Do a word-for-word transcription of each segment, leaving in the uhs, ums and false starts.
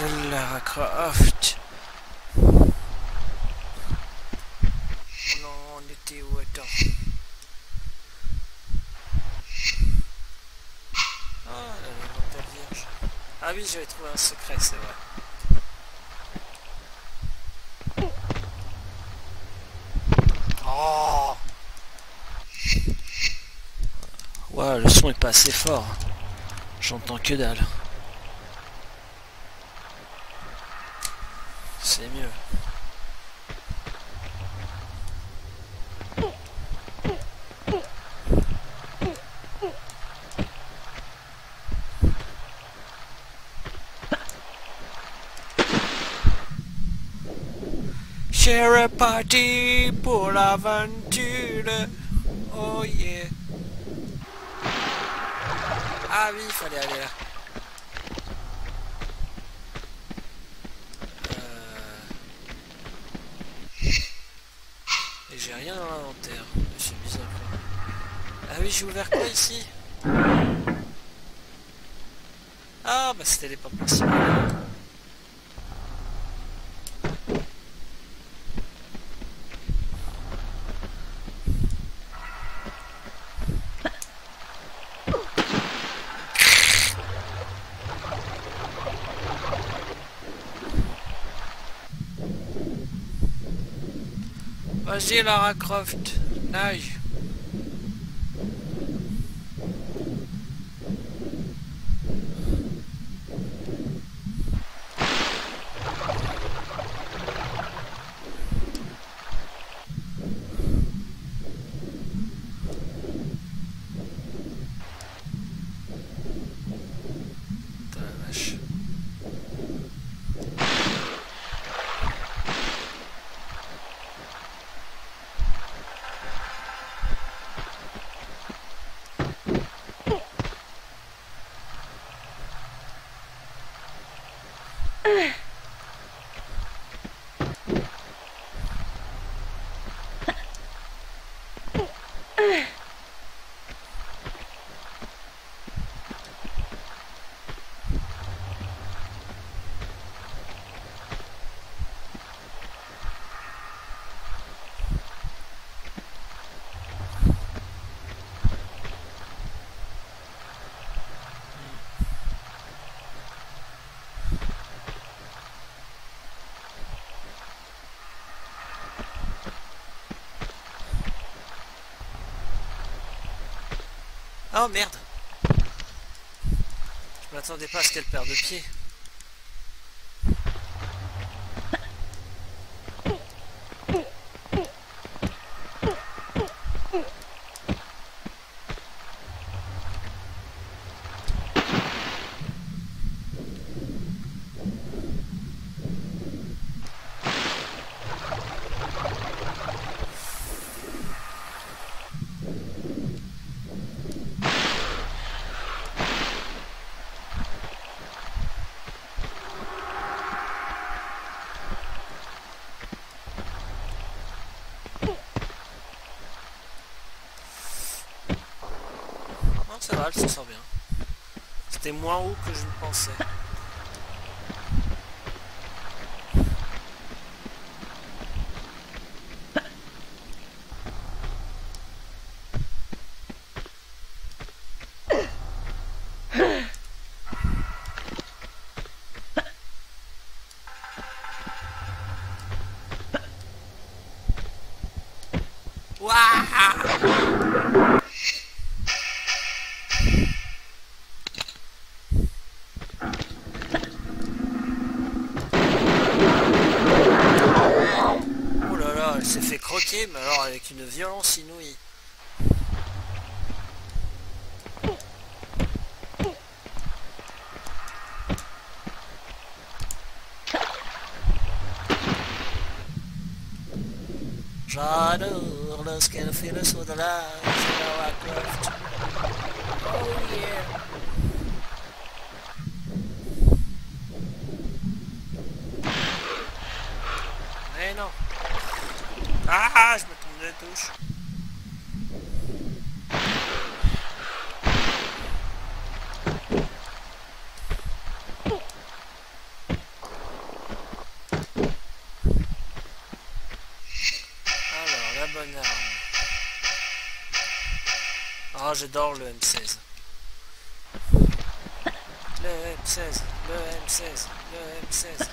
de Lara Croft. Non, on était où? Attends. Ah, l'inventaire vierge. Ah oui, j'avais trouvé un secret, c'est vrai. Oh! Ouais, le son est pas assez fort. J'entends que dalle. C'est mieux. C'est reparti pour l'aventure. Oh yeah. Ah oui, il fallait aller là. Euh... Et j'ai rien dans l'inventaire. C'est bizarre quoi. Ah oui, j'ai ouvert quoi ici? Ah bah c'était les portes principales. Vas-y Lara Croft, nage. Putain, la vache. Oh merde! Je m'attendais pas à ce qu'elle perde de pied. Non, ça va, elle s'en sort bien. C'était moins haut que je ne pensais. Waouh! Oh là là, elle s'est fait croquer, mais alors avec une violence inouïe. J'adore lorsqu'elle fait le saut de l'âge de Lara Croft. Oh yeah! Mais non! Ah, je me tombe de la touche. bonne arme. Ah, j'adore le M seize. Le M seize, le M seize, le M seize.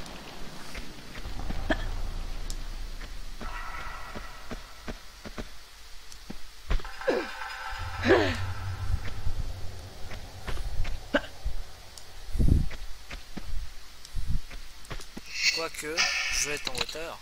Quoique, je vais être en hauteur.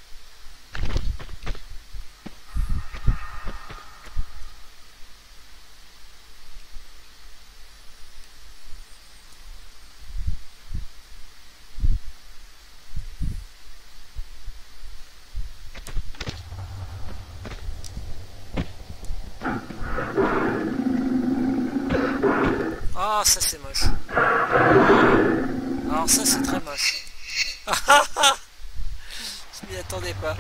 Ah, ça c'est moche. Alors ça c'est très moche. Je m'y attendais pas.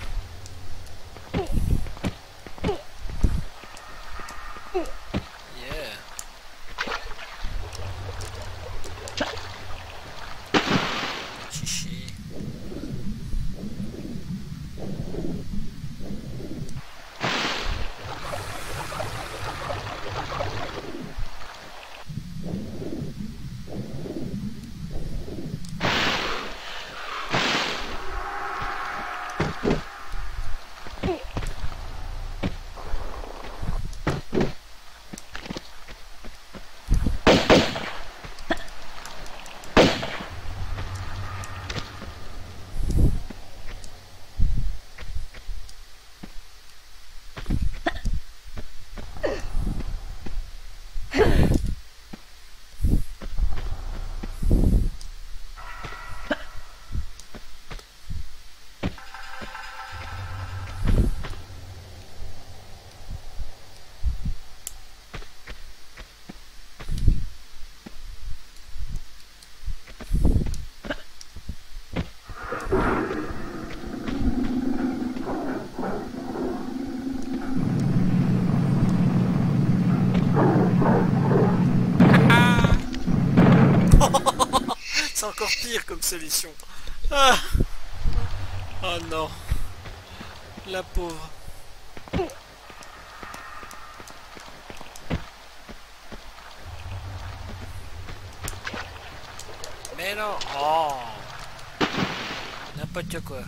Yeah. Chichi. C'est encore pire comme solution. Ah. Oh non. La pauvre. Mais non. Oh. N'importe quoi.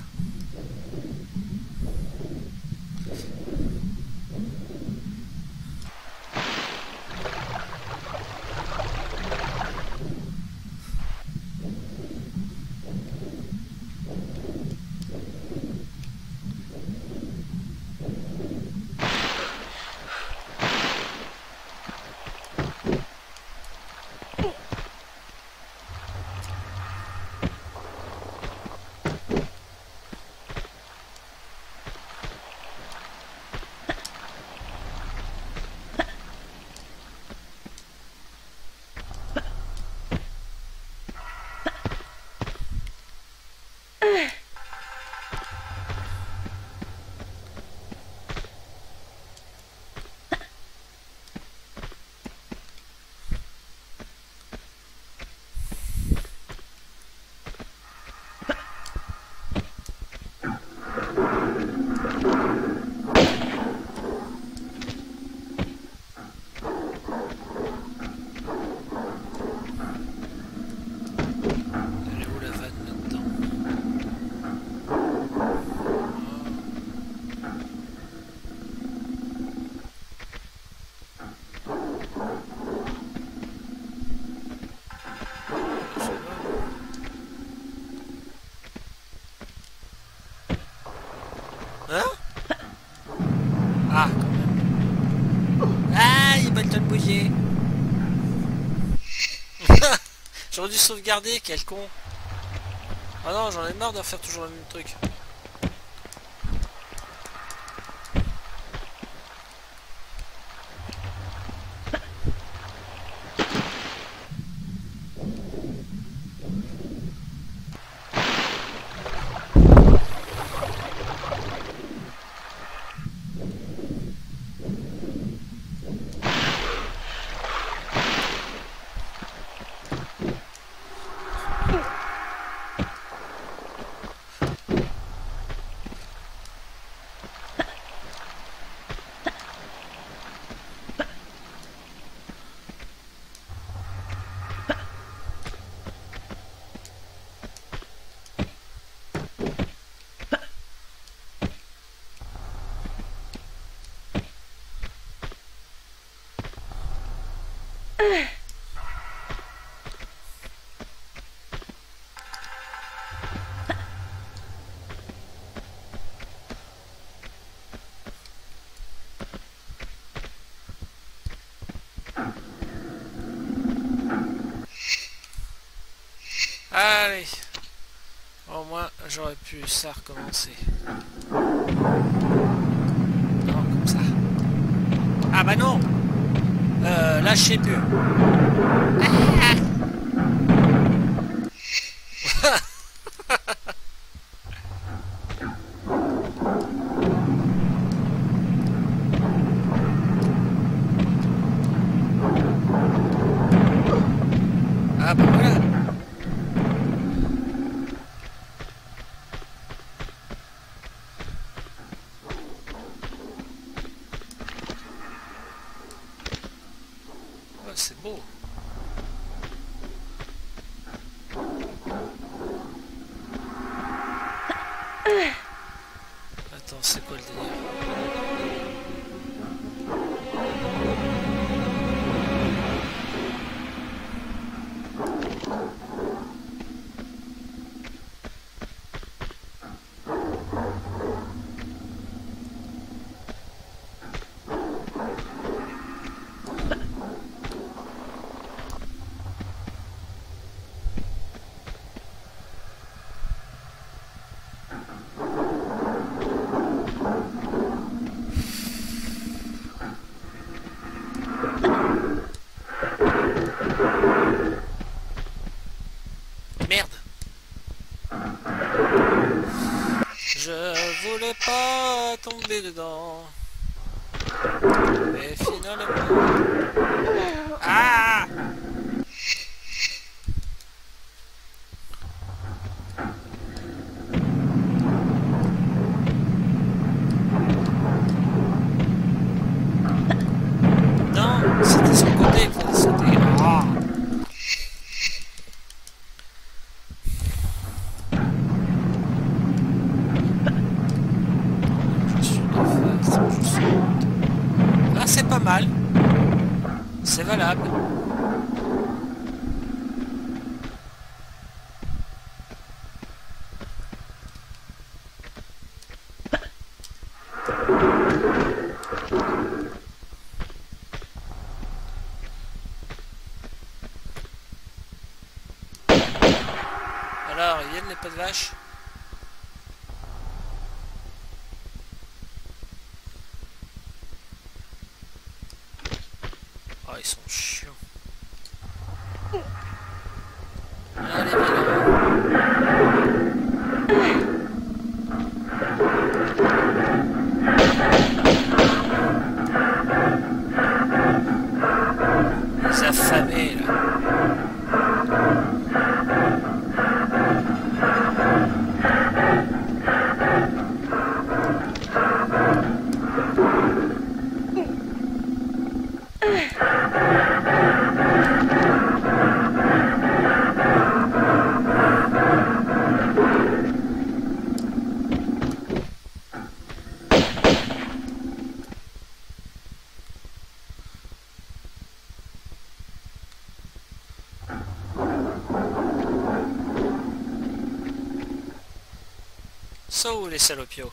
Hein? Ah, quand même. Ah, il va te le bouger. J'aurais dû sauvegarder, quel con. Ah non, j'en ai marre de faire toujours le même truc. Allez. Au moins, j'aurais pu ça recommencer. Non, comme ça. Ah bah non. Euh, là, je sais plus. Ah. Ah bah voilà. Ouais, c'est beau. Attends, c'est quoi le délire? Merde. Je voulais pas tomber dedans. Mais finalement... Ah! Non, c'était sur le côté qu'il fallait sauter. Ah! Je suis en face, je saute. Là, c'est pas mal. C'est valable. Alors, il y a les pas de vache. Oh, ils sont chiants. Allez, les affamés, là. Ça ou les salopios?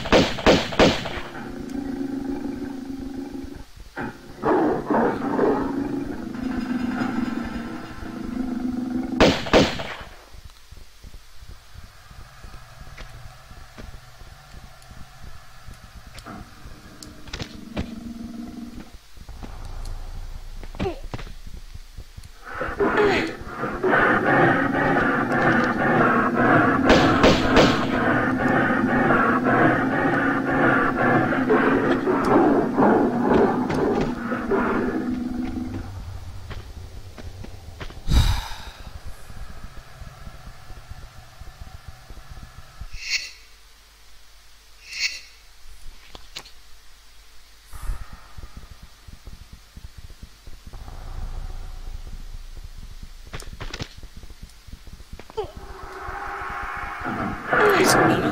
Ils sont là,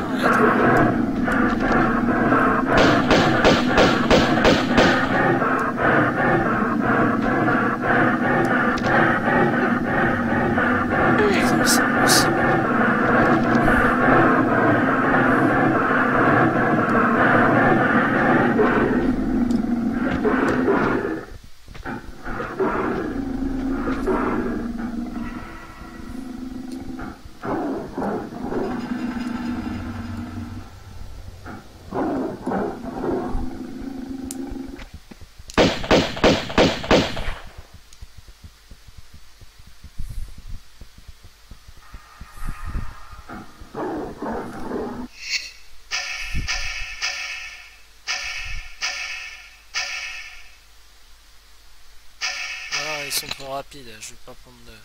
sont trop rapides, je vais pas prendre de...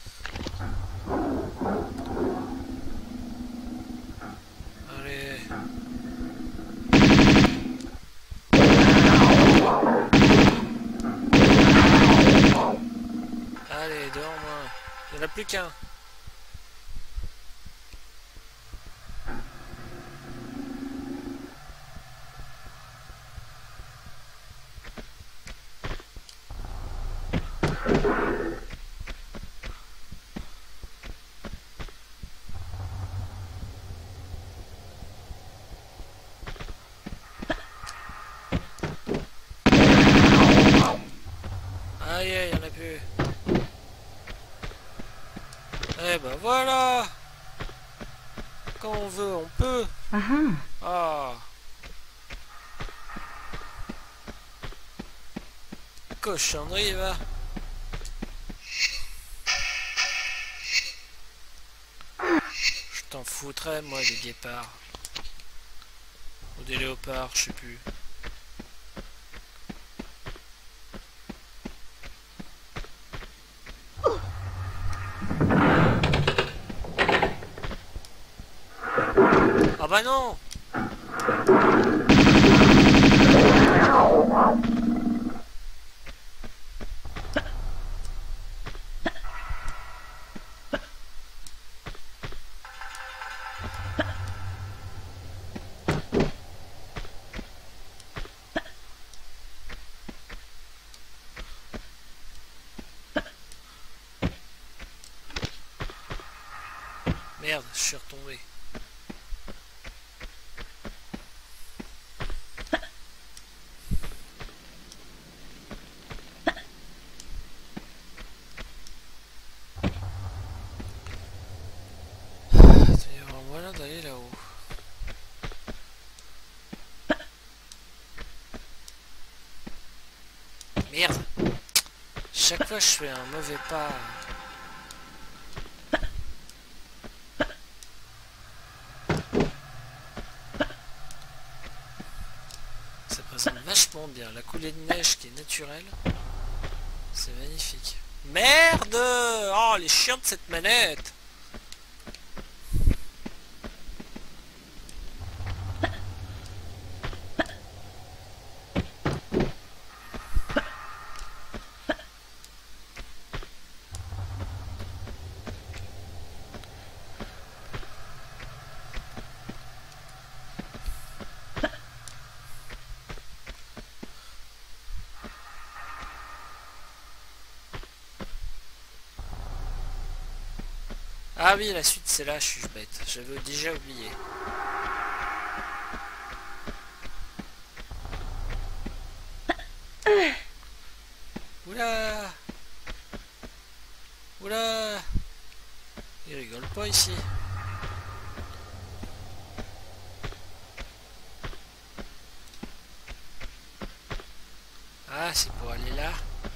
Allez. Allez, dehors moi. Il n'y en a plus qu'un. Aïe, aïe, il n'y en a plus. Eh ben voilà. Quand on veut, on peut. Uh-huh. Ah. Cochonnerie, va. Je t'en foutrais, moi, des guépards. Ou des léopards, je sais plus. Ah bah non. Merde, je suis retombé. D'ailleurs, voilà d'aller là-haut. Merde. Chaque fois je fais un mauvais pas. Ça présente vachement bien. La coulée de neige qui est naturelle. C'est magnifique. Merde. Oh, les chiens de cette manette. Ah oui, la suite c'est là, je suis bête. J'avais déjà oublié. Oula. Oula. Il rigole pas ici. Ah, c'est pour aller là.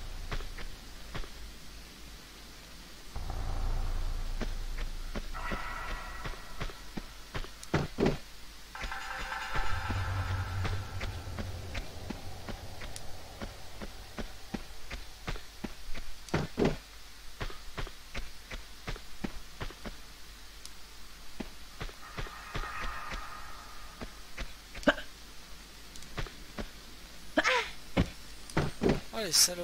Oh les salauds.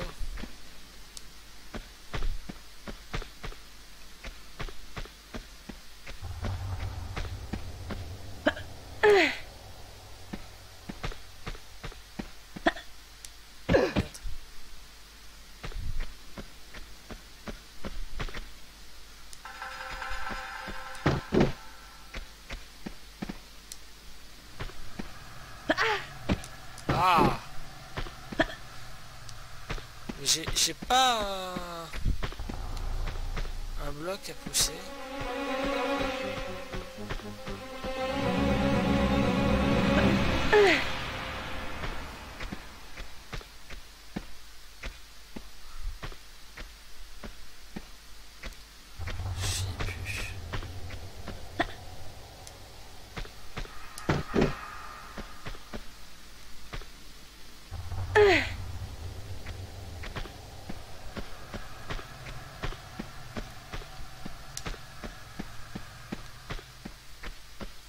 Ah. J'ai j'ai pas un... un bloc à pousser. Je sais plus.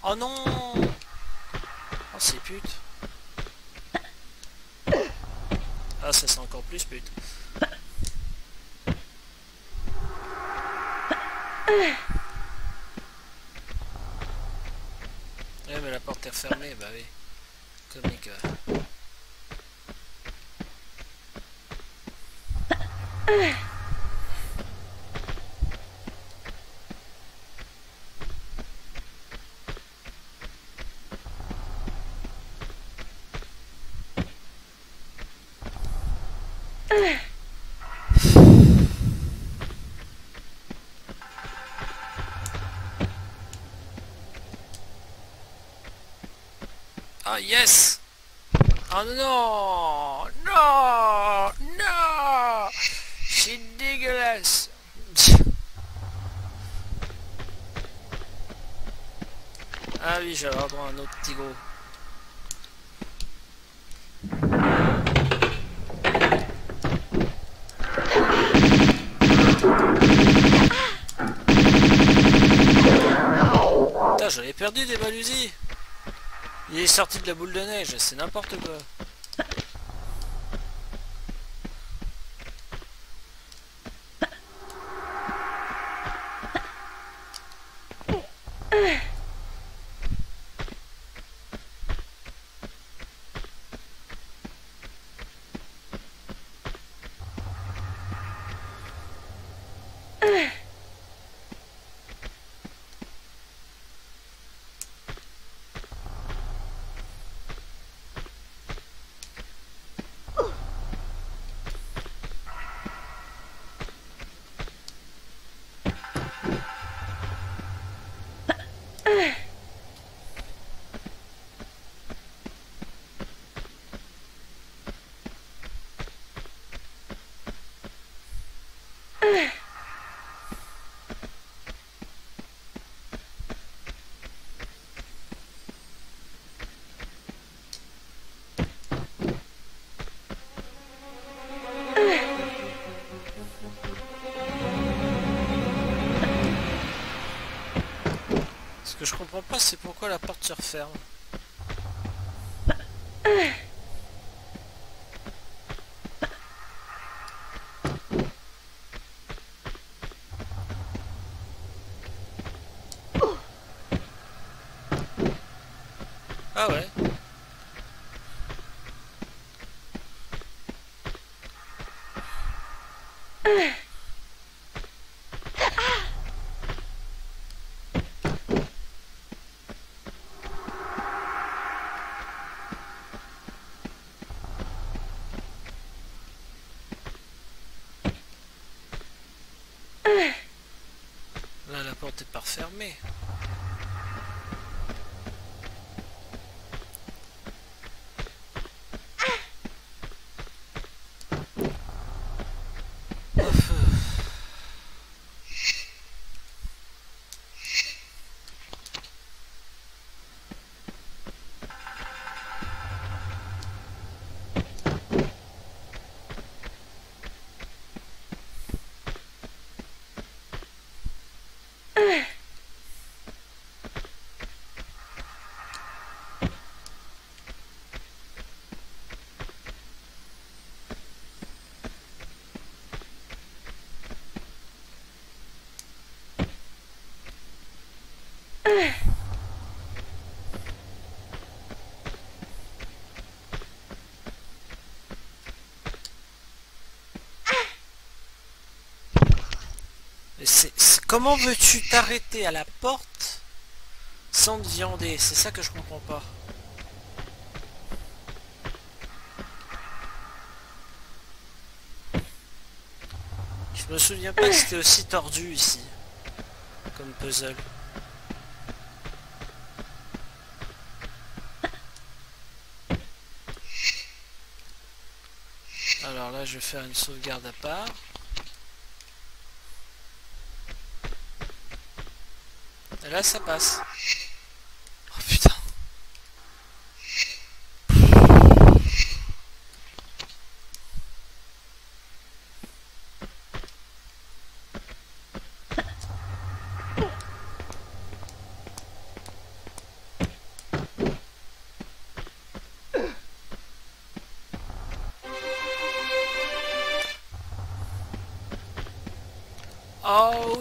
Oh non. Oh c'est pute. Ah ça c'est encore plus pute. Ouais mais la porte est refermée, bah oui. Comique. Ouais. Ah yes. Oh non. Non. Non. C'est dégueulasse. Ah oui, j'avais droit à un autre petit gros. Putain, j'avais perdu des baluzis. Il est sorti de la boule de neige, c'est n'importe quoi. Ce que je comprends pas, c'est pourquoi la porte se referme. Ah ouais. Là, la porte est pas refermée. C'est, c'est, comment veux-tu t'arrêter à la porte sans te viander? C'est ça que je comprends pas. Je me souviens pas que c'était aussi tordu ici comme puzzle. Alors là je vais faire une sauvegarde à part. Et là ça passe. Oh putain.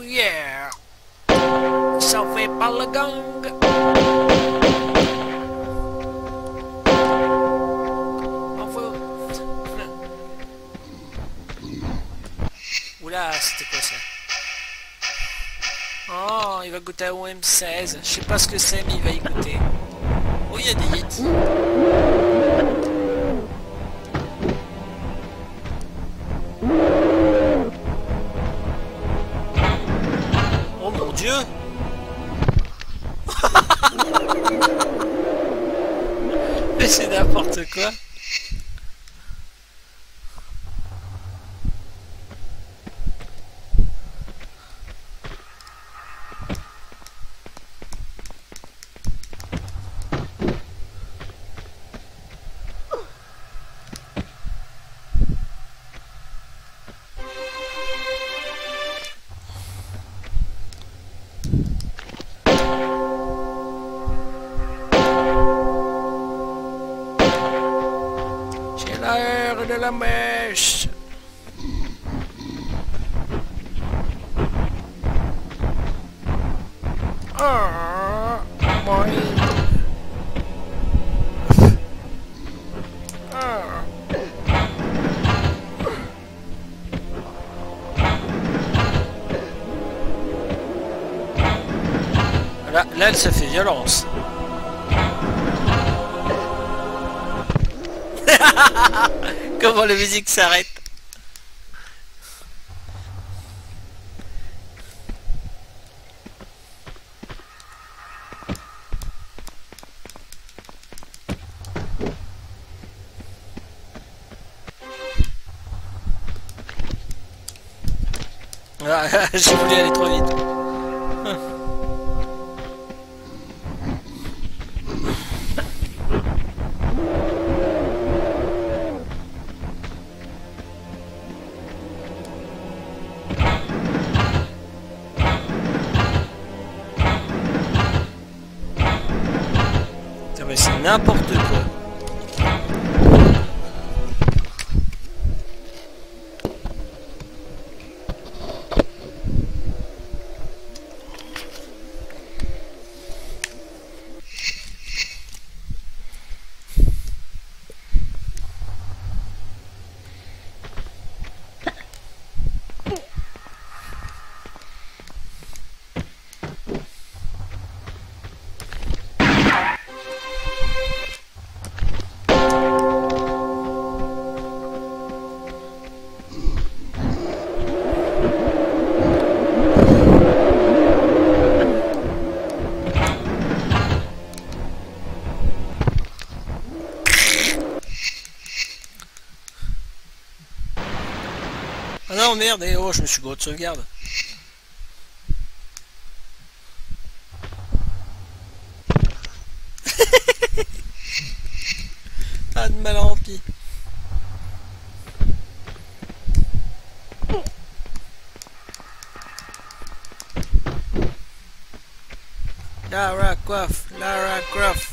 Yeah. Sauvé par le gang. Enfin... Oula, c'était quoi ça? Oh, il va goûter à O M seize. Je sais pas ce que c'est, mais il va y goûter. Oh, il y a des hits. Oh mon Dieu. Mais c'est n'importe quoi. L'heure de la mèche. Ah, moi. Ah. Là, là, elle se fait violence. Comment la musique s'arrête? Ah, j'ai voulu aller trop vite. C'est n'importe quoi. Ah non merde, et oh je me suis gros de sauvegarde. Ah de mal en pis. Lara Croft, Lara Croft.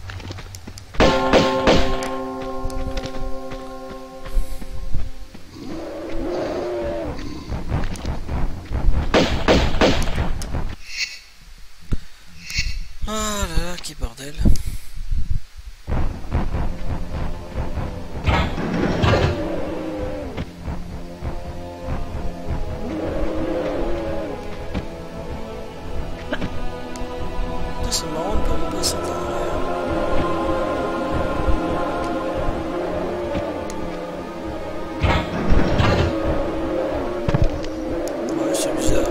Ah là là, quel bordel. C'est marrant de pas me passer derrière. Ouais, c'est bizarre.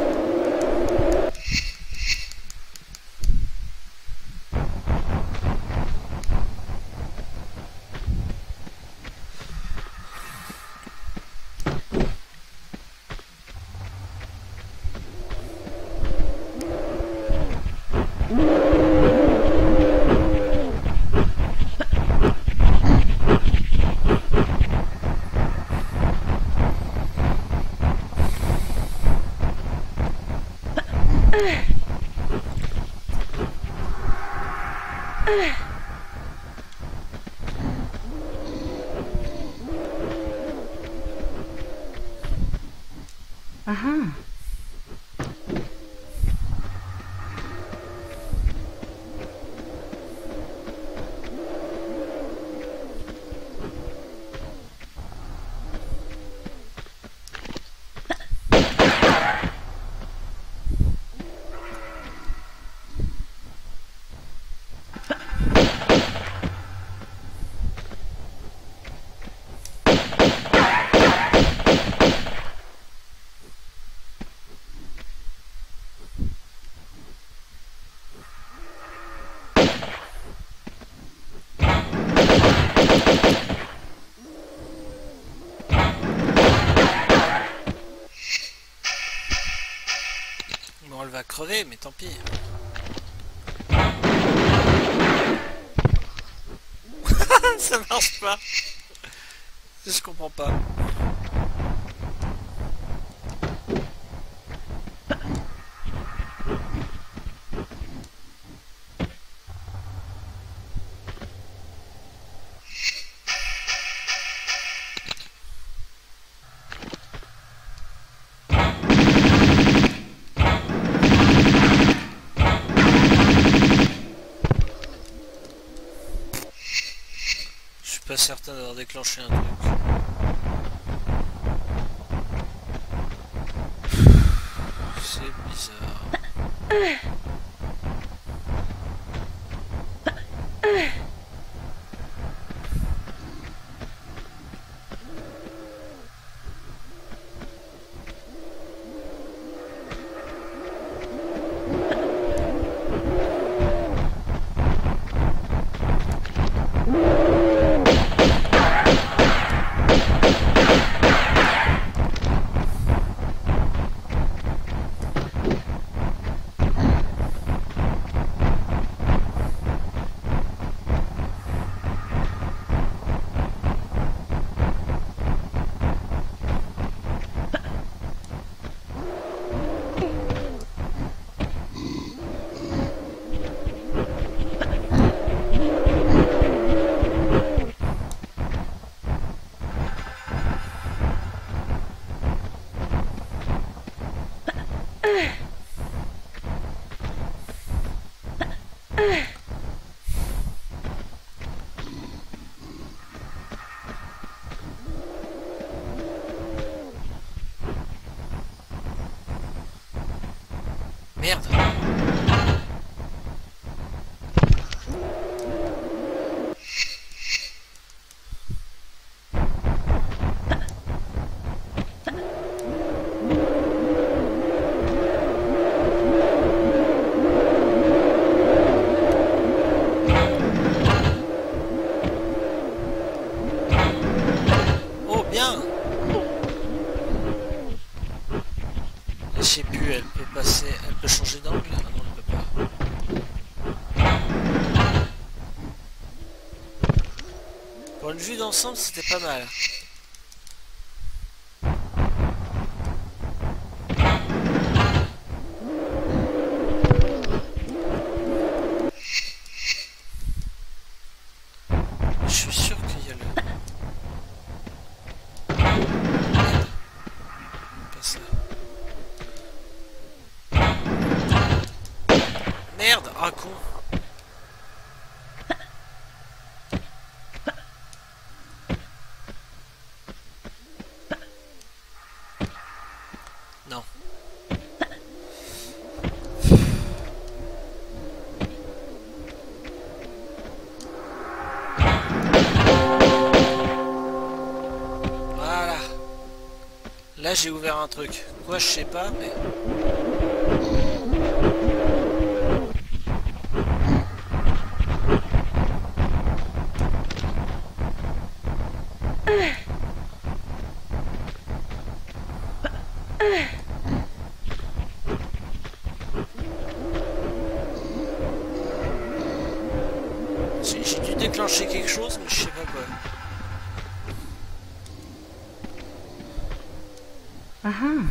Aha. mais tant pis. Ça marche pas. Je comprends pas. Pas certain d'avoir déclenché un truc. C'est bizarre. Merde. Oh bien. Je sais plus, elle peut passer, elle peut changer d'angle. Ah non, elle peut pas. Pour une vue d'ensemble, c'était pas mal. Je suis sûr qu'il y a le... Pas ça. Merde, ah con. Non. Voilà. Là j'ai ouvert un truc. Quoi, je sais pas, mais... J'ai dû déclencher quelque chose, mais je sais pas quoi. Uh-huh.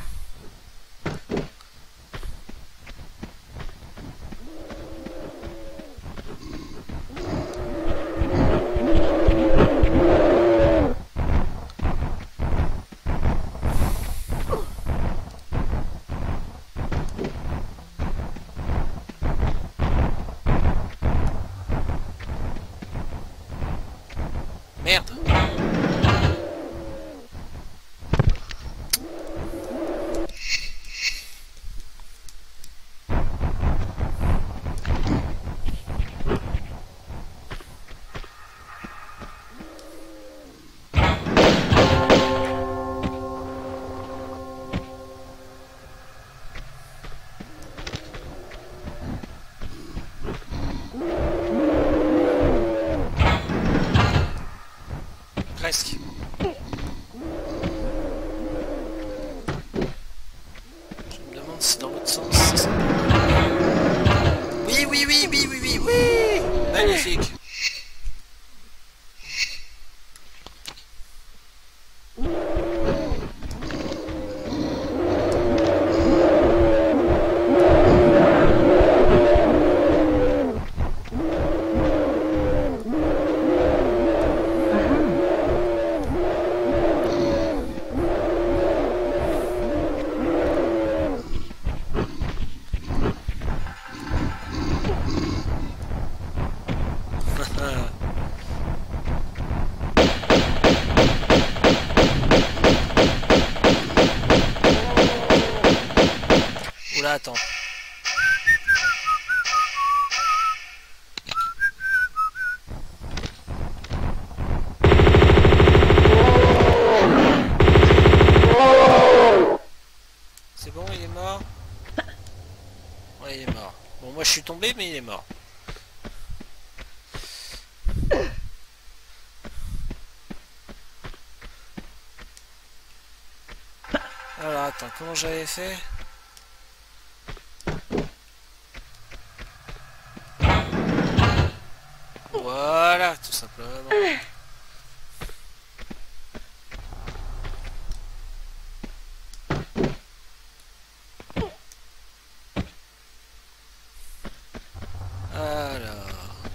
Merde. Presque. Je me demande si dans l'autre sens ça sera... magnifique. Oula, attends. C'est bon, il est mort? Ouais, il est mort. Bon, moi je suis tombé, mais il est mort. Alors, attends, comment j'avais fait? Voilà, tout simplement. Alors...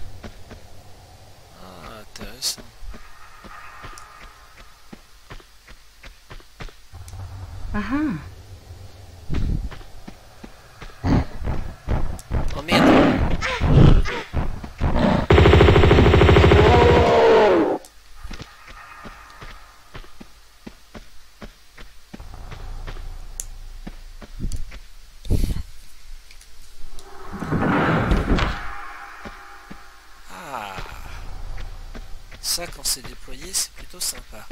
Ah, intéressant. Uh-huh. Oh merde. Ah. Ça, quand c'est déployé, c'est plutôt sympa.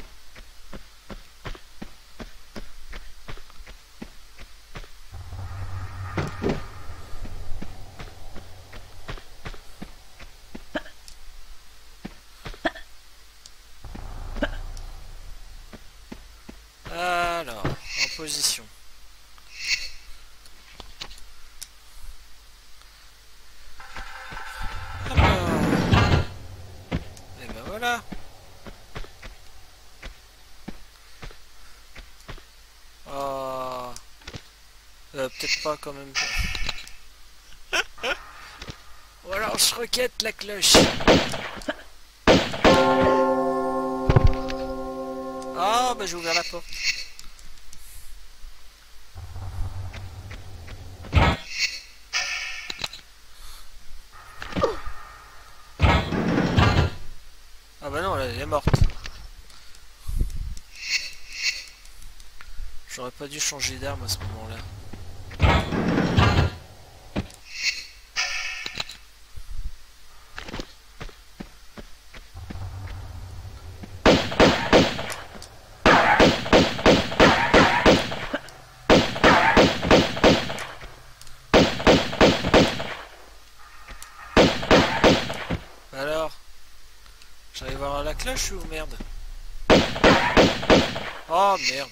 Alors, en position. Alors. Et ben voilà. Oh. Euh, peut-être pas quand même. Voilà, on se requête la cloche. Ah, bah j'ai ouvert la porte. Ah bah non, elle est morte. J'aurais pas dû changer d'arme à ce moment-là. Alors, j'arrive à voir la cloche ou merde? Oh merde.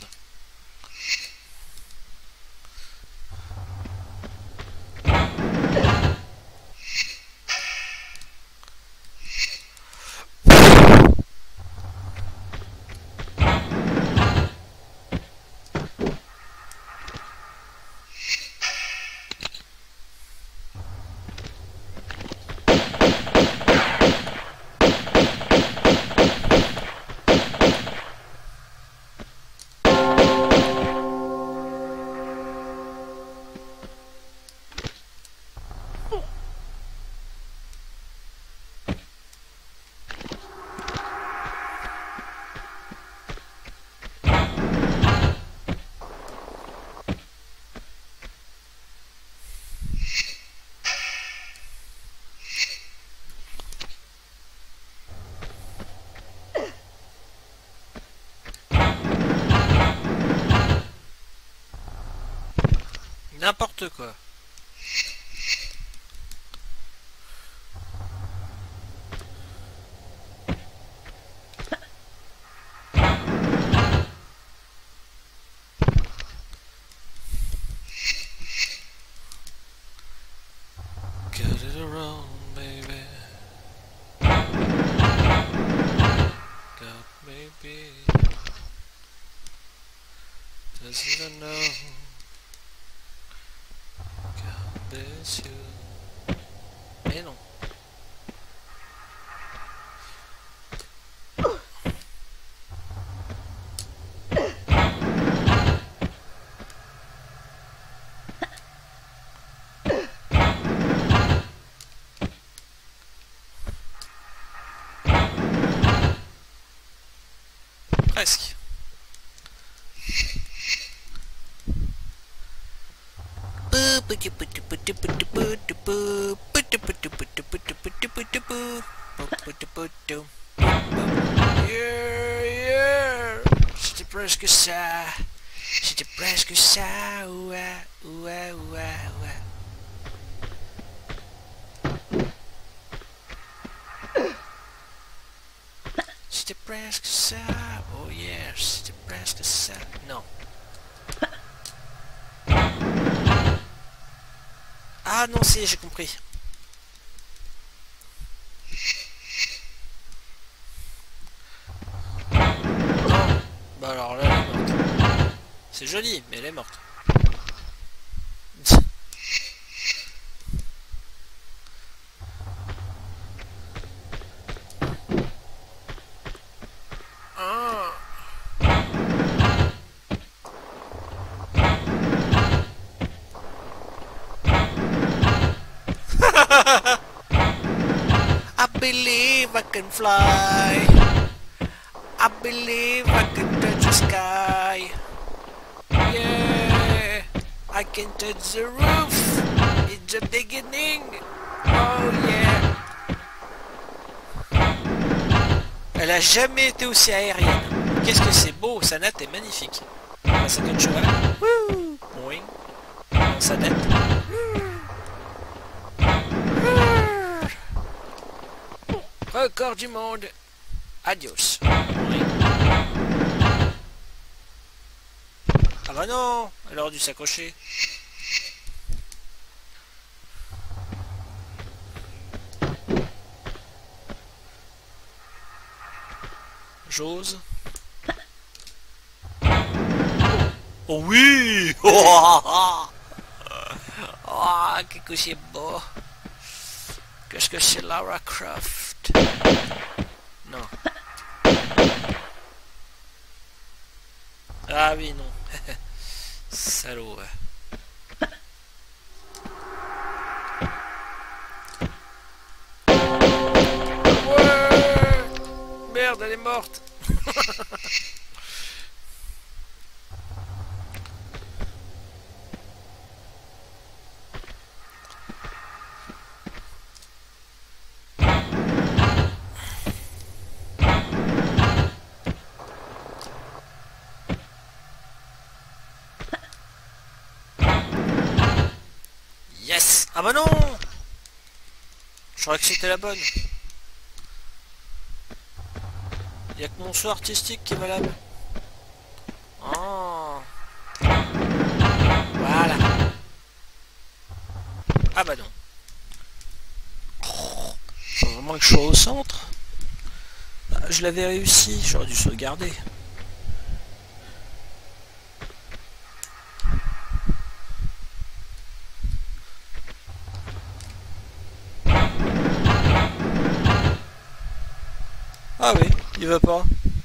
N'importe quoi. Get it around, baby. maybe doesn't know. God bless you. Mais non. Presque. Yeah, yeah. C'était presque ça. C'était presque ça. Ouais, ouais, ouais, ouais. C'était presque ça. Oh yeah, c'était presque ça. Non. Ah non, si, j'ai compris. Non. Bah alors là, elle est morte. C'est joli, mais elle est morte. Ah. I believe I can fly. I believe I can touch the sky. Yeah, I can touch the roof. It's the beginning. Oh yeah. Elle a jamais été aussi aérienne. Qu'est-ce que c'est beau, sa natte est magnifique. La cinquante cheval. Wouh. Oui. Sa natte. Record du monde. Adios. Oui. Ah bah non, elle aurait dû s'accrocher. J'ose. Oh oui. Oh, qu'est-ce que c'est beau. Qu'est-ce que c'est Lara Croft. Non. Ah oui, non. Salaud, ouais. Ouais. Merde, elle est morte. Yes. Ah bah non. Je croyais que c'était la bonne. Il y a que mon saut artistique qui est valable. Oh. Voilà. Ah bah non. Oh. Faut vraiment que je sois au centre. Bah, je l'avais réussi, j'aurais dû sauvegarder. Ah oui, il va pas.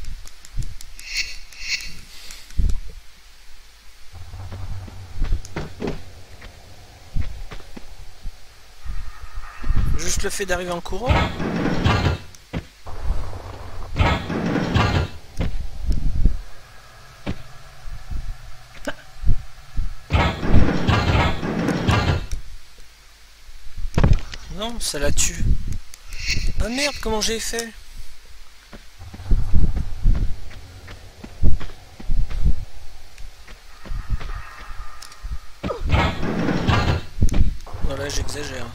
Juste le fait d'arriver en courant. Non, ça la tue. Ah merde, comment j'ai fait? Voilà, j'exagère.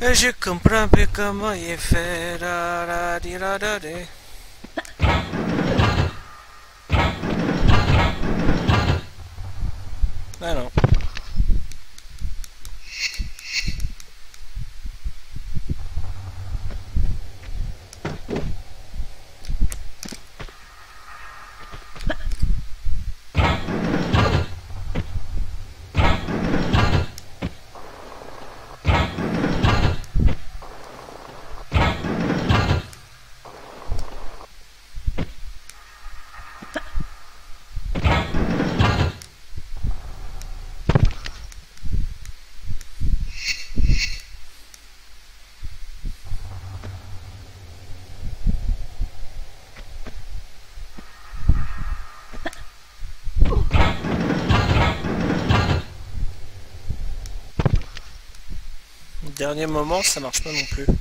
Et je comprends plus comment il fait. Da, da, di, da, da, di. Ah non. Dernier moment, ça marche pas non plus.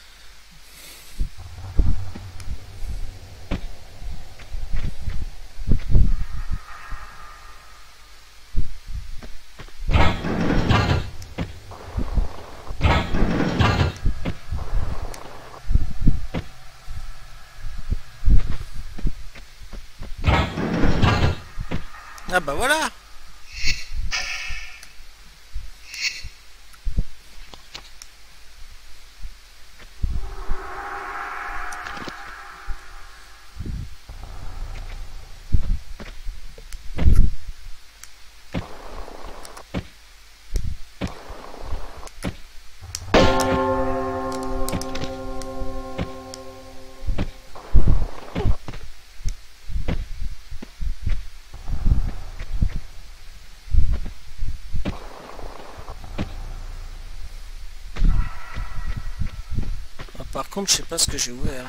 Ah bah voilà. Par contre, je sais pas ce que j'ai ouvert.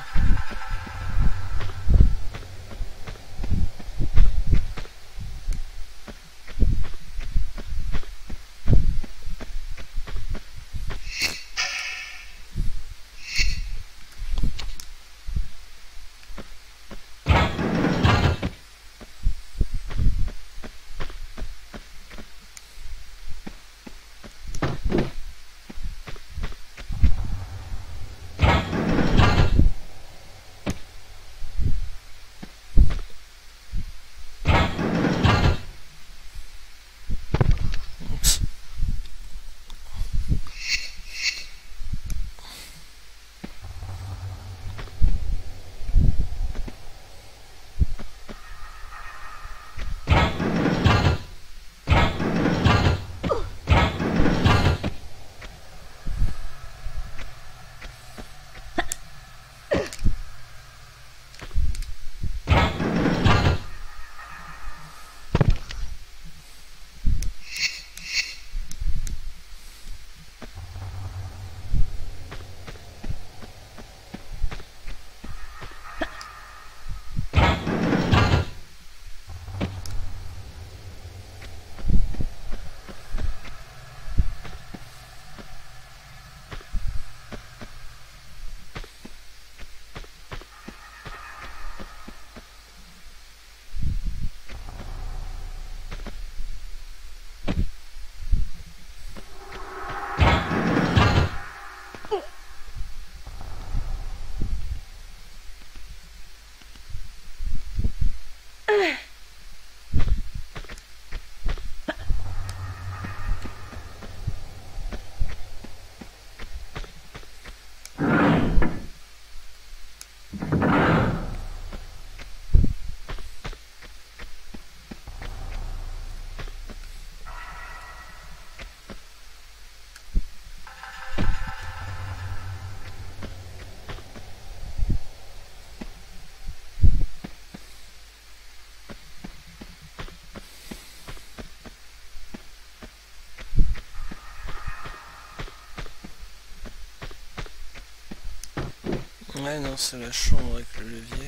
Ouais, non, c'est la chambre avec le levier.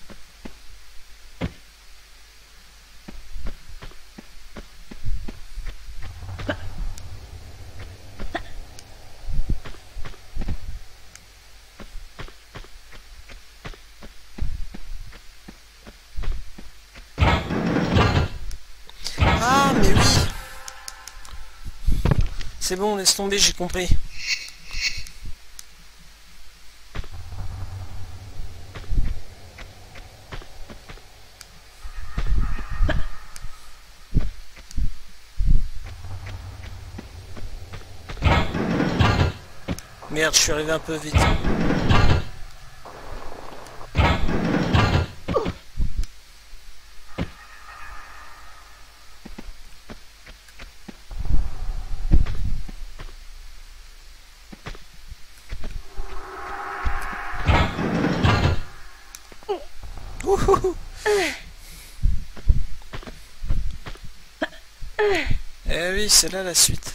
Ah, mais oui! C'est bon, laisse tomber, j'ai compris. Merde, je suis arrivé un peu vite. Ouhou. Eh oui, c'est là la suite.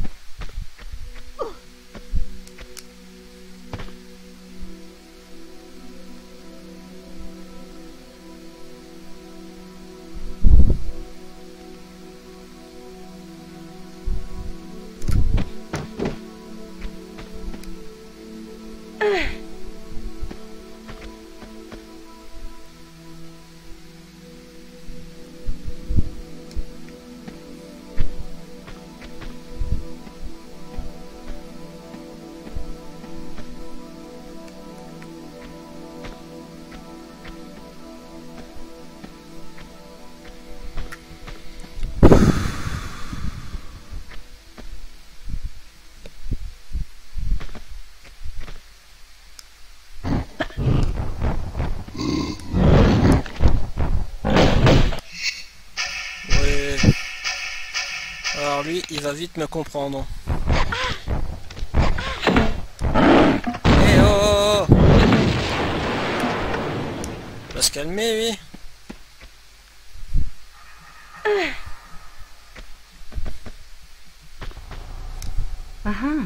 Alors lui, il va vite me comprendre. Eh oh, oh, oh. Il va se calmer, lui. Uh-huh.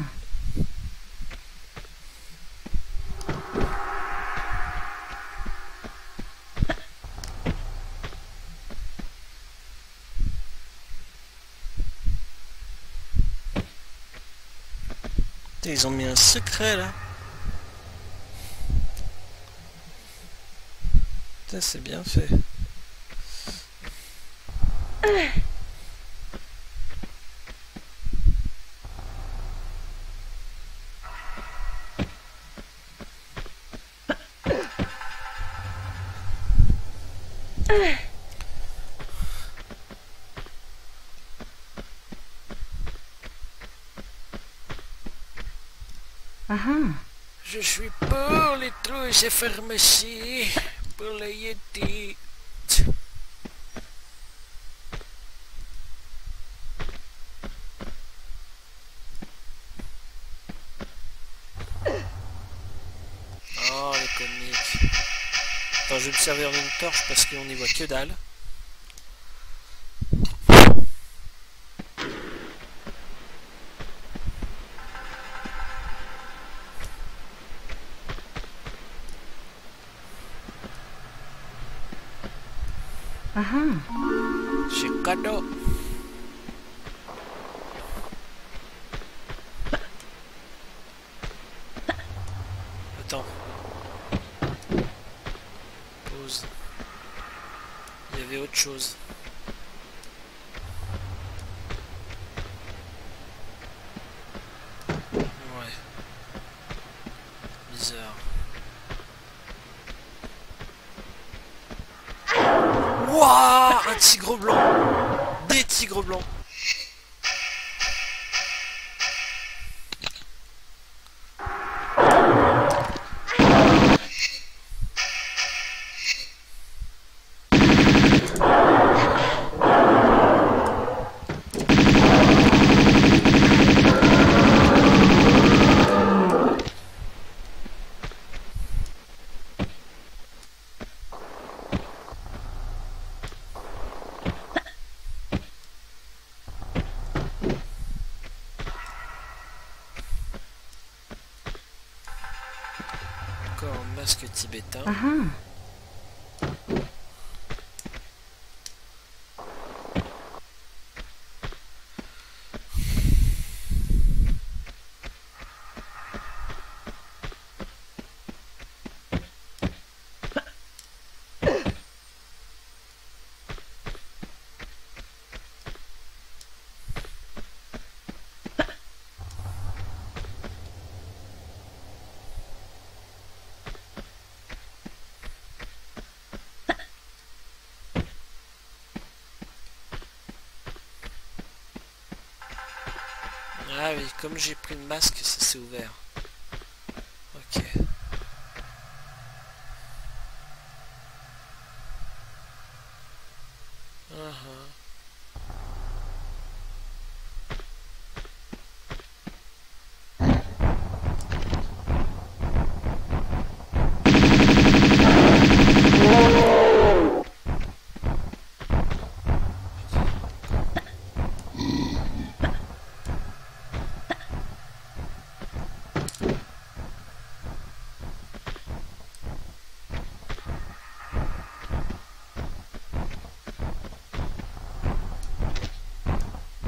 Ils ont mis un secret là. Putain, c'est bien fait. Uh-huh. Je suis pour les trous et pharmacies, pour les Yeti. Oh, les comiques. Attends, je vais me servir d'une torche parce qu'on n'y voit que dalle. Uh-huh. C'est cadeau. Attends. Pause. Il y avait autre chose. Ouais. Bizarre. Wouah, un tigre blanc. Des tigres blancs. Encore un masque tibétain. Uh-huh. Ah oui, comme j'ai pris le masque, ça s'est ouvert.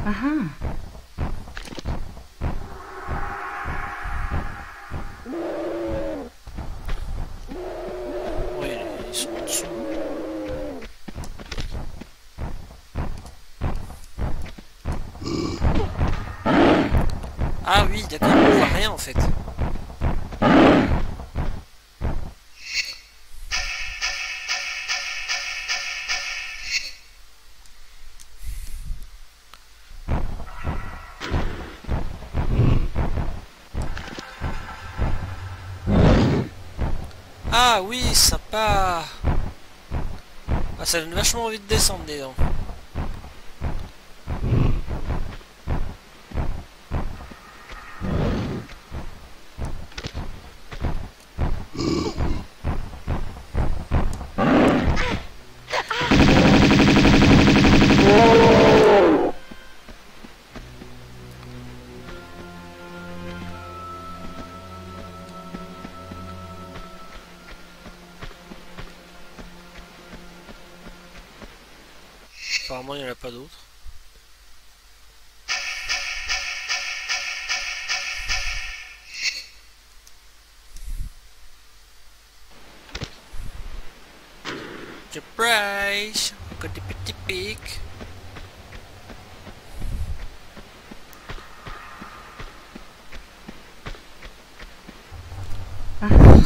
Uh-huh. Oui, ils sont en dessous. Ah oui, d'accord, on voit rien en fait. Ah oui, sympa. Ah, ça donne vachement envie de descendre, dis donc. Apparemment, il n'y en a pas d'autres. Surprise! Got des petits pics. Uh-huh.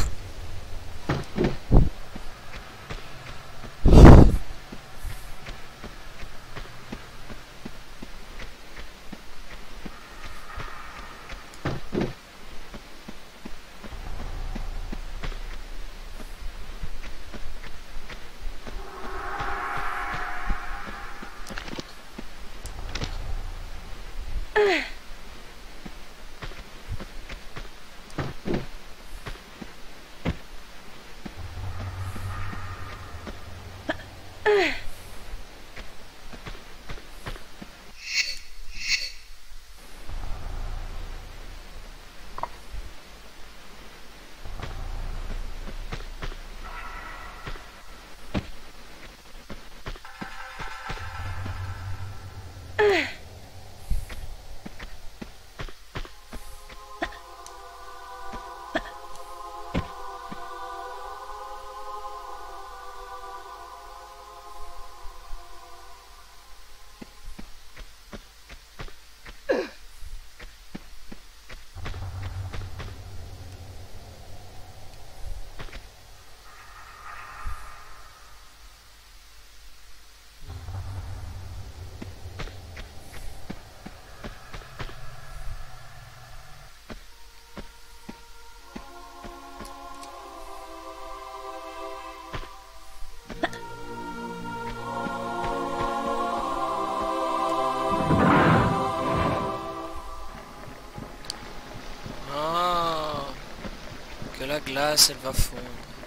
Ah, que la glace, elle va fondre.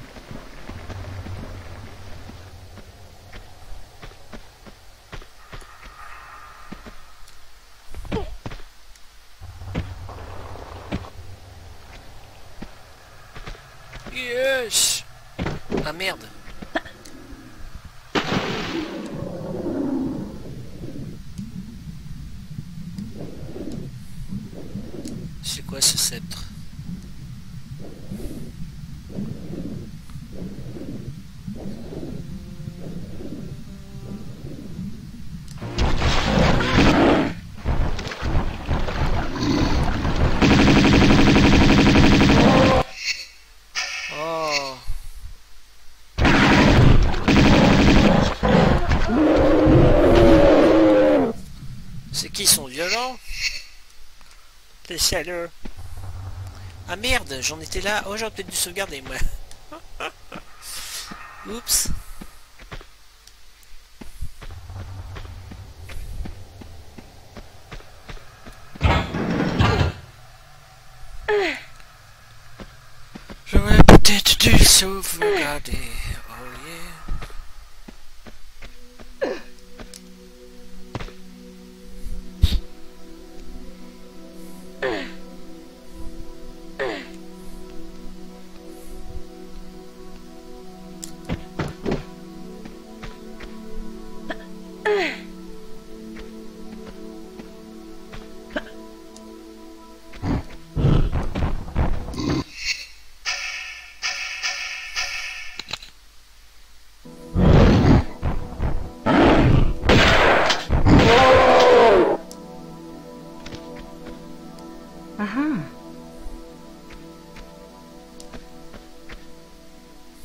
Yes! Ah merde! C'est quoi ce sceptre? Oh! C'est qui sont violents? Les salauds! Ah merde, j'en étais là. Oh, j'aurais peut-être dû sauvegarder, moi. Oups. J'aurais peut-être dû sauvegarder. Oh yeah.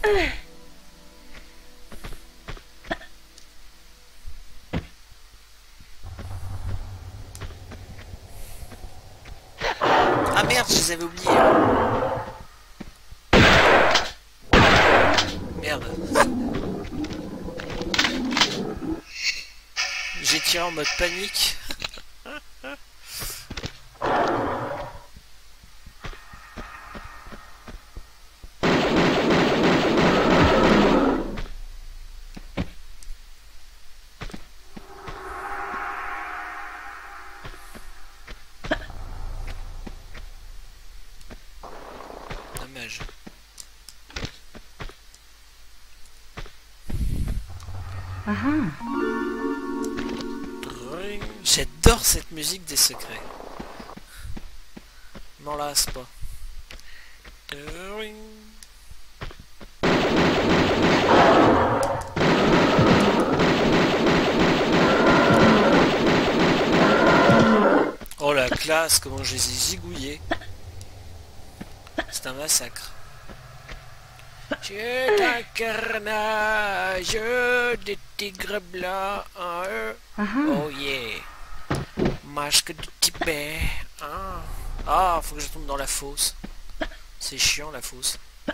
Ah merde, je les avais oubliés. Merde. J'ai tiré en mode panique. Dommage. Uh-huh. J'adore cette musique des secrets. M'en lasse pas. Oh la classe, comment je les ai zigouillés. C'est un massacre. C'est un carnage, des tigres blancs en eux. Uh-huh. Oh yeah. Masque du Tibet. Ah. Ah, faut que je tombe dans la fosse. C'est chiant la fosse.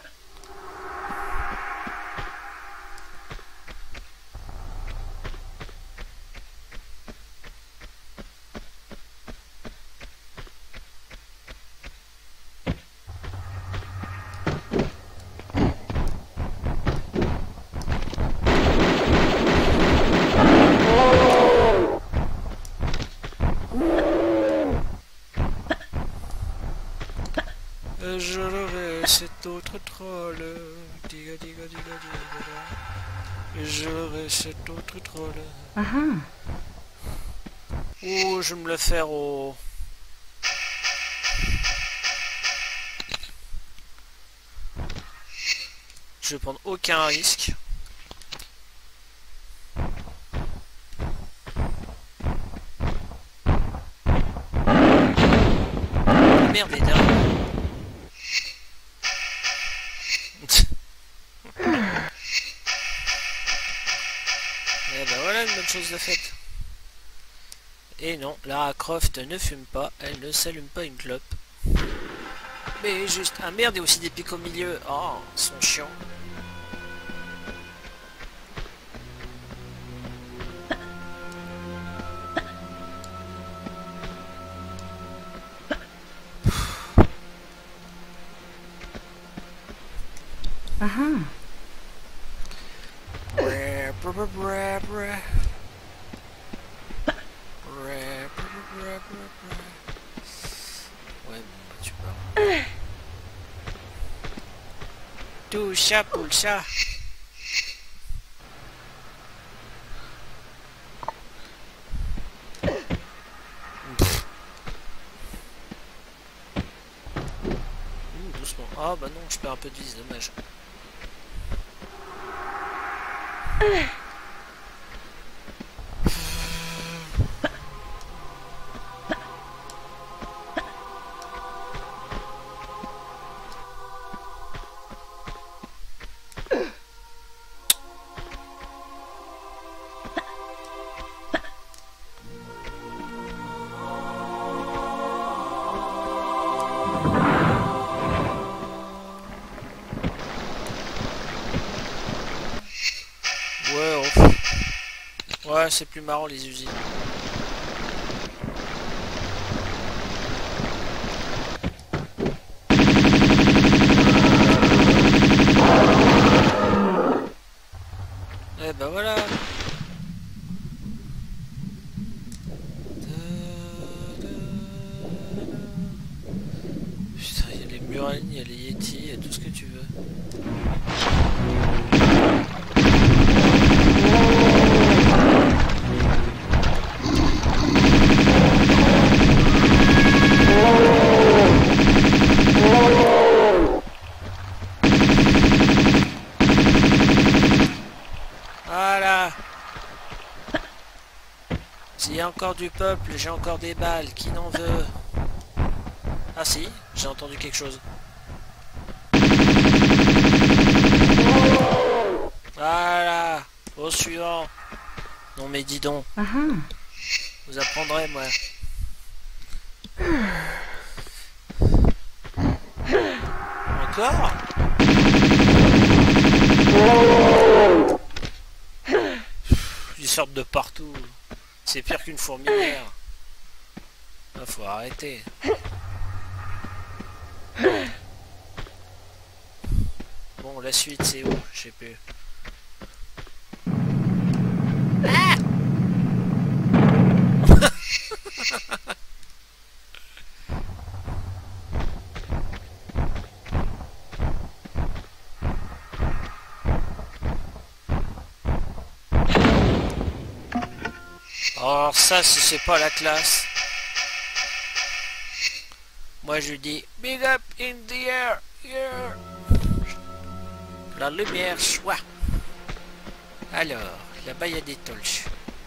Je l'aurai cet autre troll. Diga diga diga diga. Je l'aurai cet autre troll. Uh-huh. Oh, je vais me le faire au... Je vais prendre aucun risque. Merde, les derniers. Et ben voilà une bonne chose de faite. Et non, Lara Croft ne fume pas, elle ne s'allume pas une clope. Mais juste... Ah merde, il y a aussi des pics au milieu. Oh, ils sont chiants. Uh-huh. Ouais, bah tu pars. Tout chat pour le chat. Ouh, doucement. Ah bah non, je perds un peu de vie, c'est dommage. Ouais, oh. Ouais, c'est plus marrant les usines. Eh ben voilà. Putain, il y a les murines, il y a les yétis, il y a tout ce que tu veux. Voilà. S'il y a encore du peuple, j'ai encore des balles. Qui n'en veut? Ah si, j'ai entendu quelque chose. Au suivant. Non mais dis donc. Ah ah. Vous apprendrez moi. Encore? Ils sortent de partout. C'est pire qu'une fourmilière. Ah, faut arrêter. Bon, la suite c'est où? Je sais plus. Ah Alors ça, si c'est pas la classe, moi je dis big up in the air, yeah. La lumière soit. Alors, là-bas il y a des torches.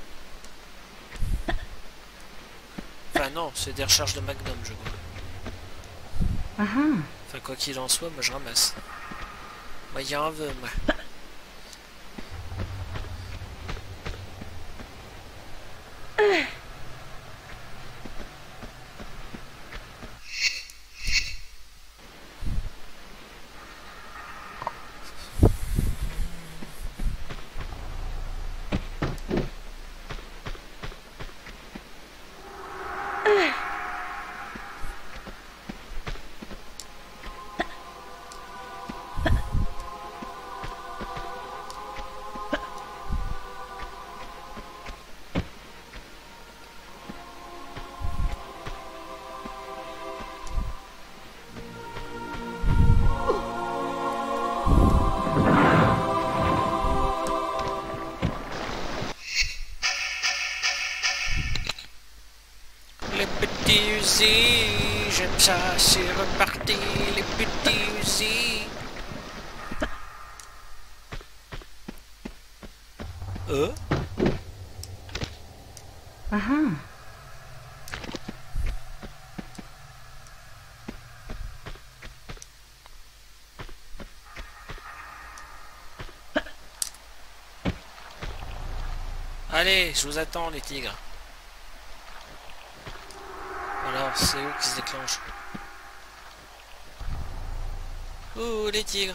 Enfin non, c'est des recharges de Magnum, je crois. Ah ah. Enfin quoi qu'il en soit, moi je ramasse. Moi j'en veux, moi. Les petits usines, j'aime ça, c'est reparti, les petits usines. Euh Ah ah. Allez, je vous attends les tigres. Alors, c'est où qui se déclenche? Ouh, les tigres.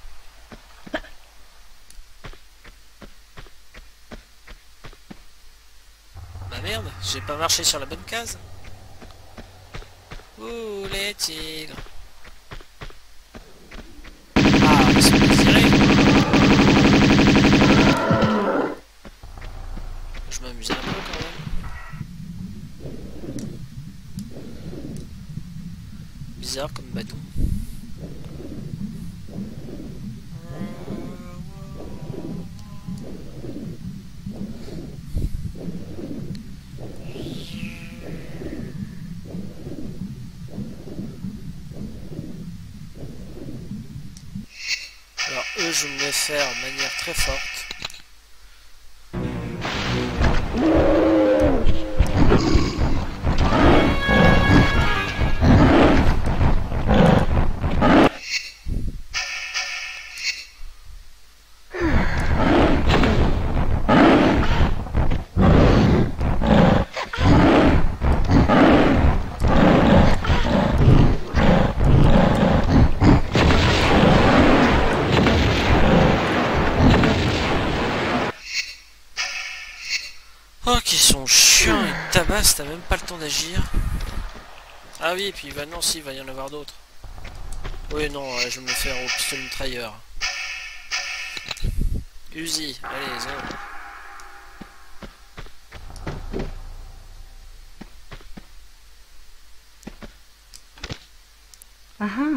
Bah merde, j'ai pas marché sur la bonne case. Ouh, les tigres. Ah, ils sont tirés. Je m'amusais un peu quand même. Bizarre comme bâton. Alors eux, je me les fais de manière très forte. Oh, qu'ils sont chiants, ils te tabassent, t'as même pas le temps d'agir. Ah oui, et puis bah non, si, il va y en avoir d'autres. Oui, non, euh, je vais me le faire au pistolet mitrailleur. Uzi, allez, zéro. Ah ah.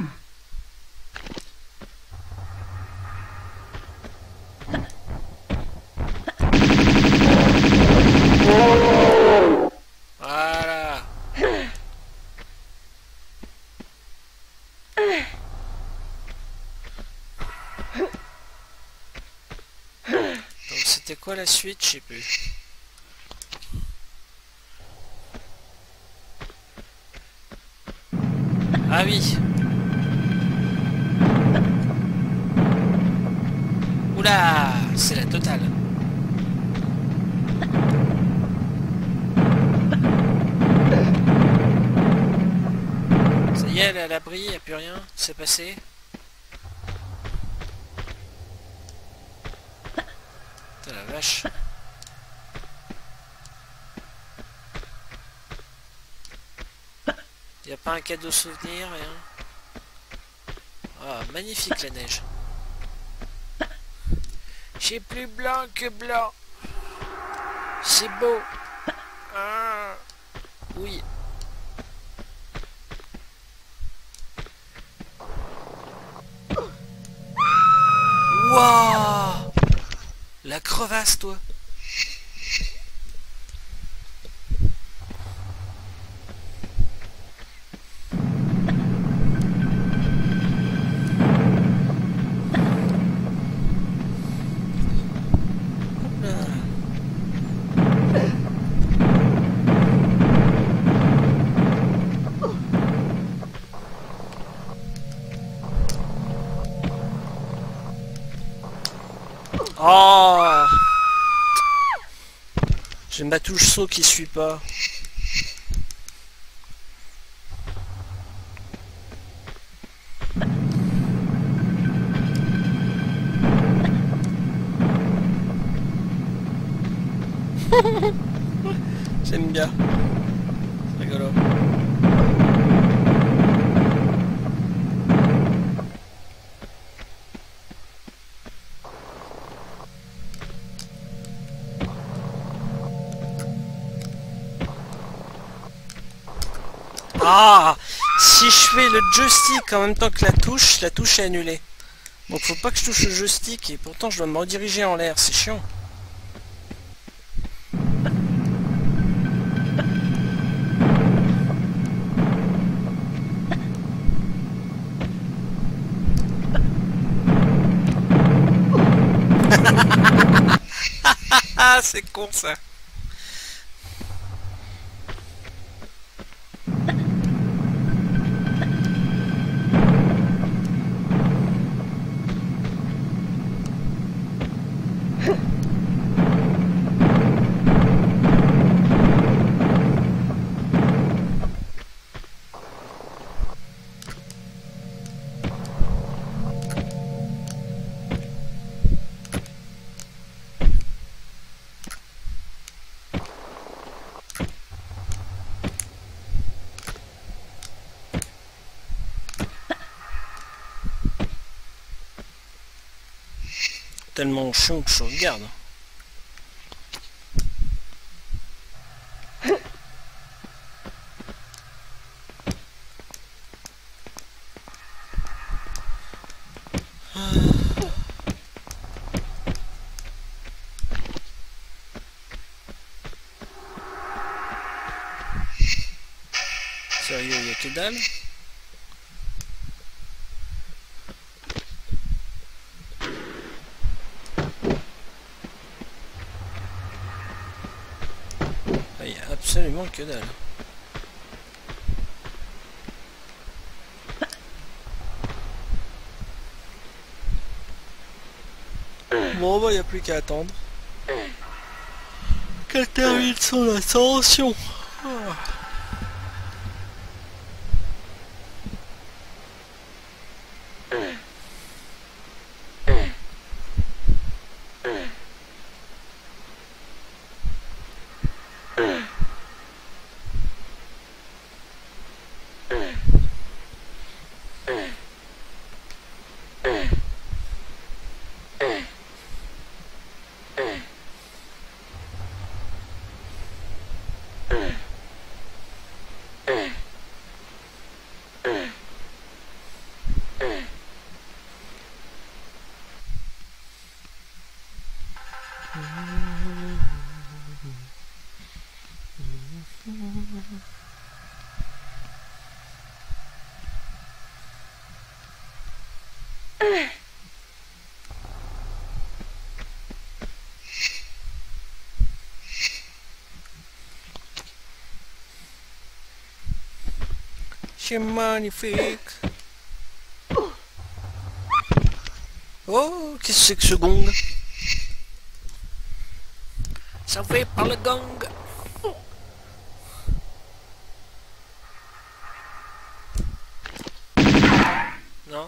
Voilà. Donc c'était quoi la suite? Je sais plus. Ah oui. Oula, c'est la totale. y est, elle est à l'abri, y a plus rien, c'est passé. Putain, la vache. Y a pas un cadeau souvenir, rien. Ah, magnifique la neige. J'ai plus blanc que blanc. C'est beau. Ah. Oui. Waouh! La crevasse, toi. Oh! J'ai ma touche saut qui suit pas. J'aime bien. C'est rigolo. Ah! Si je fais le joystick en même temps que la touche, la touche est annulée. Donc faut pas que je touche le joystick et pourtant je dois me rediriger en l'air, c'est chiant. Ah, c'est con ça. Tellement chiant que je regarde. Sérieux, il y a que dalle. Il y a absolument que dalle. Bon bah il n'y a plus qu'à attendre qu'elle termine son ascension. Ah. C'est magnifique. Oh, qu'est-ce que c'est que ce gong? Ça fait par le gong. Non.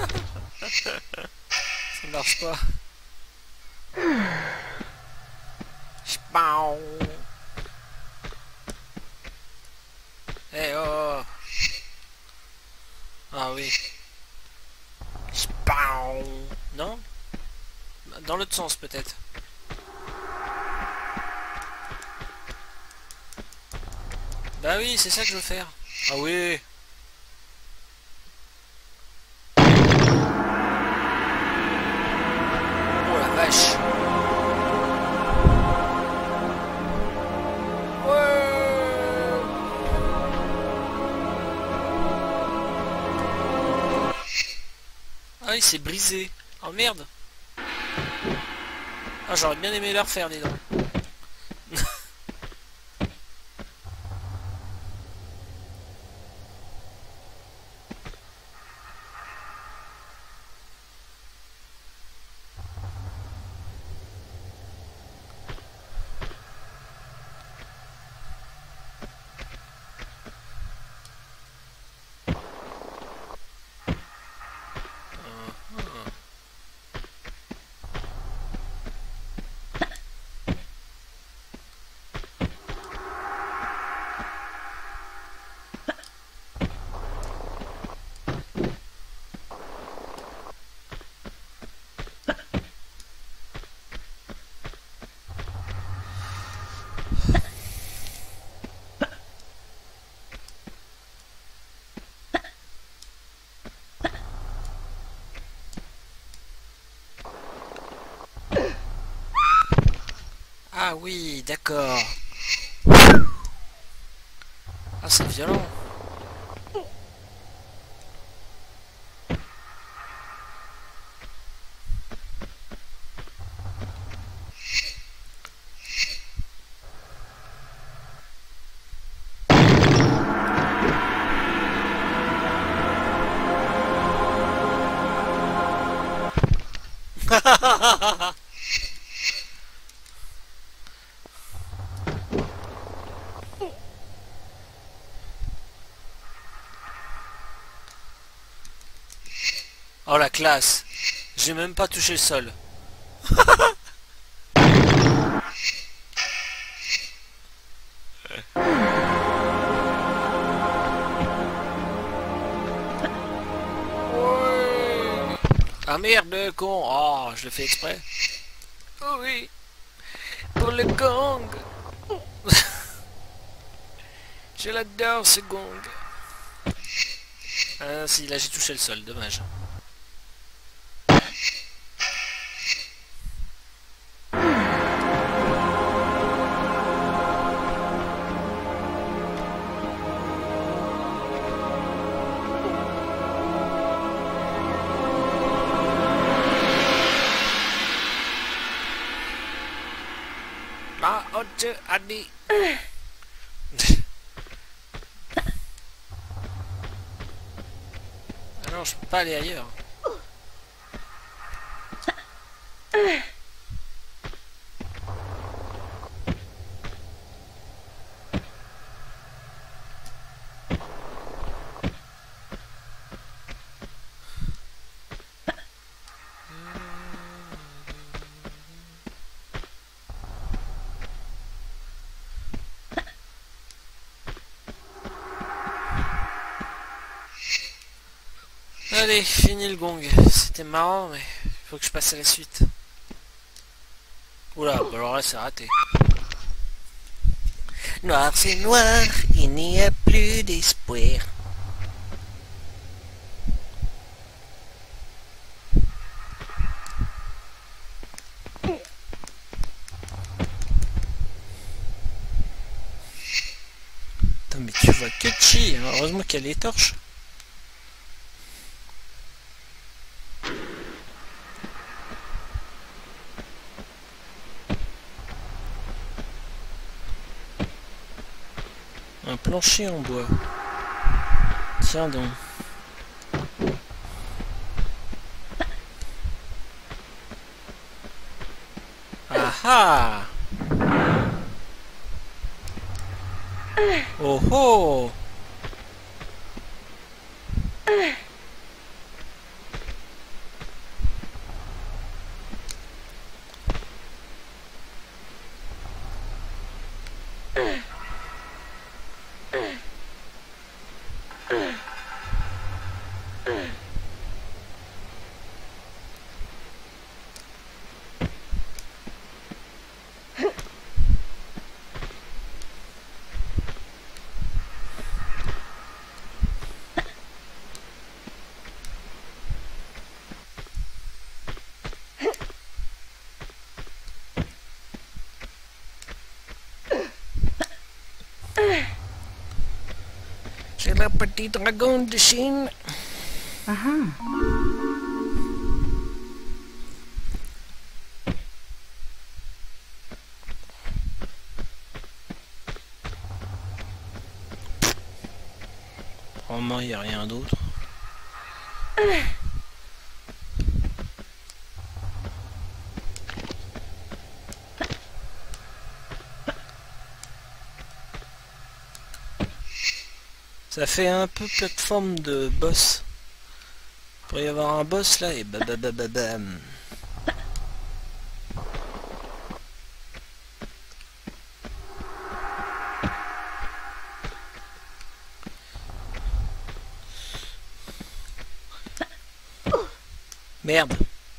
Ça marche pas. Spao. Eh oh. Ah oui. Spao. Non? Dans l'autre sens peut-être. Bah oui, c'est ça que je veux faire. Ah oui. Oh la vache. Ah il s'est brisé. Oh merde. Ah j'aurais bien aimé le refaire dis donc. Ah oui, d'accord. Ah c'est violent. Oh la classe. J'ai même pas touché le sol. Ah merde le con. Oh je le fais exprès. Oh oui. Pour le gong. Je l'adore ce gong. Ah si là j'ai touché le sol, dommage. Ah, oh, Dieu, Annie. Ah non, je peux pas aller ailleurs. Allez, fini le gong. C'était marrant, mais il faut que je passe à la suite. Oula, bah alors là c'est raté. Noir c'est noir, il n'y a plus d'espoir. Attends, mais tu vois que chi, hein. Heureusement qu'il y a les torches. Un plancher en bois. Tiens donc. Ah ah. Oh oh. le petit dragon de Chine. Ah ah. Vraiment, il n'y a rien d'autre. Ça fait un peu plateforme de boss. Il pourrait y avoir un boss là et babababam. Merde.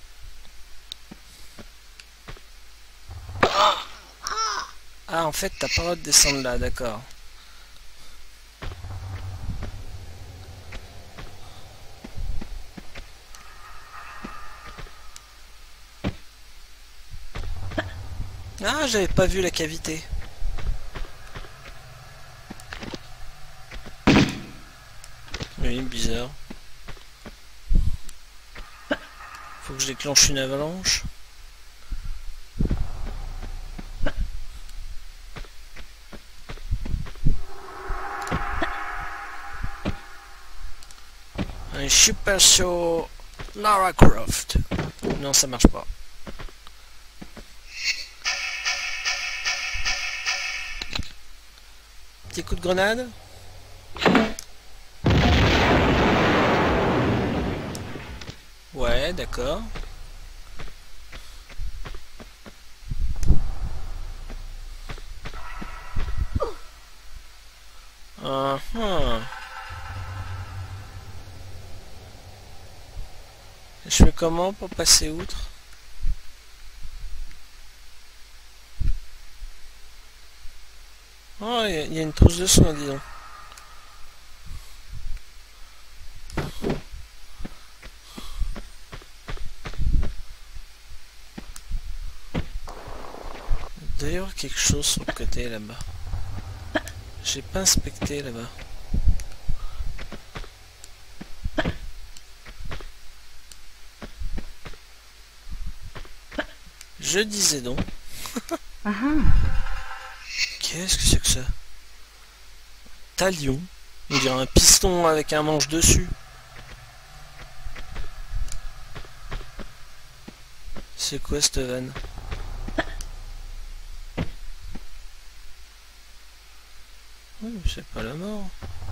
Ah en fait t'as pas le droit de descendre là, d'accord. Ah, j'avais pas vu la cavité. Oui, bizarre. Faut que je déclenche une avalanche. Un super show Lara Croft. Non, ça marche pas. Petit coup de grenade. Ouais, d'accord. Uh -huh. Je fais comment pour passer outre? Oh, il y, y a une trousse de soins, dis donc. D'ailleurs, quelque chose sur le côté là-bas. J'ai pas inspecté là-bas. Je disais donc. Ah ah. Qu'est-ce que c'est que ça? Talion. On dirait un piston avec un manche dessus. C'est quoi cette vanne? Oui, c'est pas la mort.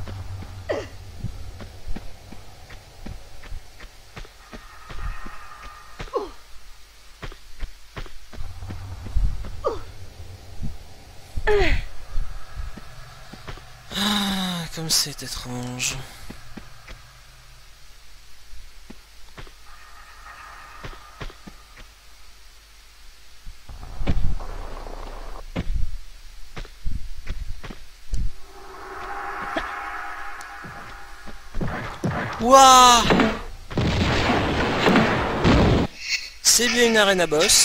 Ah, comme c'est étrange. Waouh! C'est bien une arène à boss.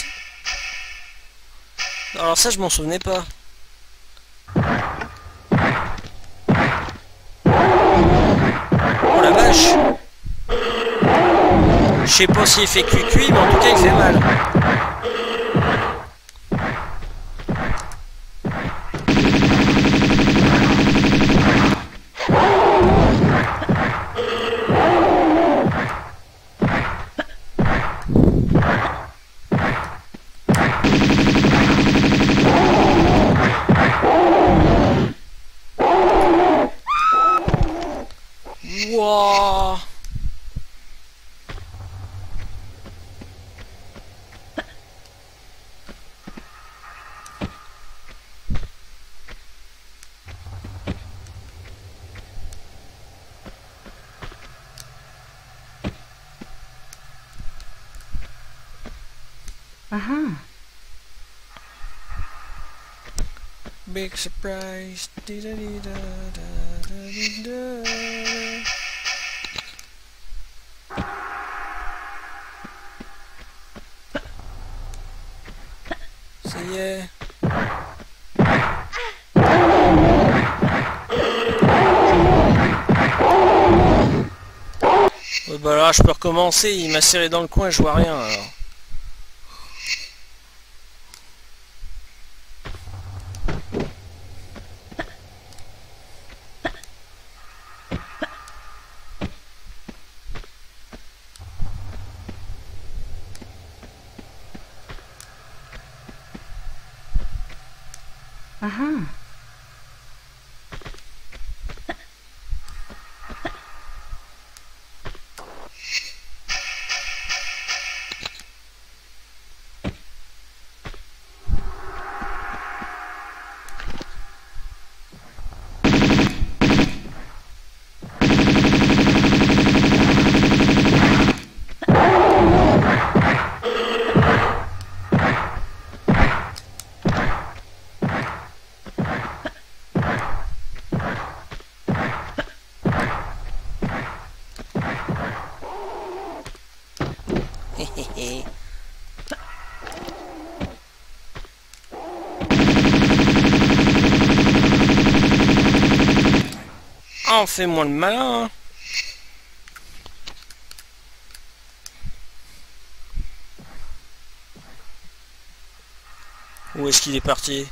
Alors ça, je m'en souvenais pas. Oh la vache! Je sais pas s'il fait cuit-cuit, mais en tout cas il fait mal. Wouah! Ah ah. Big surprise. Dee -da -dee -da -da -da -dee -da. Ça y est. Bah là, je peux recommencer, il m'a serré dans le coin, je vois rien alors. Aha. Ah, fais-moi le malin, hein. Où est-ce qu'il est parti?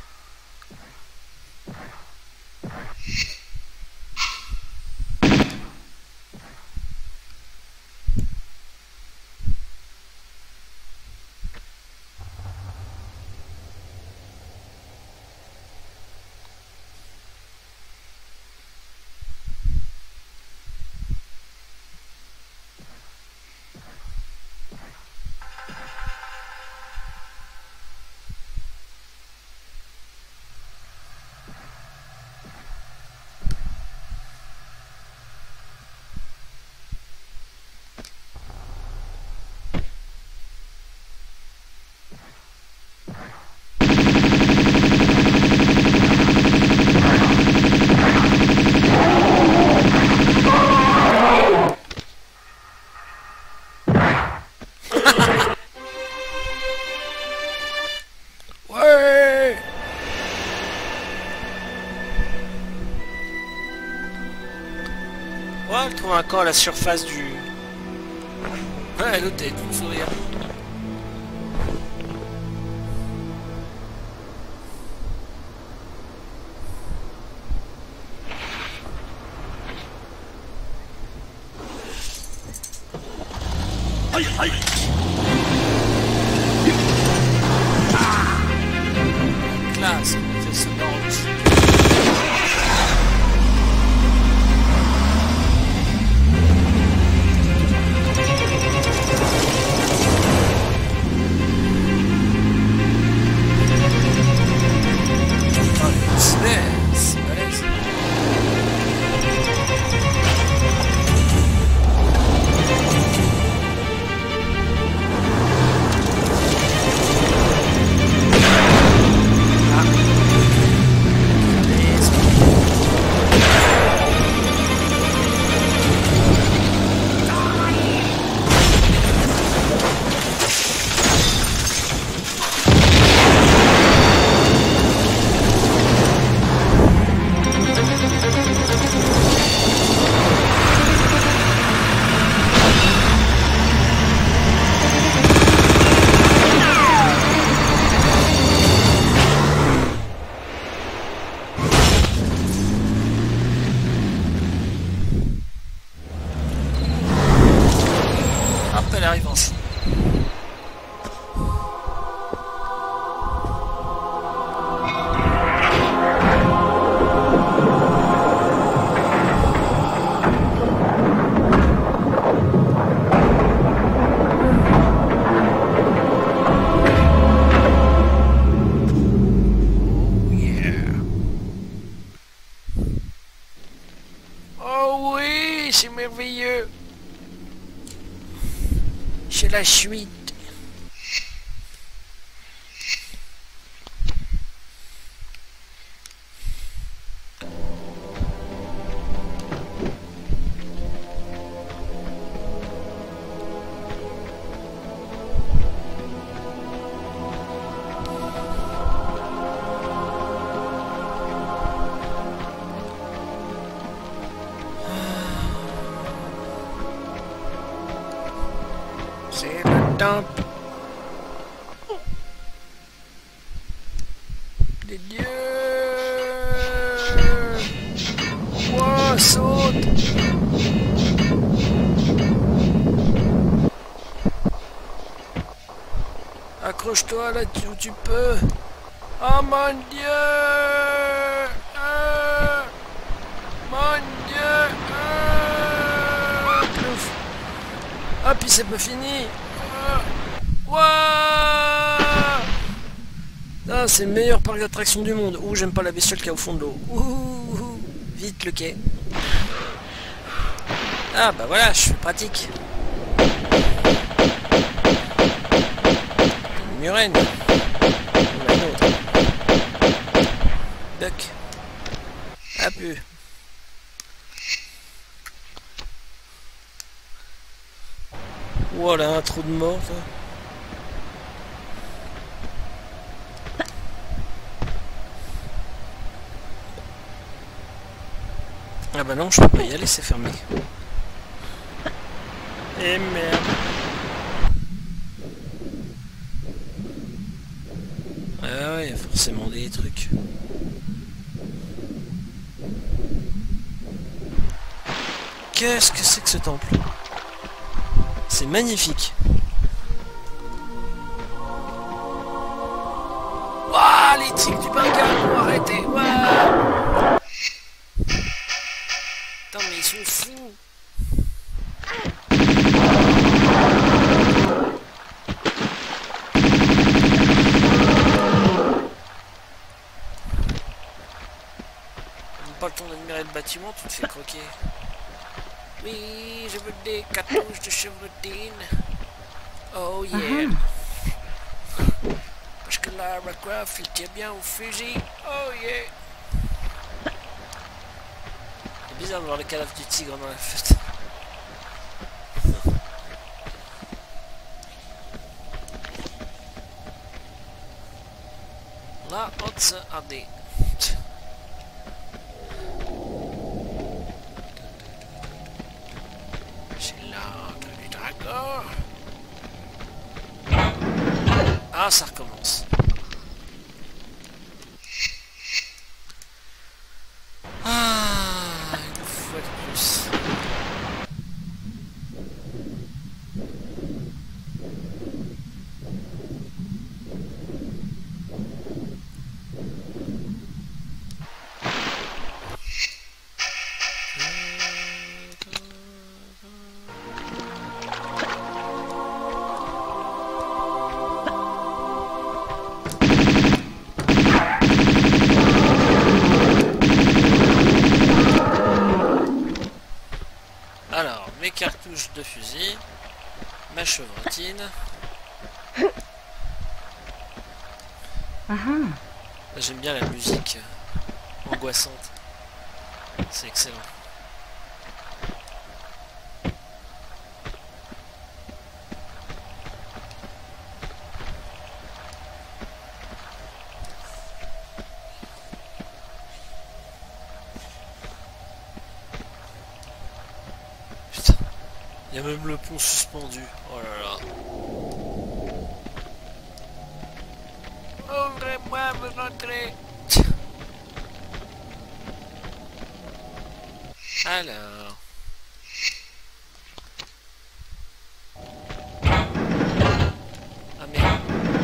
Ouais. Ouais, elle trouve un camp à la surface du... Ouais, l'autre est tout sourire. Aïe, aïe. Classe, on fait ce bounce. Elle arrive ainsi. Oh oui, c'est merveilleux. C'est la suite. Jump. Les dieux. Wow, saute. Accroche-toi là où tu peux. Oh mon dieu. Ah, mon dieu. Ah, plouf. Ah, puis c'est pas fini. Waouh! Ah, c'est le meilleur parc d'attractions du monde. Ouh, j'aime pas la bestiole qu'il y a au fond de l'eau. Ouh, vite le quai. Ah, bah voilà, je suis pratique. Une murène. On a une autre. Duck. Ah, plus. Voilà, un trou de mort, ça. Ah bah non, je peux pas y aller, c'est fermé. Et merde. Ah ouais, il y a forcément des trucs. Qu'est-ce que c'est que ce temple? C'est magnifique. Waouh, les tigres du Bengale, arrêtez. Waouh. Attends, mais ils sont fous. Pas le temps d'admirer le bâtiment, tu te fais croquer. Oui, je veux des cartouches de chevrotine. Oh yeah. Uh-huh. Parce que Lara Croft, il tient bien au fusil. Oh yeah. C'est bizarre de voir le cadavre du tigre dans la fête. Là, on se a des... Ah, ça recommence. Ah, une fois de plus. Alors, mes cartouches de fusil, ma chevrotine. Uh-huh. J'aime bien la musique angoissante. C'est excellent. Il y a même le pont suspendu. Oh là là. Ouvrez-moi vos entrées. Alors. Ah merde.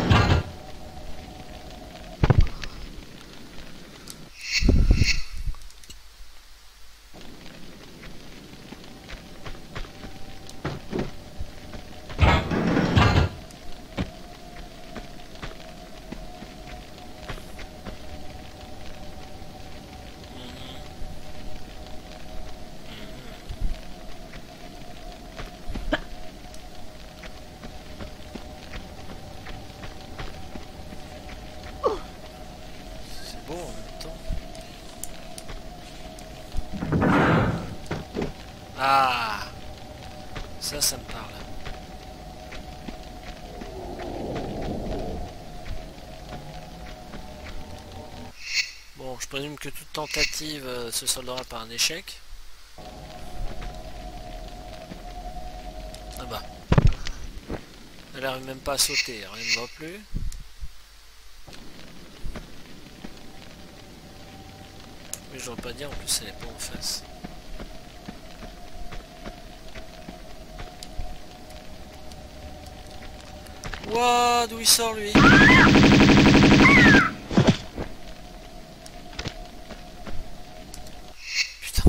En même temps. Ah, ça, ça me parle. Bon, je présume que toute tentative euh, se soldera par un échec. Ah bah. Elle arrive même pas à sauter, rien ne va plus. Mais je dois pas dire, en plus elle est pas en face. Wouah, d'où il sort lui? Putain.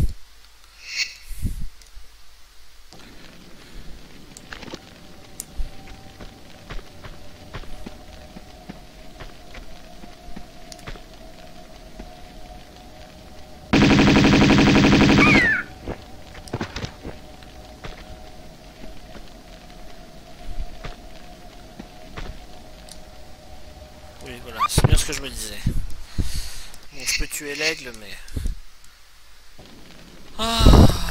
Oui, voilà, c'est bien ce que je me disais. Bon, je peux tuer l'aigle, mais... Ah.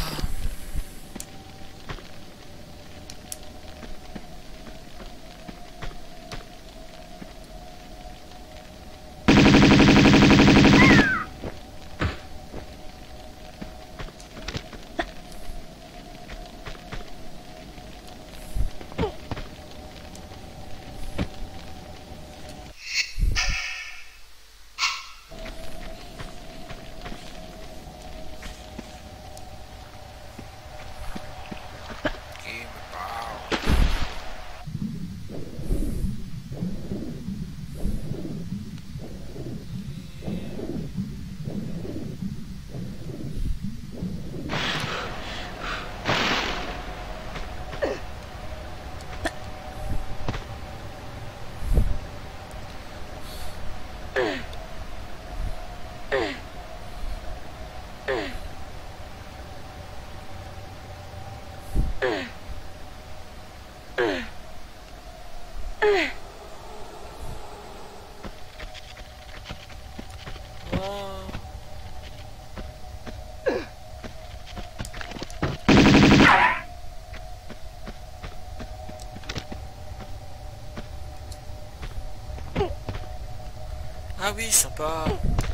Ah oui, sympa.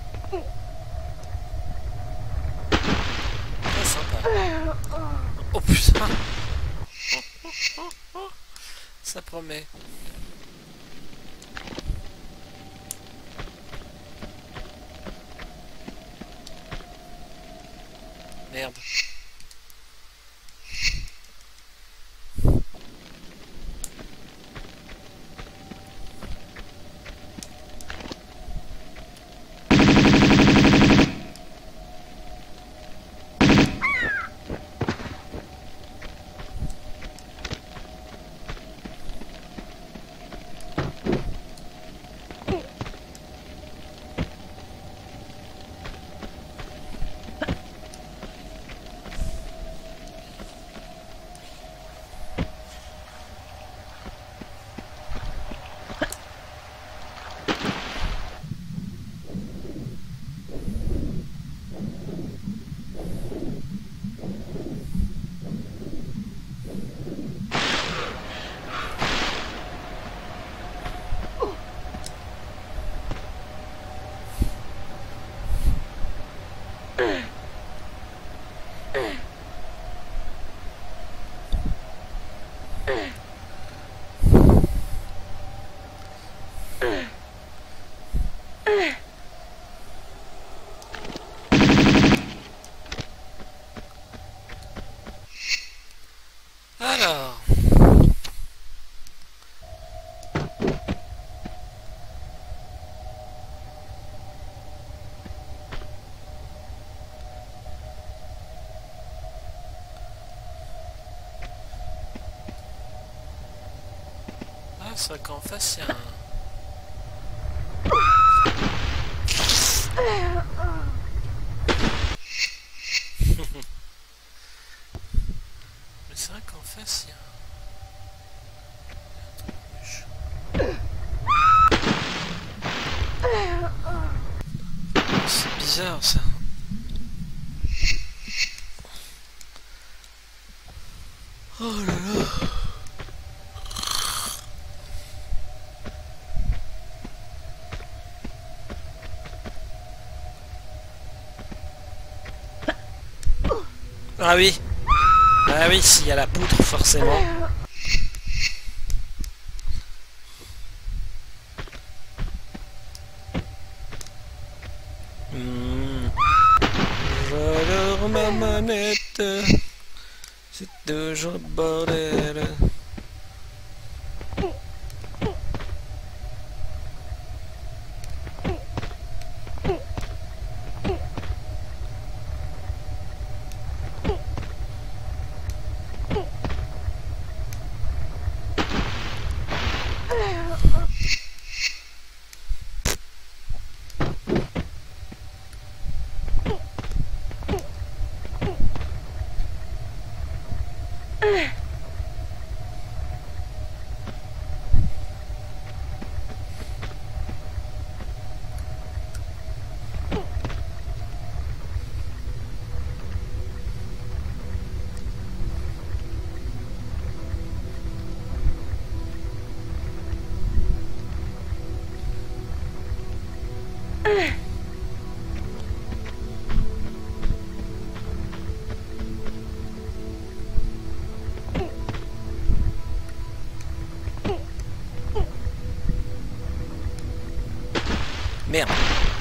Très sympa. Oh putain. Ça promet. Merde. Alors... Ah, c'est vrai qu'en face, il y a un... Mais c'est vrai qu'en face, il y a un... C'est bizarre, ça. Oh là là. Ah oui. Ah oui, s'il y a la poutre, forcément. sur ma manette. C'est toujours le bordel. Merde.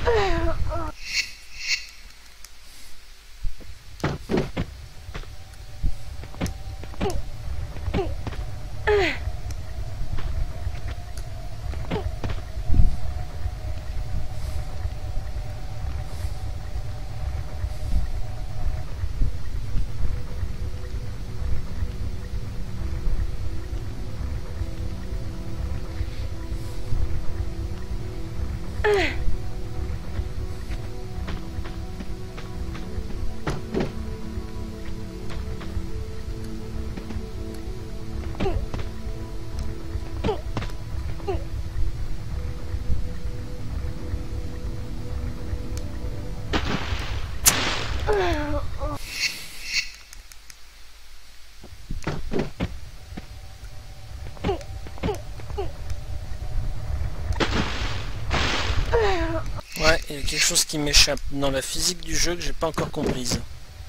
Ouais, il y a quelque chose qui m'échappe dans la physique du jeu que j'ai pas encore comprise.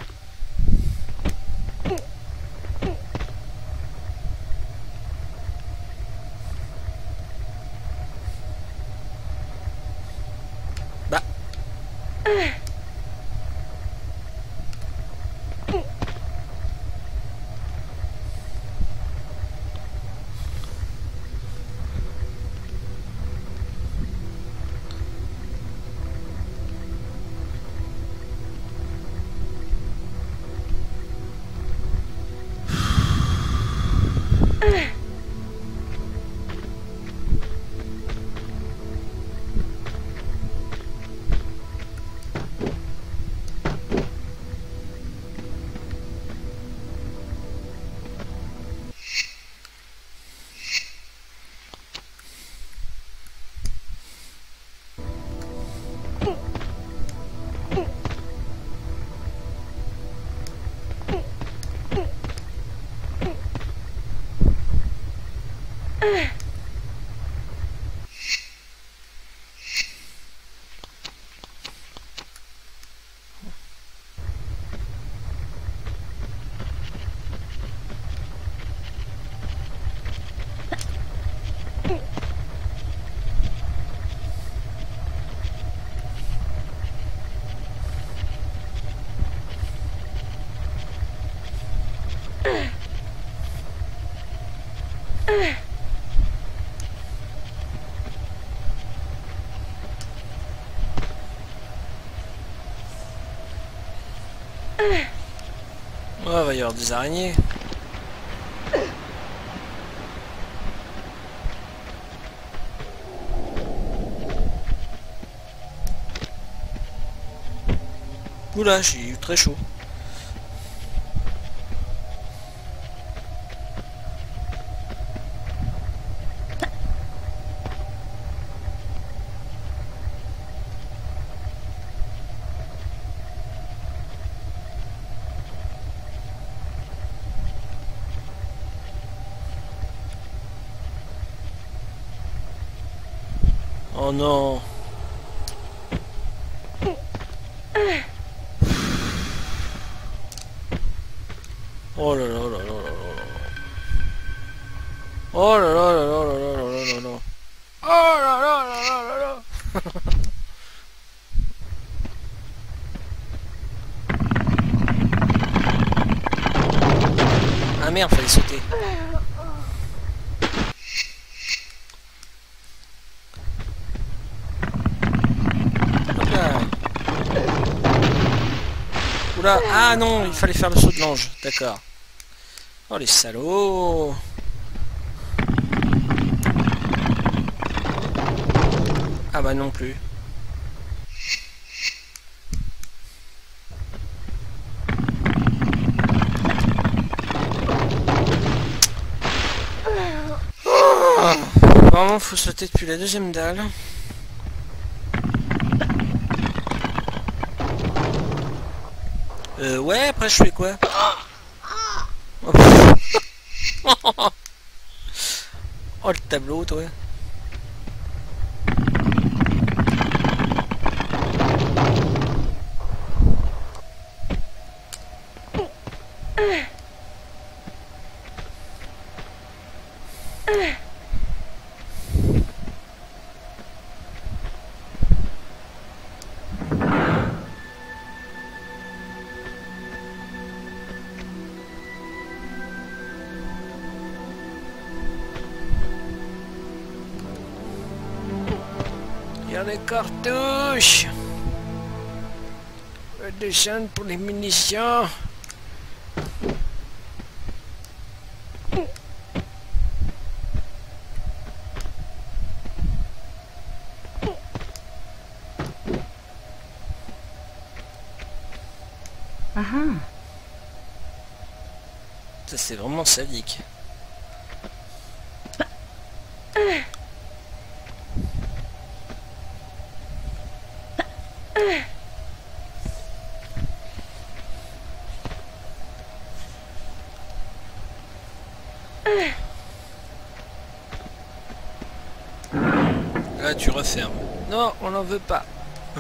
Bah. Oh, il va y avoir des araignées. Oula, j'ai eu très chaud. Oh non. Oh là là là là là là. Oh là là là là là là là là là. Oh là là là là là là. merde, fallait sauter. Oula. Oula, ah non, il fallait faire le saut de l'ange, d'accord. Oh les salauds. Ah bah non plus. Oh, vraiment faut sauter depuis la deuxième dalle. Euh ouais, après je fais quoi? Oh, oh le tableau toi. Il y a les cartouches. Le dessin pour les munitions. Ah ah. Ça c'est vraiment sadique. Là tu refermes. Non, on n'en veut pas.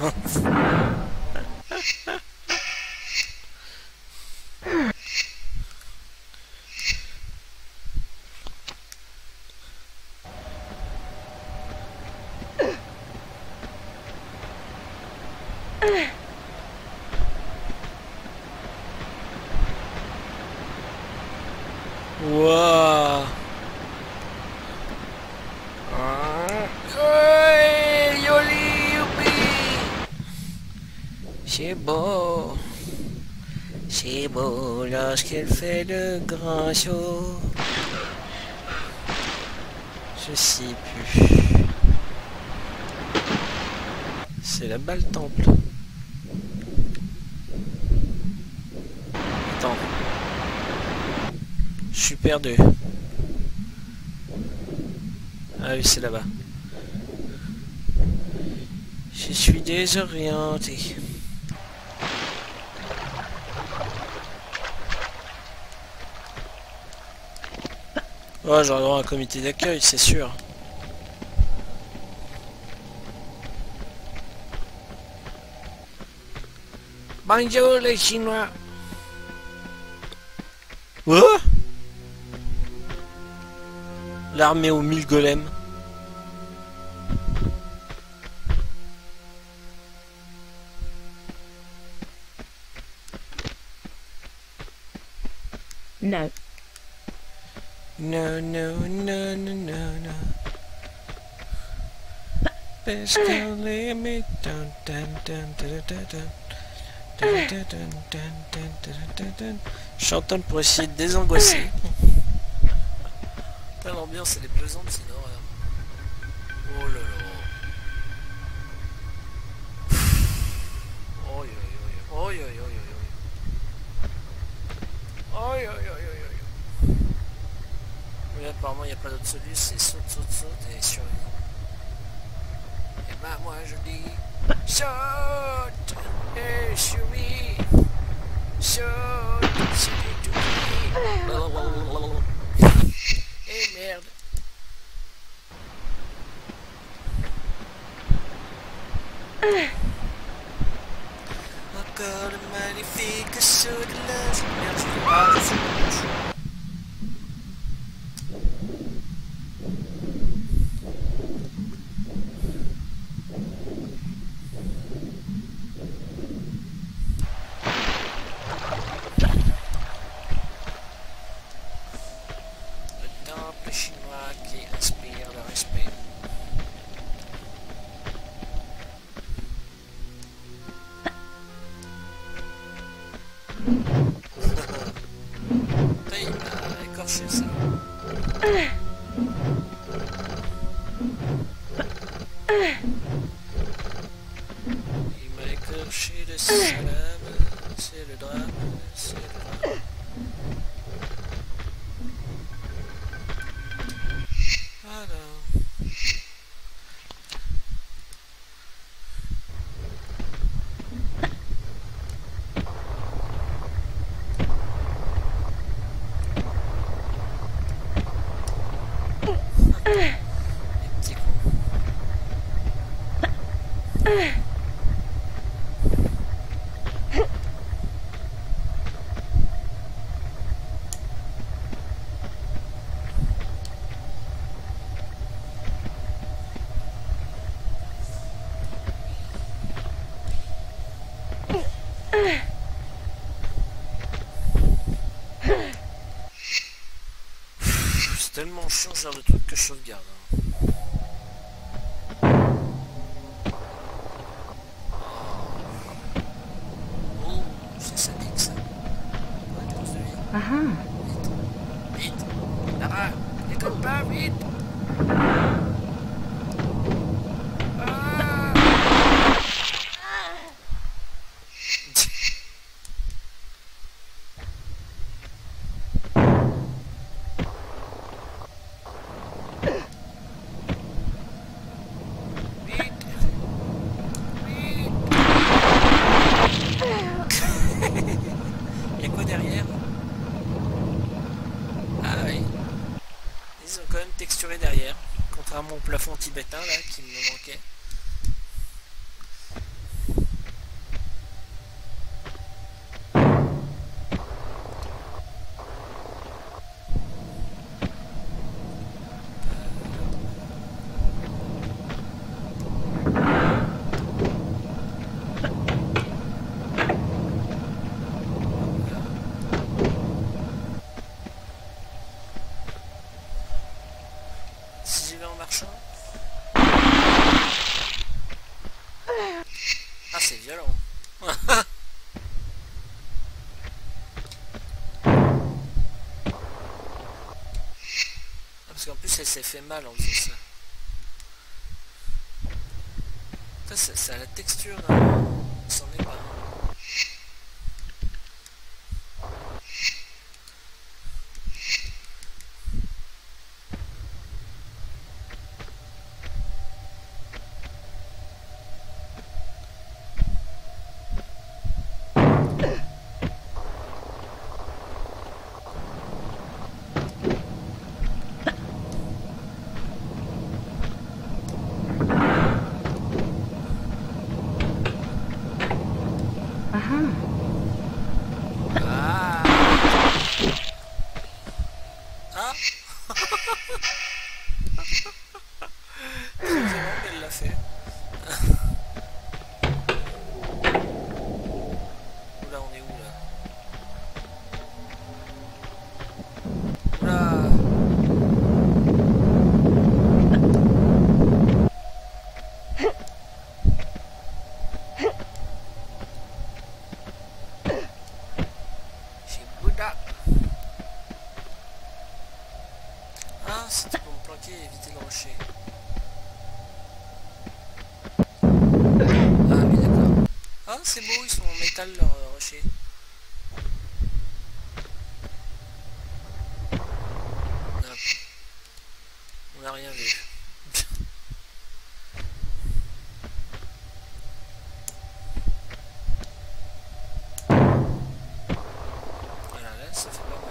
Wow. C'est beau, c'est beau lorsqu'elle fait le grand saut. Je sais plus. C'est là-bas le temple. Attends. Je suis perdu. Ah oui, c'est là-bas. Je suis désorienté. Oh, j'aurai droit à un comité d'accueil, c'est sûr. Bonjour les Chinois. Quoi? L'armée aux mille golems. No. No, no, no, no, no, no. Best go lay me down, down, down, down, down, down. Chantonne pour essayer de désangoisser. Putain, l'ambiance elle est pesante, c'est une horreur. Oh là là. Oh yo yo yo. Oh yo yo yo yo. Oh yo yo yo yo. Mais apparemment il n'y a pas d'autre solution, c'est saute, saute, saute et survie. Et bah moi je dis saute et survie. Saute, c'est tout. Et merde. Encore le magnifique saut de l'âge. Merde, je suis ah, je suis moche. clocher de salam, c'est le drame, c'est le drame. Alors... Les petits cons. C'est tellement chiant ce genre de truc que je sauvegarde. Hein. Oh, c'est sadique ça. Ouais, cause de vie. Ah ah. Vite, vite, là-bas, déconne pas, vite. Ah. Il y a quoi derrière? Ah oui. Ils ont quand même texturé derrière. Contrairement au plafond tibétain là qui me manquait. Si j'y vais en marchant. Ah c'est violent. Ah, parce qu'en plus elle s'est fait mal en faisant ça. Ça, ça, ça a la texture d'un... C'en est pas. Ah. Ah. C'est vraiment qu'elle l'a fait. Oula, on est où là? Oula. Chez Bouddha. Ah, c'était pour me planquer et éviter le rocher. Ah oui, d'accord. Ah, c'est beau, ils sont en métal leurs euh, rochers. Non. On n'a rien vu. Voilà, là, ça fait pas mal.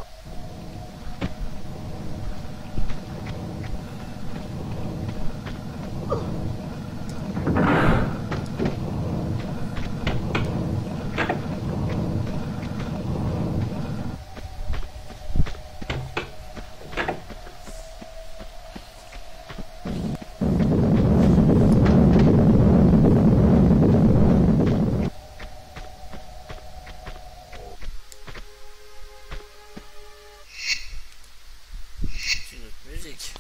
C'est une autre musique.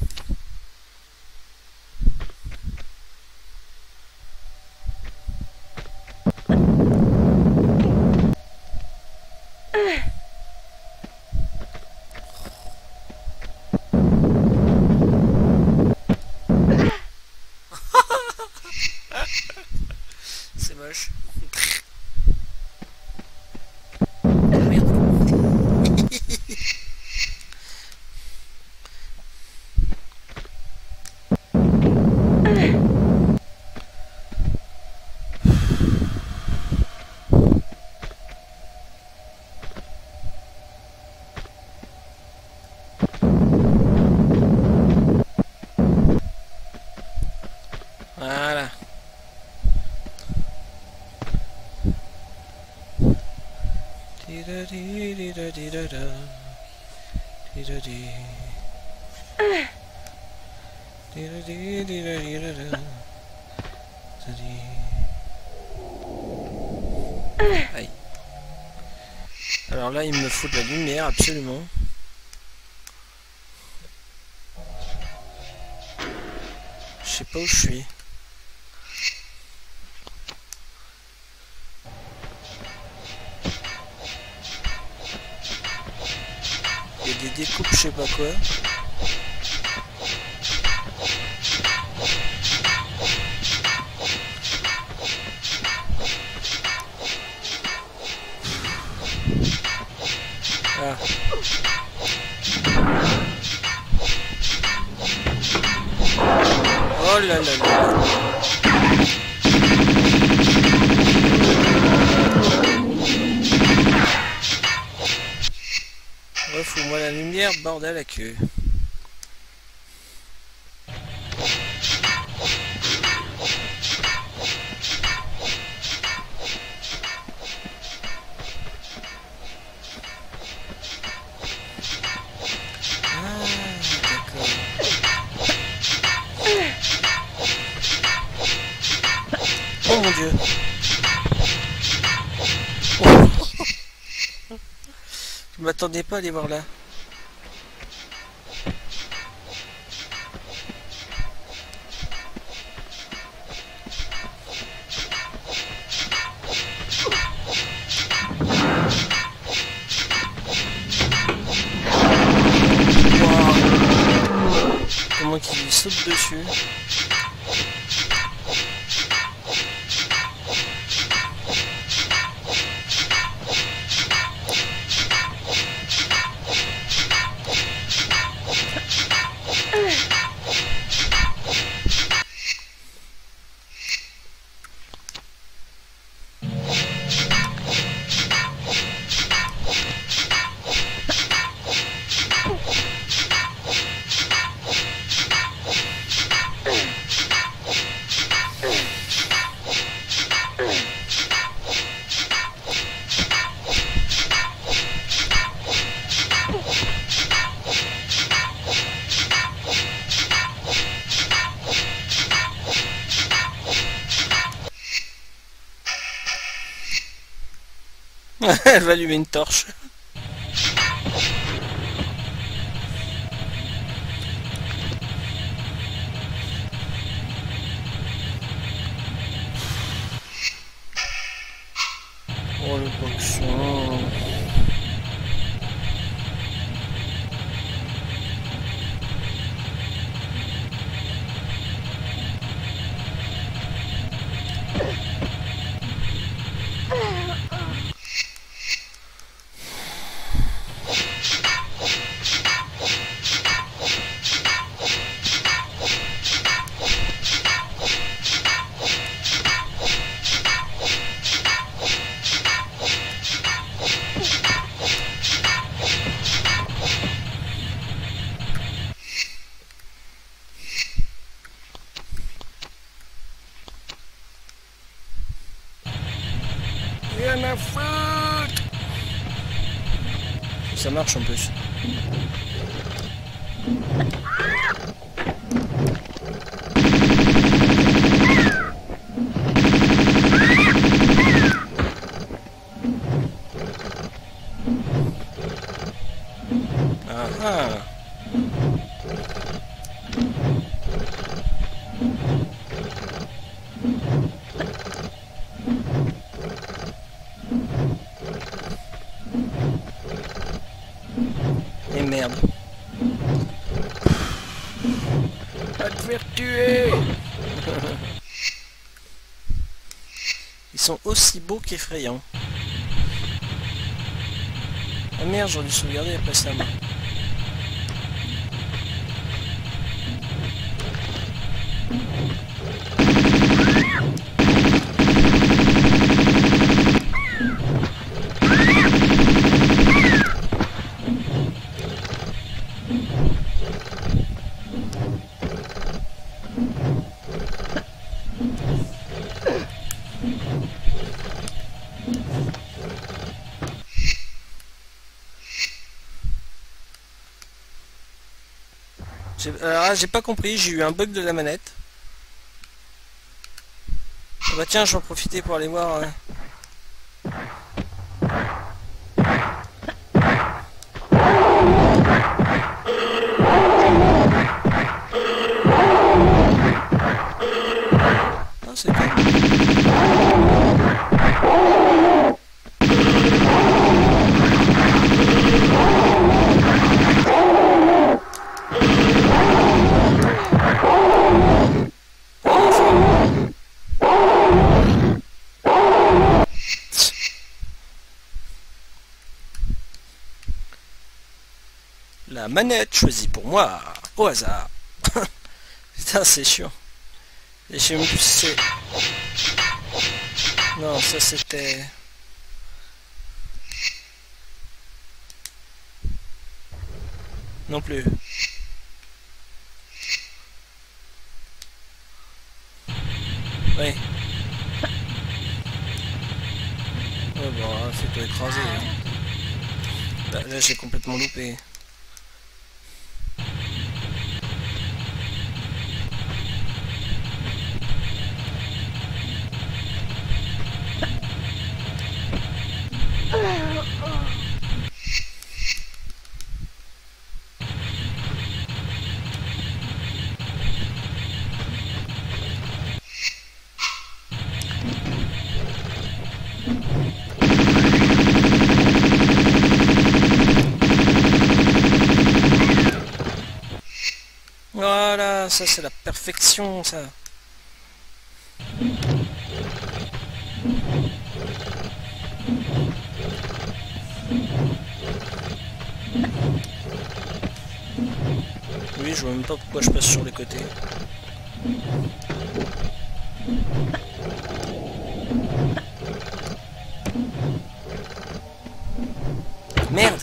C'est moche. Voilà. Aïe. Alors là, il me faut de la lumière, absolument. Je sais pas où je suis. Il y a des découpes, je sais pas quoi. Ah. Oh là là là. Ouais, faut-moi la lumière, bordel à queue. Oh mon dieu. Oh. Je m'attendais pas à les voir là. Wow. Comment qu'il saute dessus. Elle va allumer une torche. Oh le cochon. Rien à foutre. Ça marche en plus. Ah ah. Et merde. Va te faire tuer. Ils sont aussi beaux qu'effrayants. Ah merde, j'aurais dû sauvegarder après ça. Alors j'ai pas compris, j'ai eu un bug de la manette. Ah bah tiens, je vais en profiter pour aller voir... Euh... Ah, c'est cool. La manette choisie pour moi, au hasard. Putain, c'est chiant. Et je sais même plus si c'est... Non, ça c'était... Non plus. Oui. Ouais, bon, c'est tout écrasé. Hein. Bah, là, j'ai complètement loupé. Voilà, ça c'est la perfection, ça. Oui, je vois même pas pourquoi je passe sur les côtés. Merde!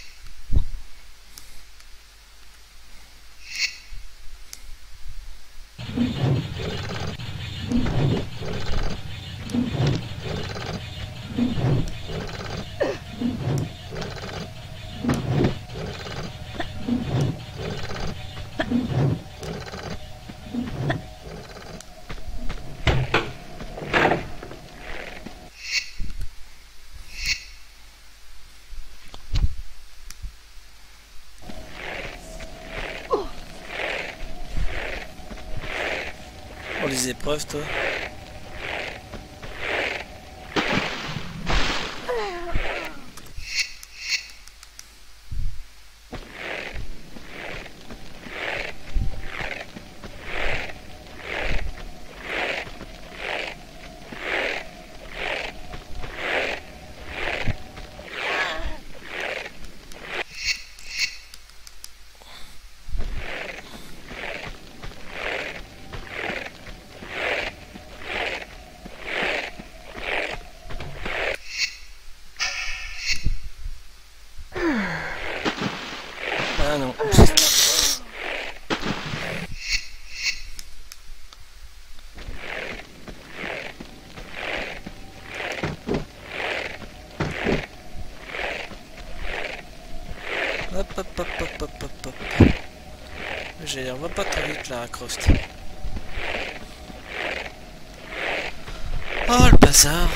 Oh, les épreuves, toi. Ah non. Hop hop hop hop hop hop hop. J'ai on va pas trop vite là, Croft. Oh le bazar.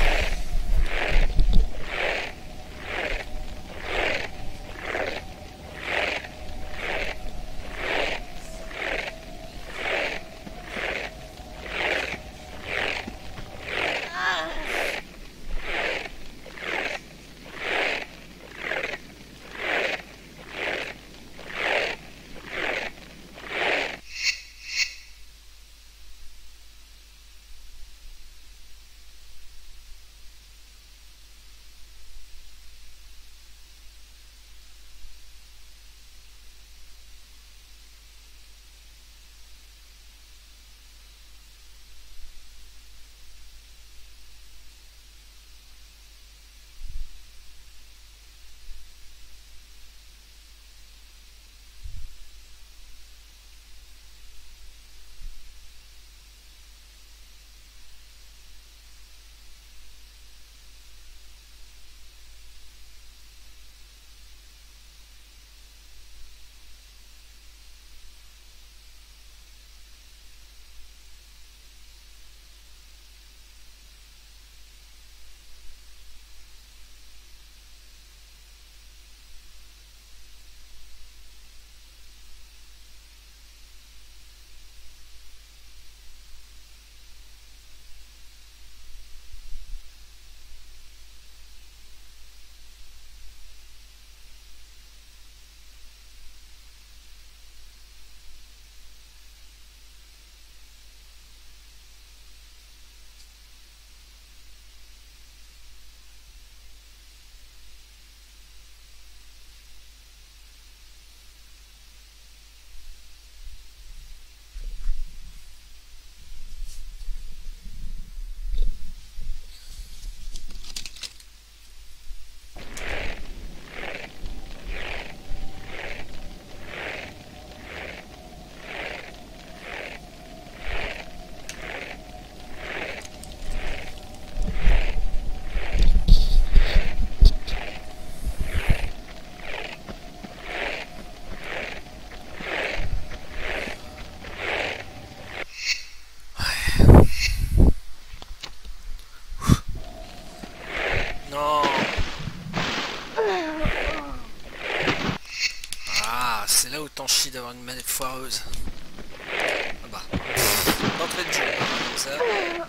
t'en chie d'avoir une manette foireuse. Ah bah. D'entrée de jeu, comme ça.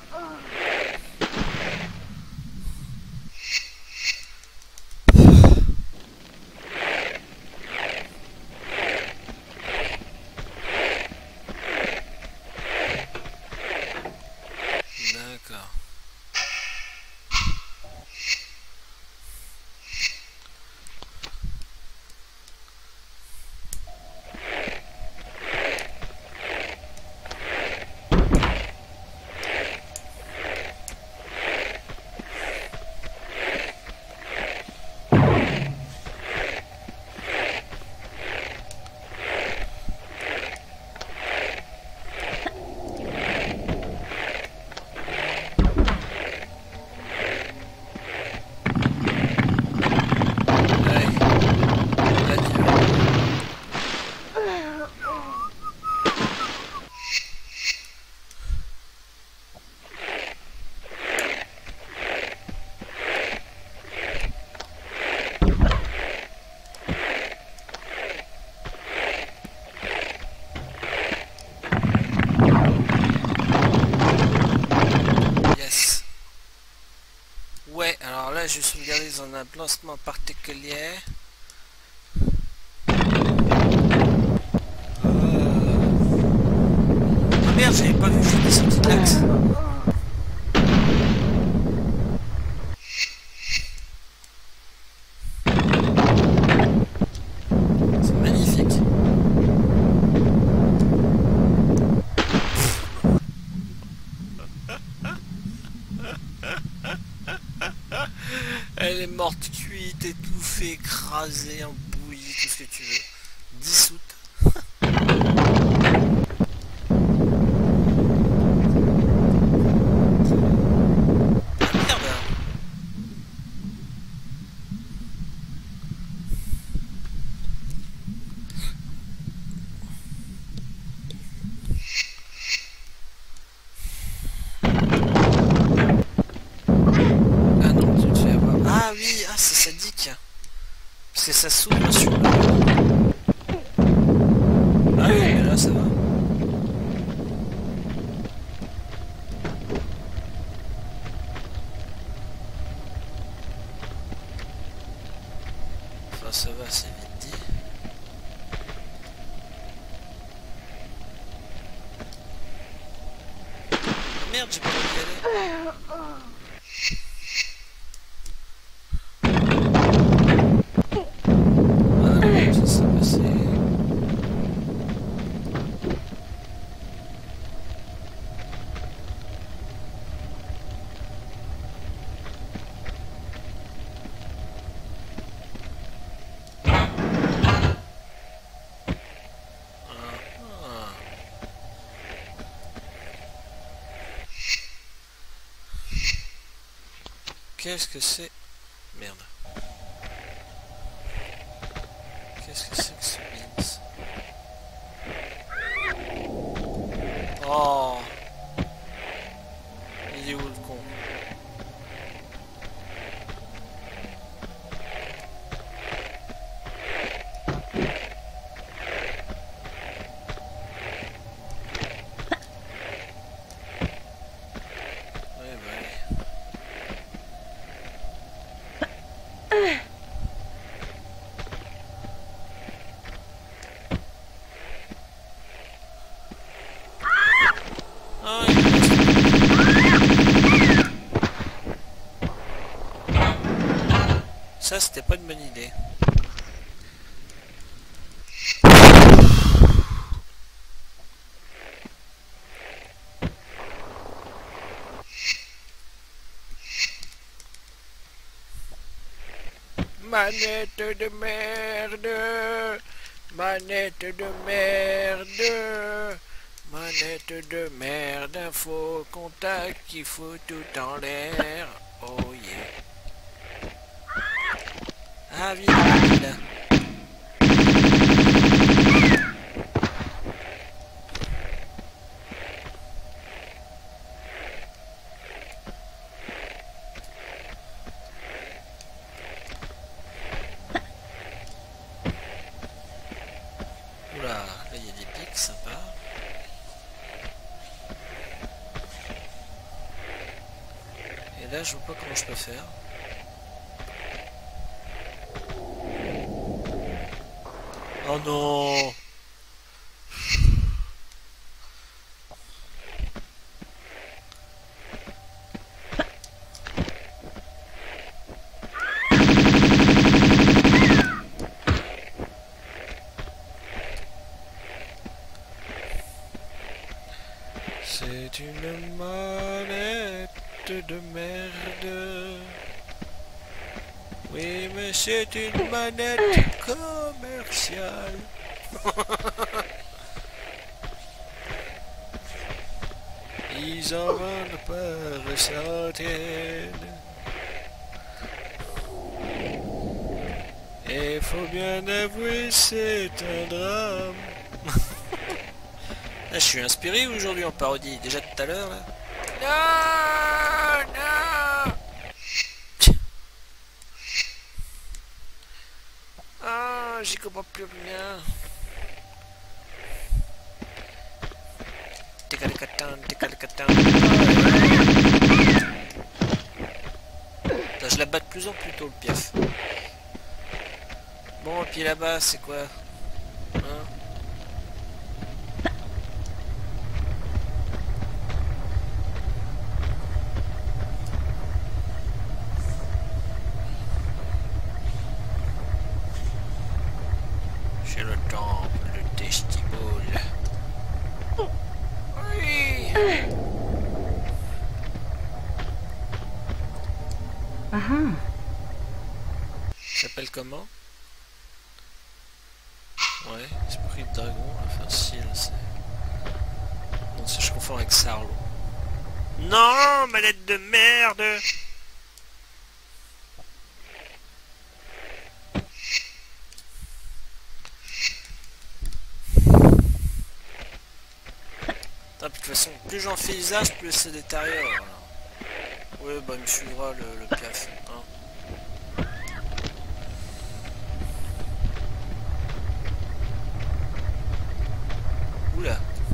D'accord. Ouais, alors là je suis regardé dans un emplacement particulier. Euh... Oh merde, j'avais pas vu que j'étais sorti de l'axe. C'est magnifique. Elle est morte, cuite, étouffée, écrasée, embouillie, tout ce que tu veux. Dissoute. Ah oui, ah c'est sadique. Parce que ça s'ouvre sur le... Ah oui, mais là ça va. Enfin ça va, c'est vite dit. Merde, j'ai pas envie d'y aller. Qu'est-ce que c'est? Merde. Qu'est-ce que c'est que ce Beans? Oh! Il est où le con? Ouais, bah allez. Ah, il reste. Ça, c'était pas une bonne idée. Manette de merde, manette de merde, manette de merde, info contact, il faut tout en l'air, oh yeah. Ah vite, vite. Oula. Et là, je vois pas comment je peux faire. Oh non! C'est une manette de merde. Oui, mais c'est une manette commerciale. Ils en vendent par centaines. Et faut bien avouer, c'est un drame. Là, je suis inspiré aujourd'hui en parodie, déjà tout à l'heure là. Non, non. Ah, j'y comprends plus rien. Je la bats de plus en plus tôt le piaf. Bon, et puis là-bas, c'est quoi? Hein? Chez le temple de Testibule. Oui. Ah ah. Ça s'appelle comment? Ouais, esprit de dragon, enfin si, là c'est... Non, c'est je confonds avec Sarlo. Non, manette de merde! De toute façon, plus j'en fais usage, plus c'est détériore. Oui, bah il me suivra le, le piaf. Hein. Oula.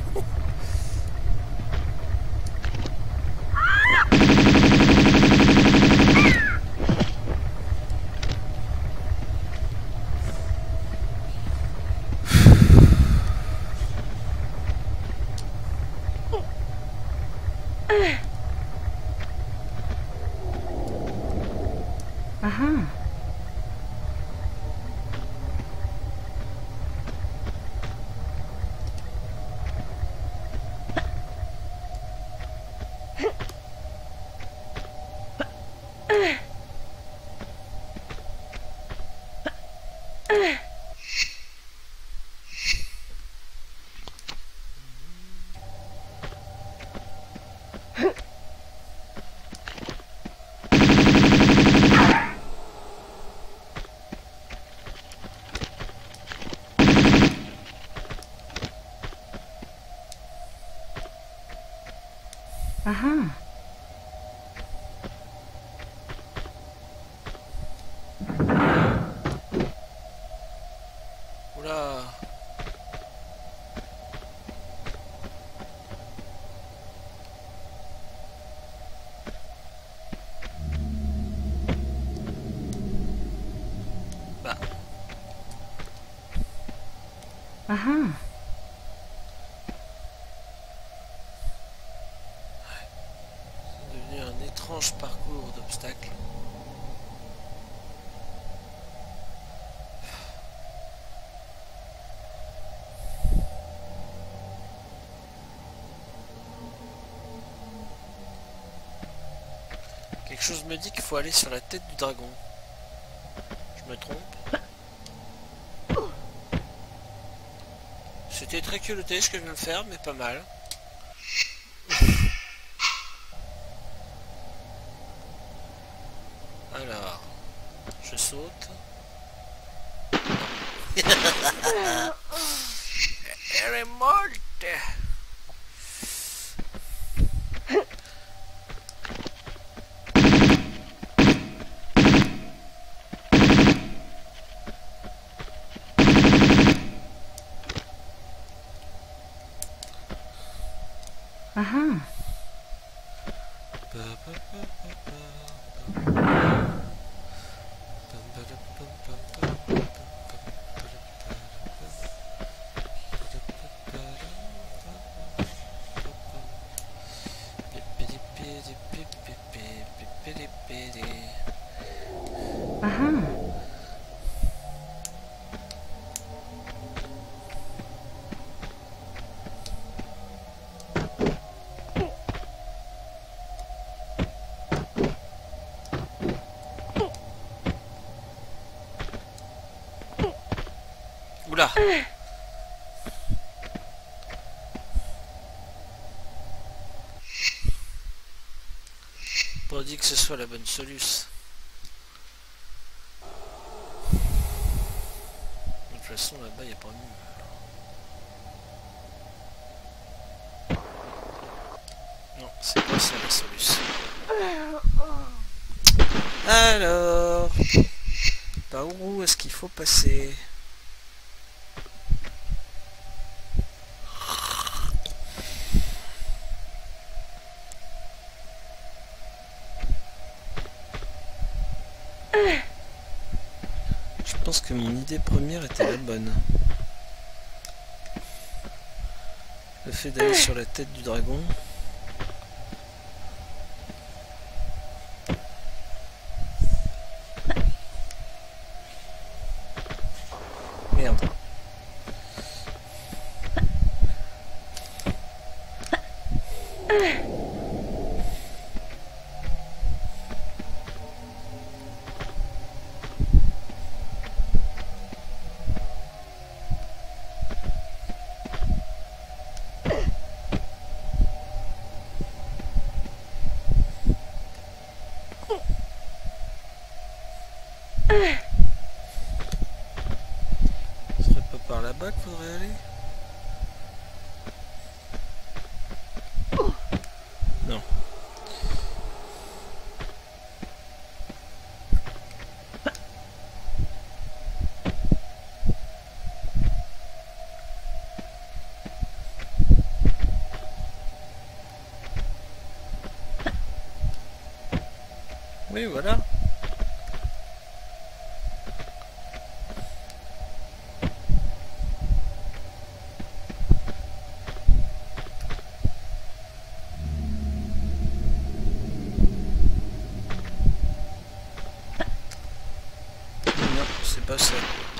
Ah ah. Ah ah. Oula. Bah. Ah ah. C'est devenu un étrange parcours d'obstacles. Quelque chose me dit qu'il faut aller sur la tête du dragon. Je me trompe? C'était très culotté ce que je viens de faire, mais pas mal. Alors, je saute. Elle est morte. Ah ah. Aha. Oula. Pas dit que ce soit la bonne solution. De toute façon là-bas il n'y a pas de mur. Non, c'est pas ça la solution. Alors, par où est-ce qu'il faut passer? Je pense que mon idée première était la bonne. Le fait d'aller sur la tête du dragon. Merde. Ce serait pas par là-bas qu'il faudrait aller? Non. Oui, voilà. Non, c'est pas ça.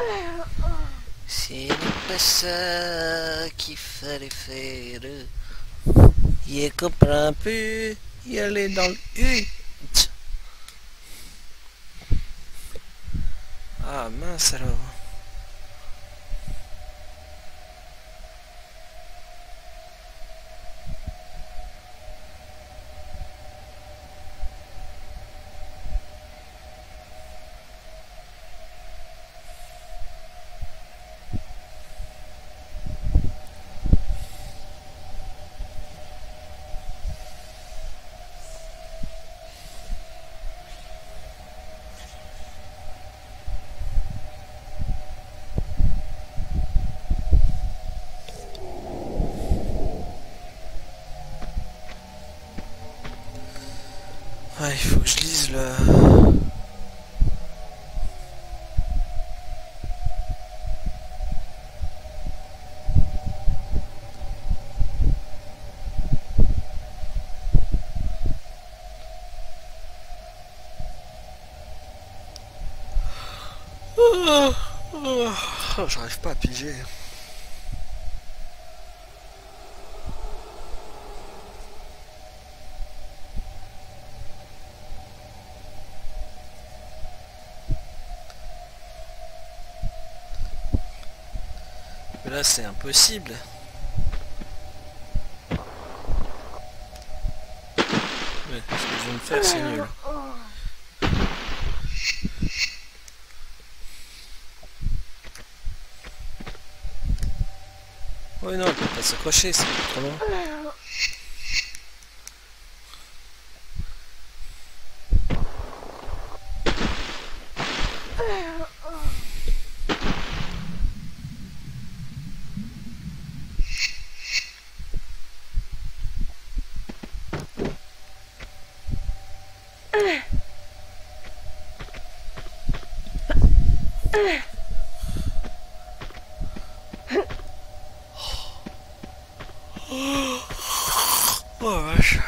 C'est pas ça qu'il fallait faire. Il comprend plus. Il allait dans le huit. Ah mince alors. Ah, il faut que je lise le... Oh, oh, oh, j'arrive pas à piger. Mais là c'est impossible. Ouais, ce que je viens de faire c'est nul. Ouais non, elle peut pas s'accrocher, c'est trop loin. Oh vache.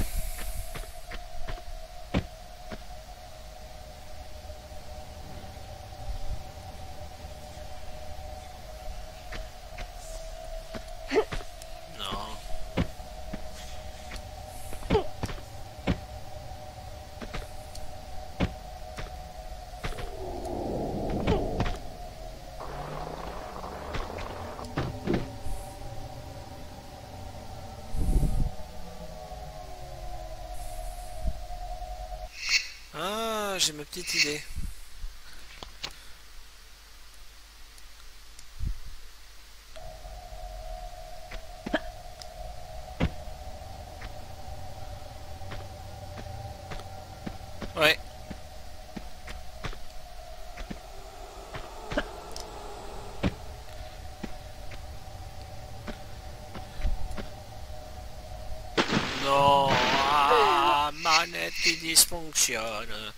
Non. Ah, j'ai ma petite idée. Ouais. Non, ah, manette qui dysfonctionne.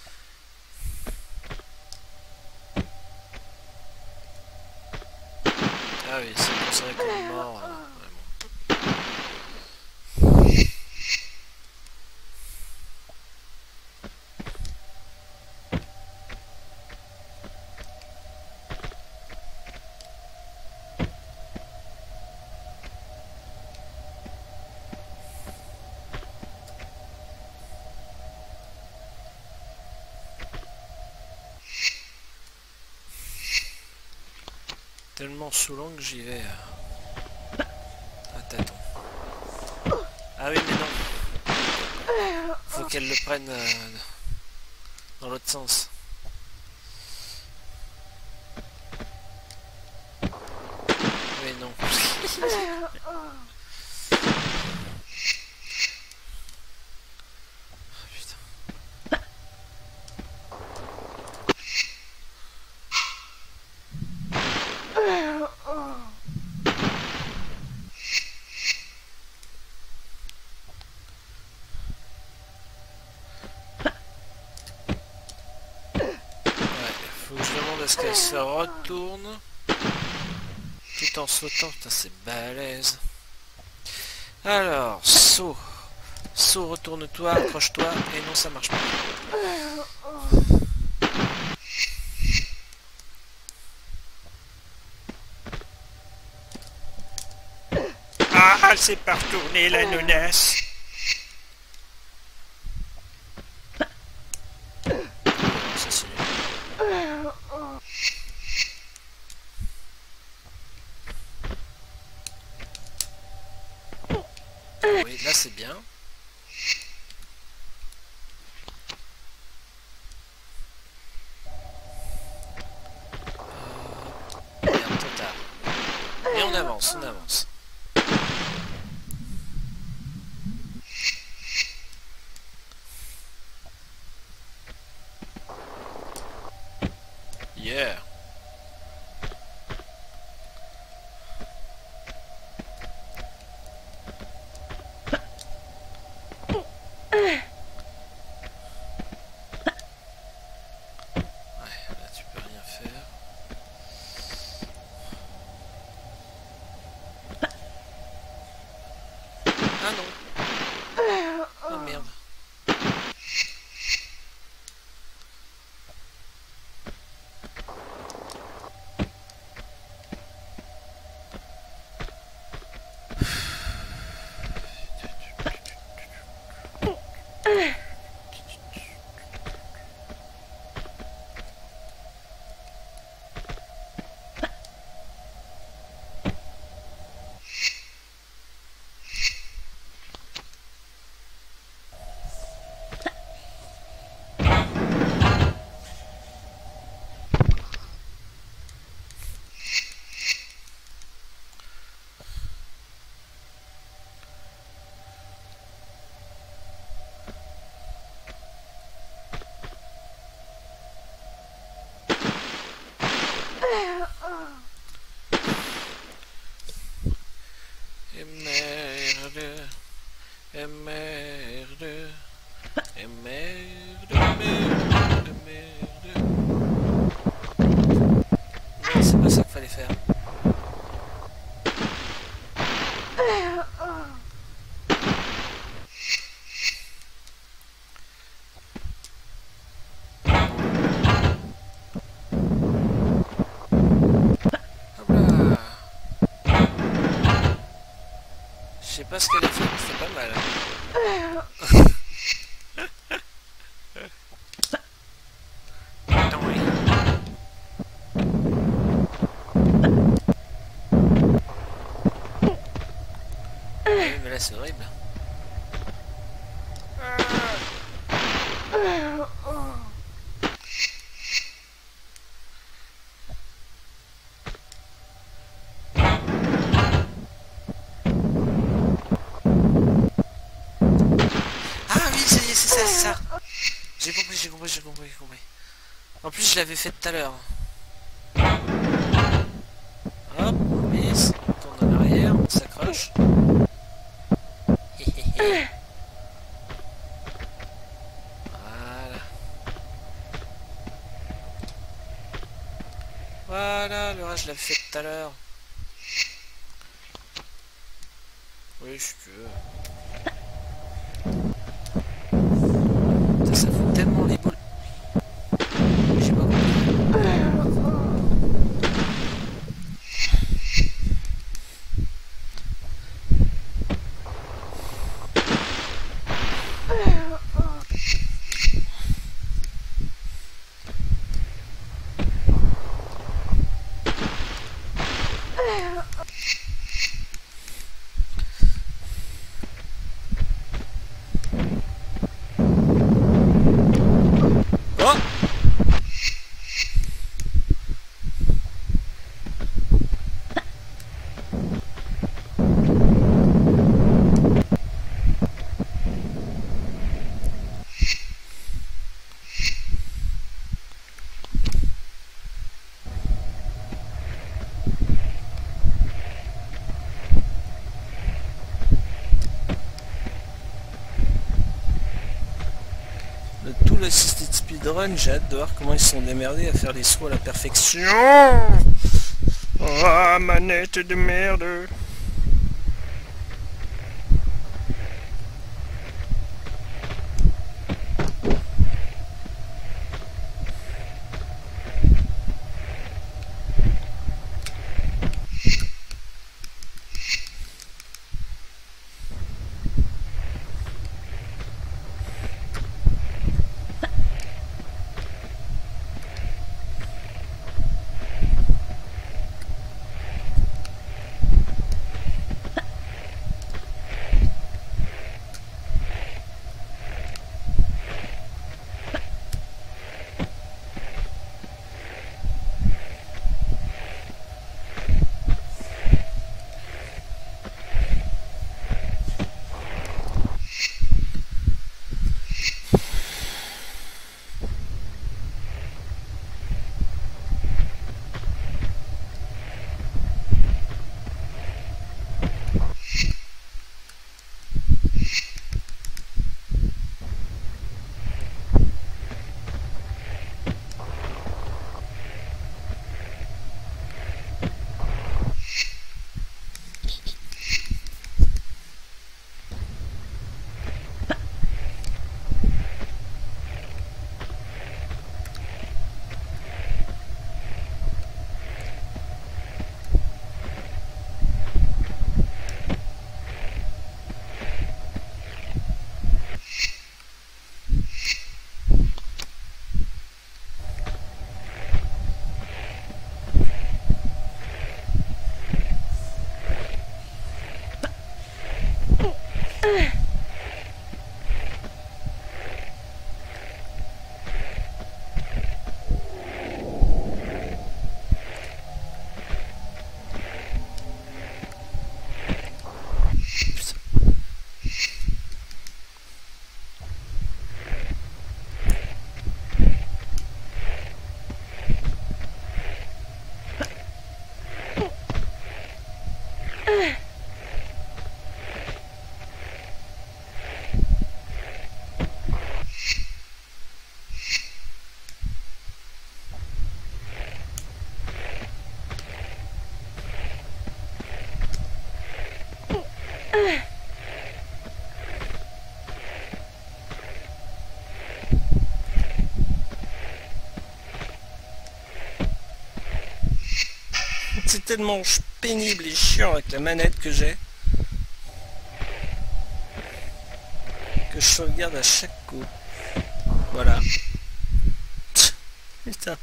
Ah oui, c'est pour ça qu'on est mort. euh, vraiment. Tellement saoulant que j'y vais euh, à tâtons. Ah oui, mais non. Faut qu'elle le prenne euh, dans l'autre sens. Oui, non. Putain. Faut que je demande à ce qu'elle se retourne tout en sautant. Putain, c'est balèze. Alors, saut. Saut, retourne-toi, accroche-toi. Et non, ça marche pas. Ah, elle s'est pas retournée, la nounasse. Ça, c'est nul. Oui, là c'est bien. Euh... Merde, trop tard. Et on avance, on avance. Yeah. Ah non. Oh merde. pas ce qu'elle a fait, c'était pas mal. Hein. Attends, oui. Oui, mais là c'est horrible. J'ai compris, j'ai compris, j'ai compris, j'ai compris. En plus, je l'avais fait tout à l'heure. Hop, on glisse, on tourne en arrière, on s'accroche. Voilà. Voilà, le reste, je l'avais fait tout à l'heure. Oui, si tu veux. Ça fout tellement les boules. J'ai pas compris. Tout l'assisted speedrun, j'ai hâte de voir comment ils se sont démerdés à faire les sauts à la perfection. Oh, manette de merde. C'est tellement pénible et chiant avec la manette que j'ai. je sauvegarde à chaque coup. Voilà. Putain.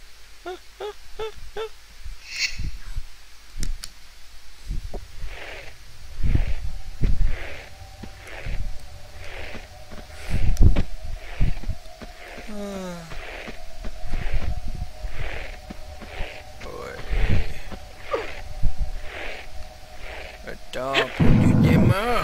Temple du démon.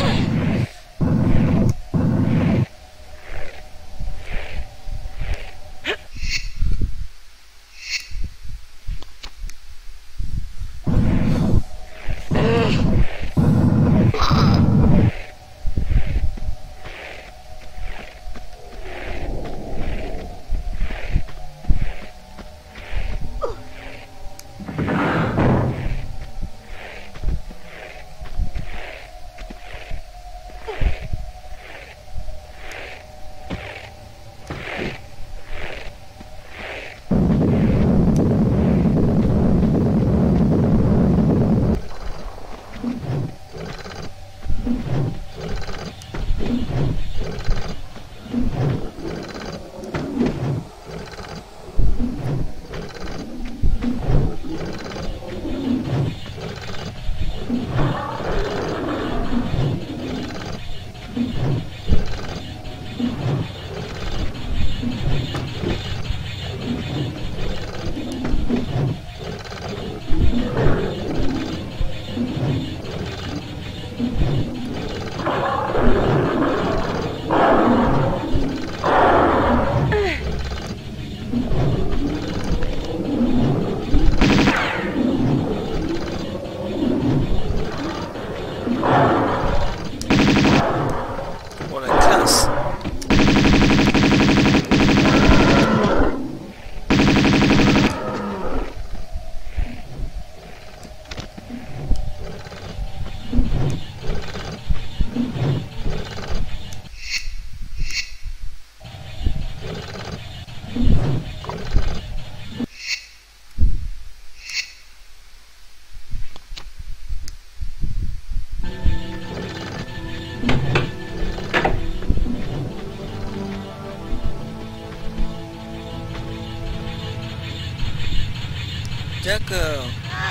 D'accord.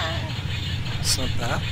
Sympa.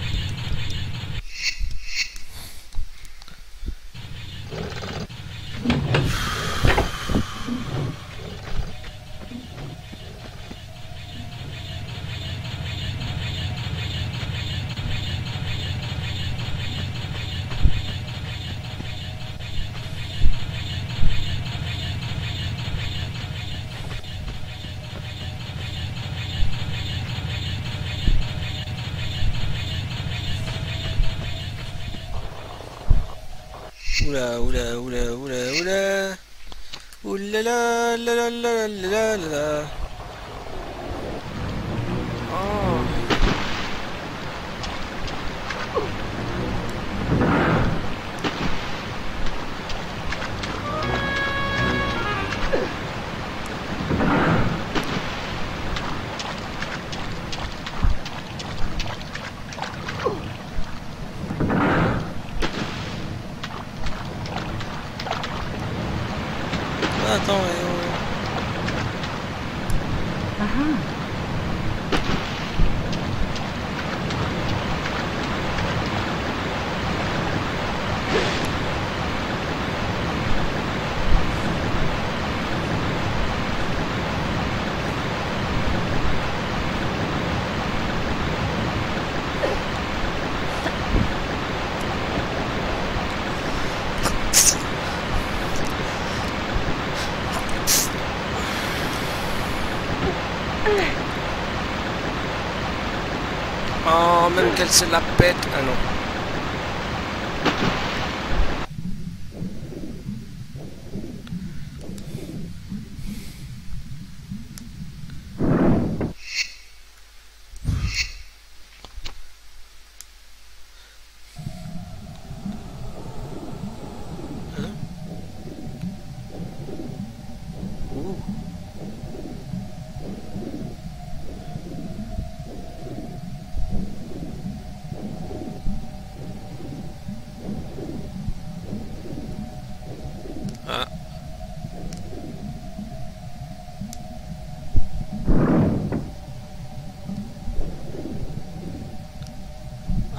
Oula, oula, oula, oula, oula. Oula la la la la la la la. Oh. Attends, et oh. Aha. Oh, même qu'elle se la pète. Ah non.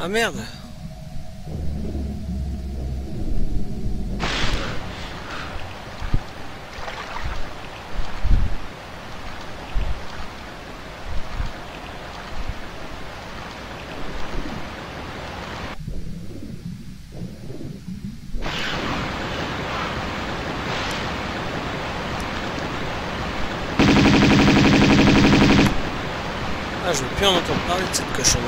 Ah merde. Ah, je veux plus en entendre parler de cette cochonnerie.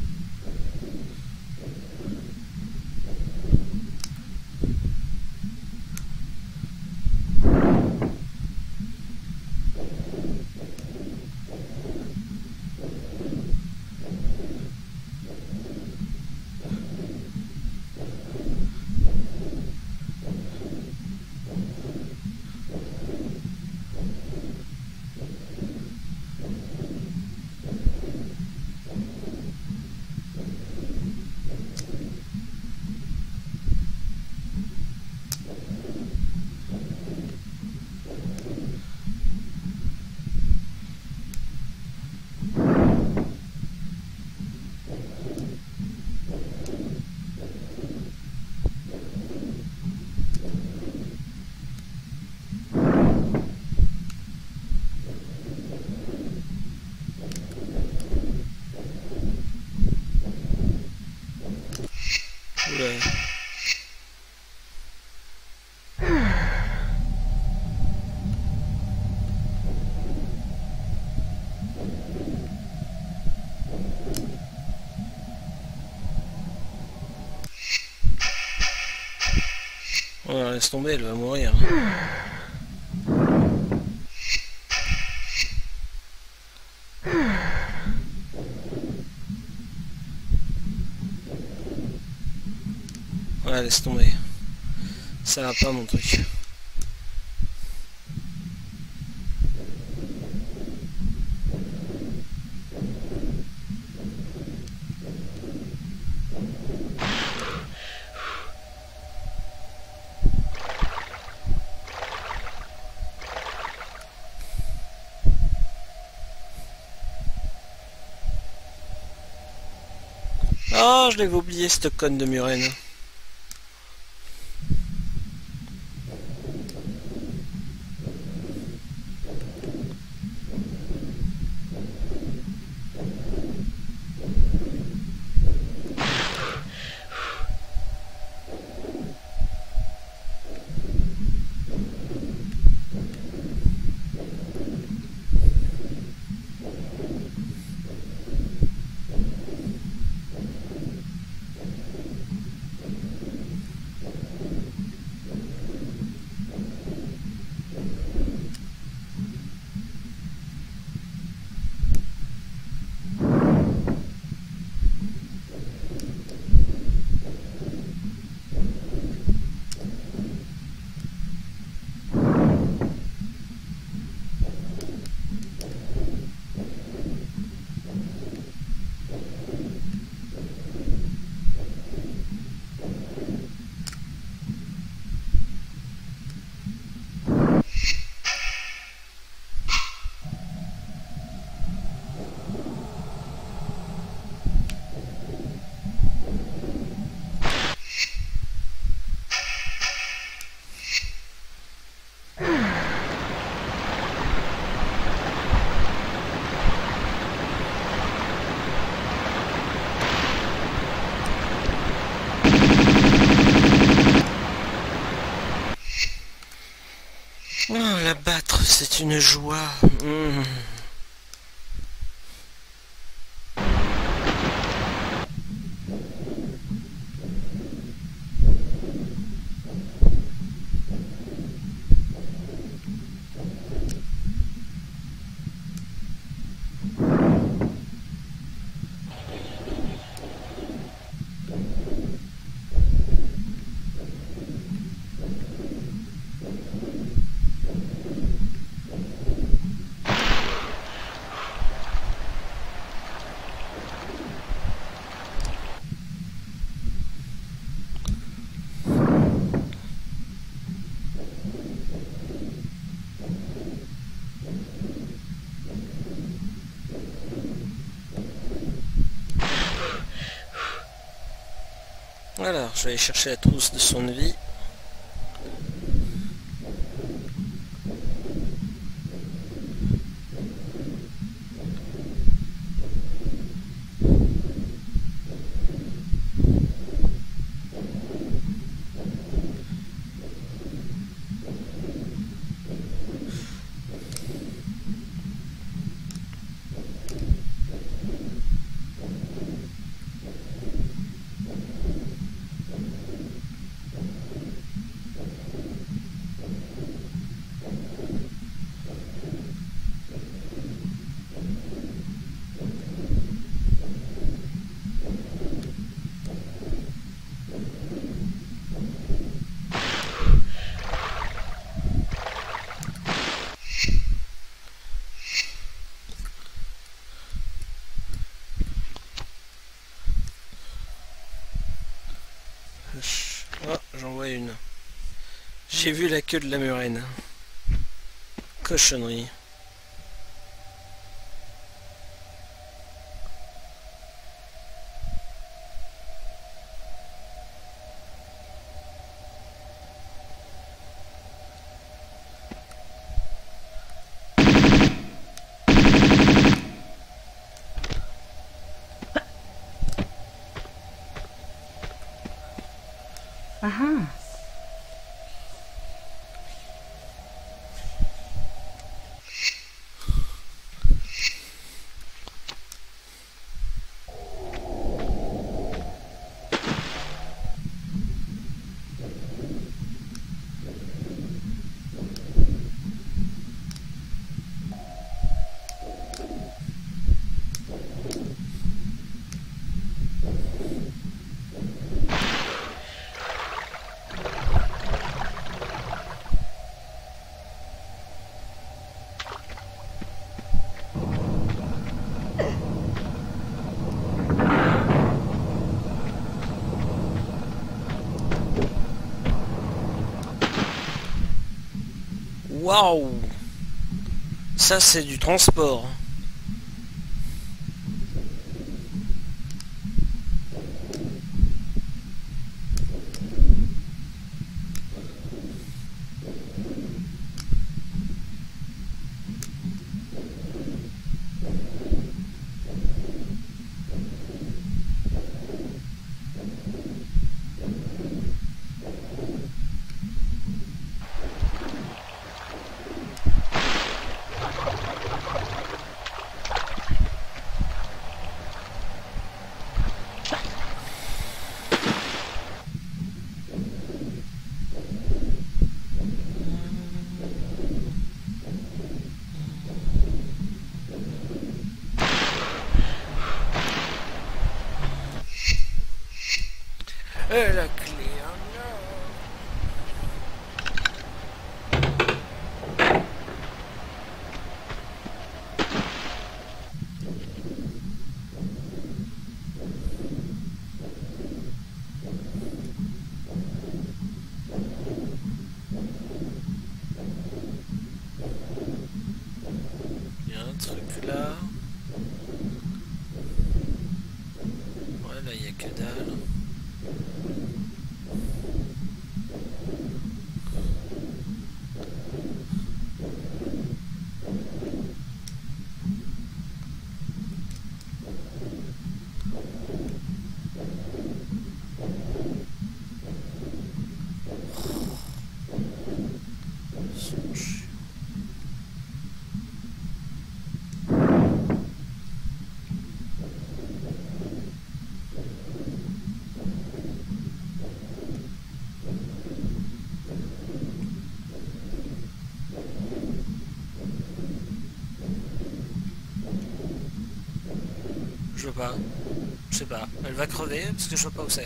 Oula. Ouais, laisse tomber, elle va mourir. Ouais, laisse tomber. Ça va pas mon truc. Oh, je l'avais oublié cette conne de Murène. Oh, la battre, c'est une joie. Mmh. Alors, je vais aller chercher la trousse de son vie. Oh, j'en vois une. J'ai vu la queue de la murène. Cochonnerie. Aha. Waouh! Ça, c'est du transport. Et la clé, hein, il y a un truc là. Ouais, là, il n'y a que dalle. Je vois pas. Je sais pas. Elle va crever parce que je vois pas où c'est.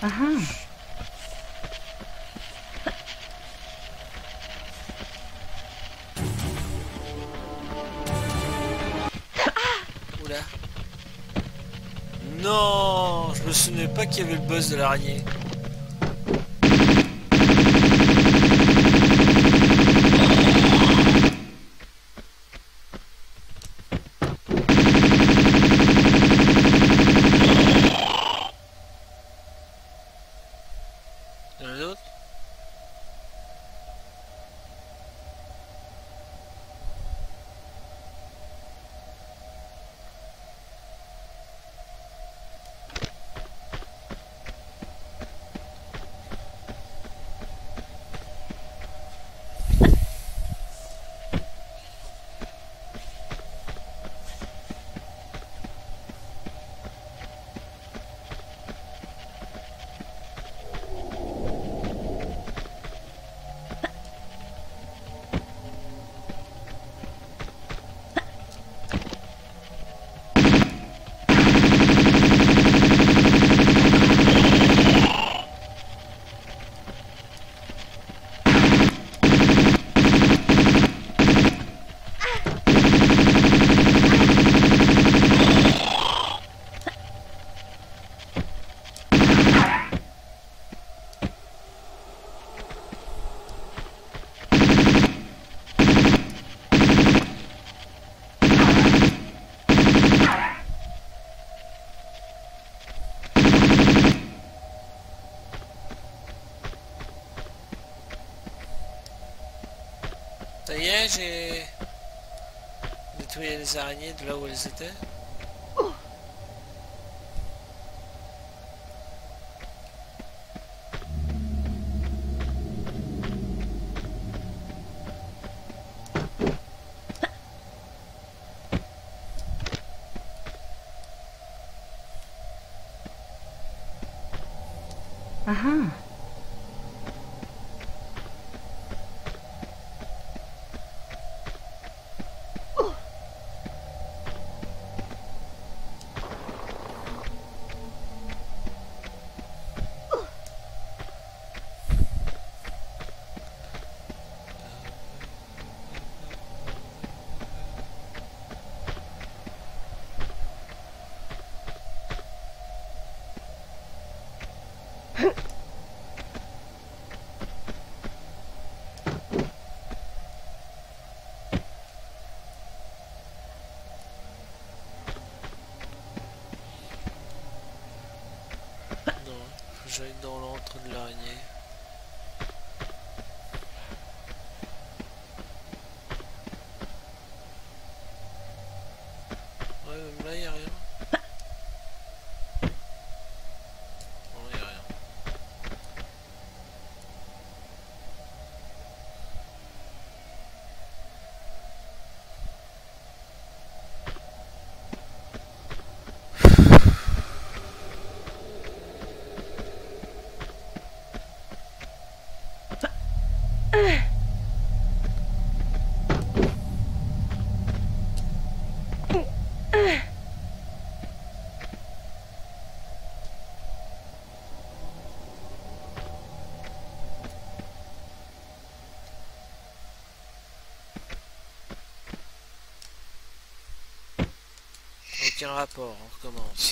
Aha. Oula. Non, je me souvenais pas qu'il y avait le boss de l'araignée. Il y en a d'autres? Ça y est, j'ai nettoyé les araignées de là où elles étaient. Aha. J'aille dans l'antre de l'araignée. Ouais, même là, il n'y a rien. Non, il n'y a rien. Aucun rapport, on recommence.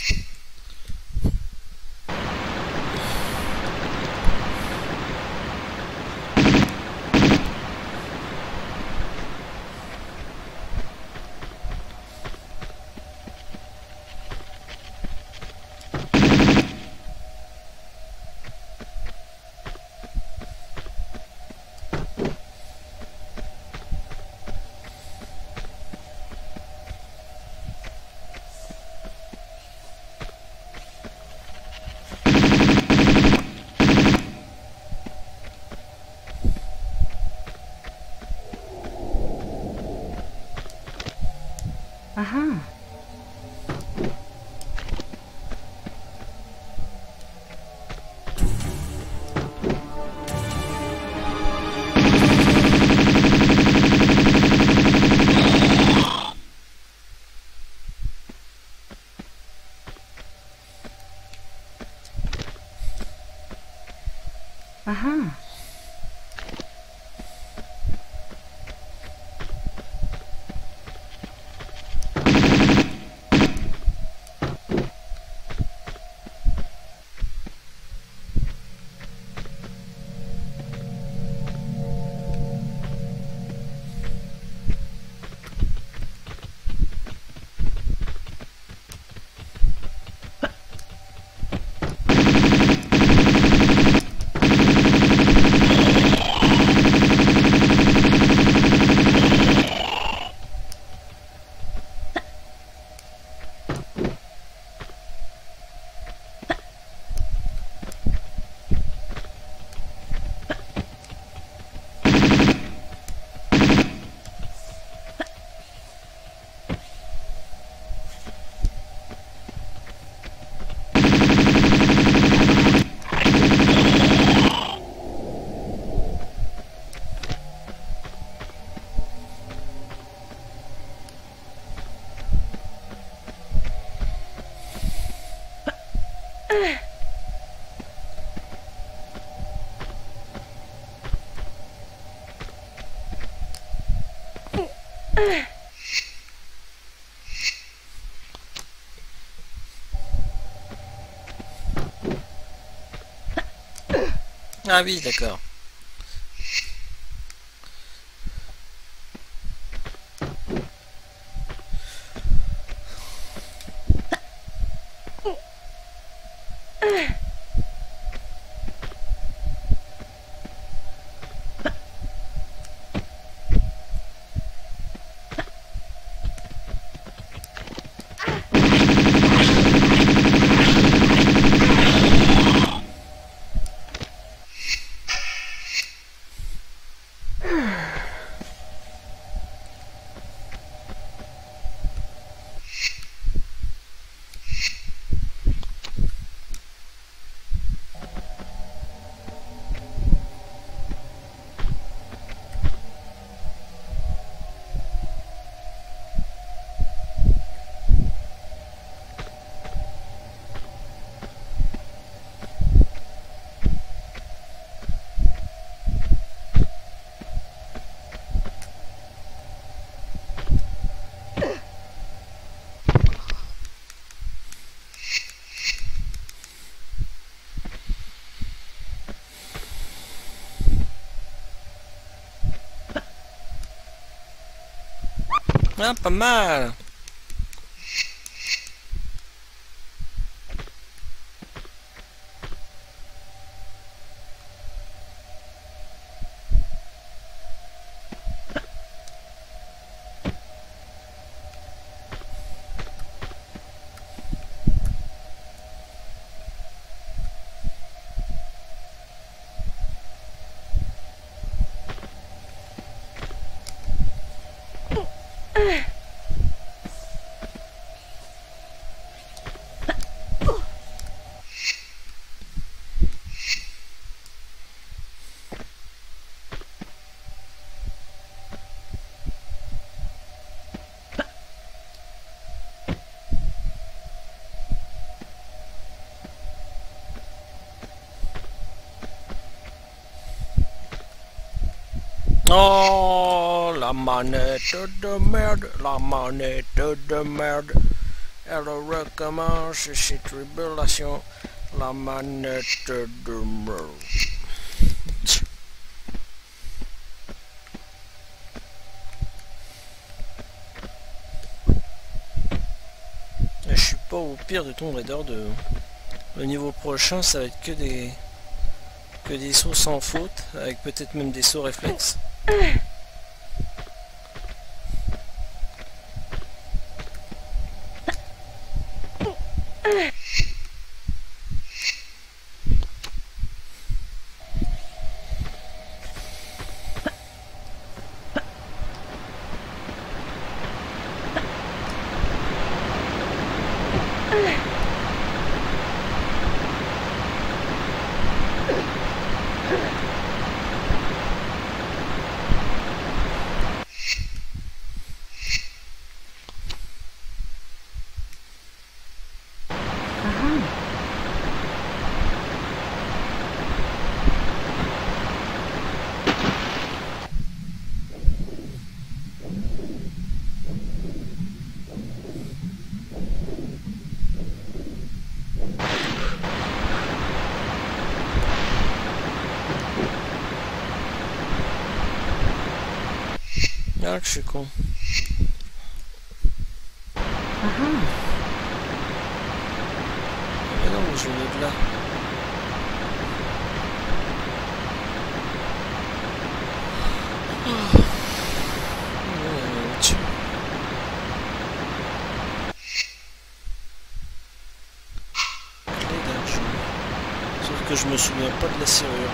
Aha. Ah oui, d'accord. Ah, pas mal. Oh, la manette de merde, la manette de merde. Elle recommence ses tribulations, la manette de merde. Je suis pas au pire de Tomb Raider de... Le niveau prochain, ça va être que des... que des sauts sans faute, avec peut-être même des sauts réflexes. Ah, que je suis con. Mais non, mais je venais de là. Euh, tu- Clé d'argent. Sauf que je me souviens pas de la serrure.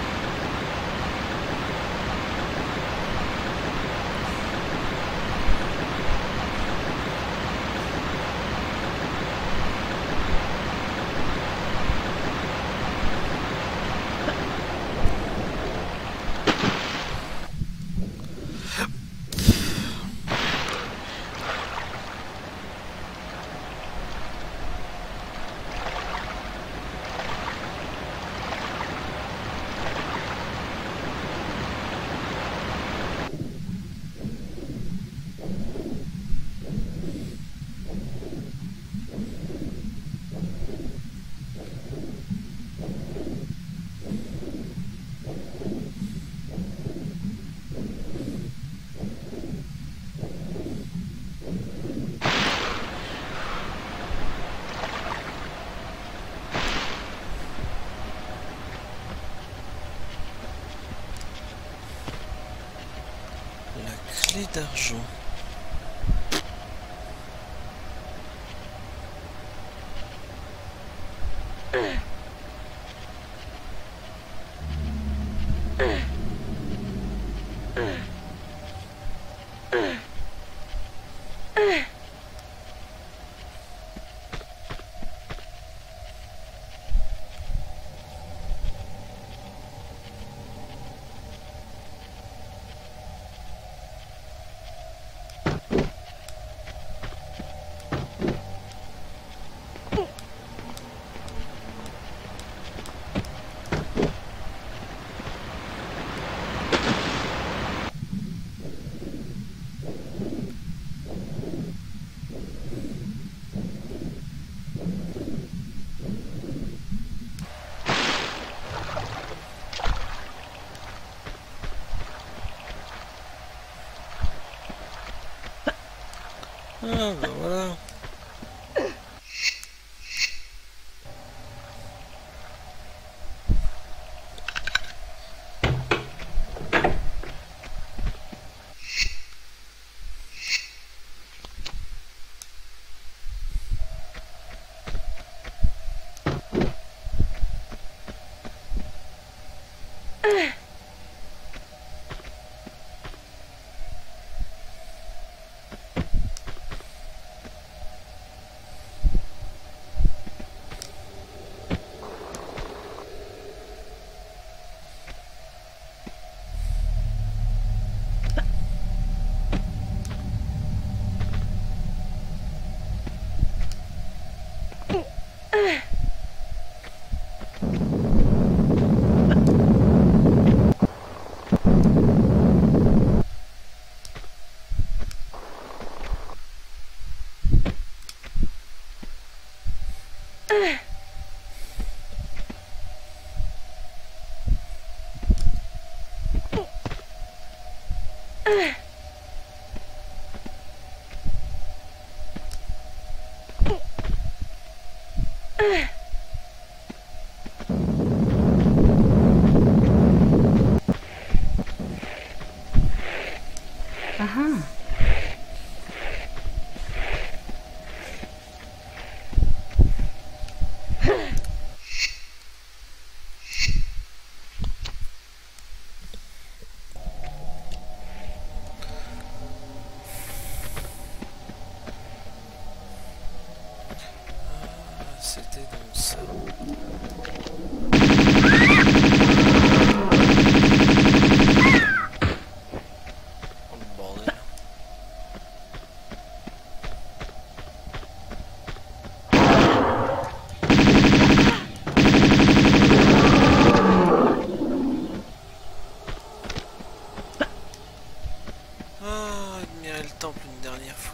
La clé d'argent. Ah ben voilà. Aha. C'était donc ça. Oh le bordel. Ah, admirer le temple une dernière fois.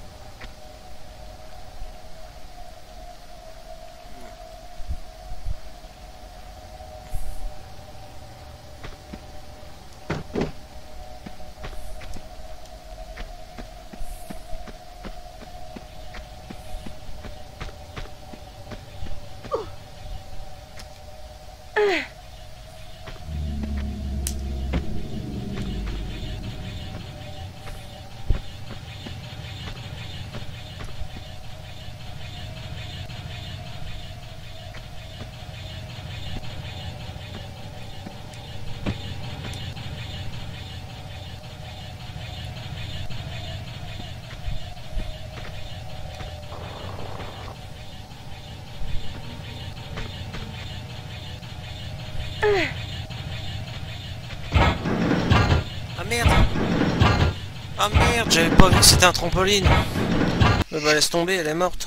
Ah merde. Ah merde, j'avais pas vu que c'était un trampoline. Mais bah laisse tomber, elle est morte.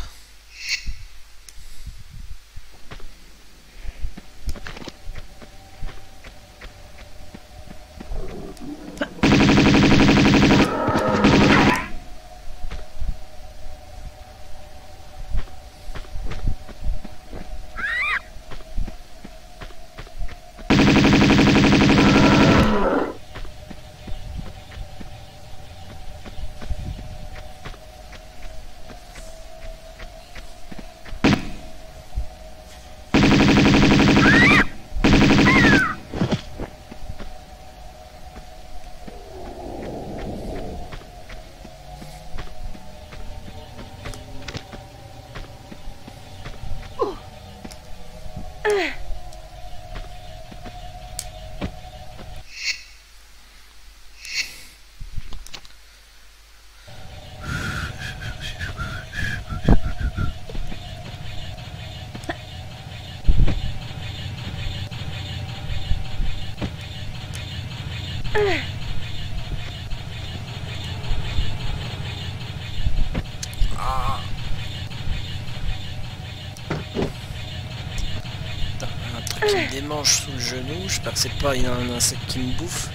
Ah. Putain, un truc qui me démange sous le genou, j'espère que c'est pas il y a un insecte qui me bouffe.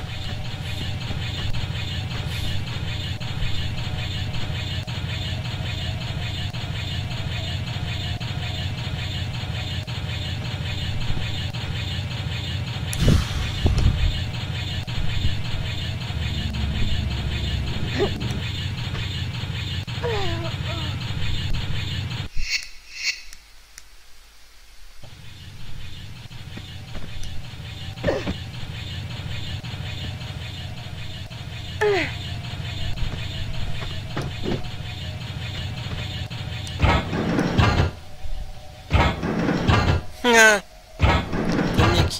Ah. Comique.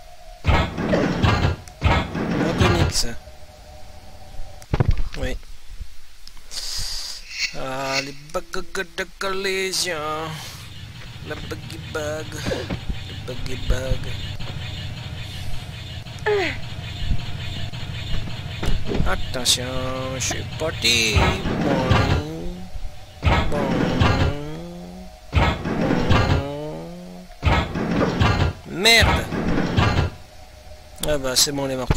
Pas comique ça. Oui. Ah, les bugs de collision. La buggy bug. Le buggy bug. Attention, je suis parti. Bon. Bon. Merde. Ah bah c'est bon, elle est morte.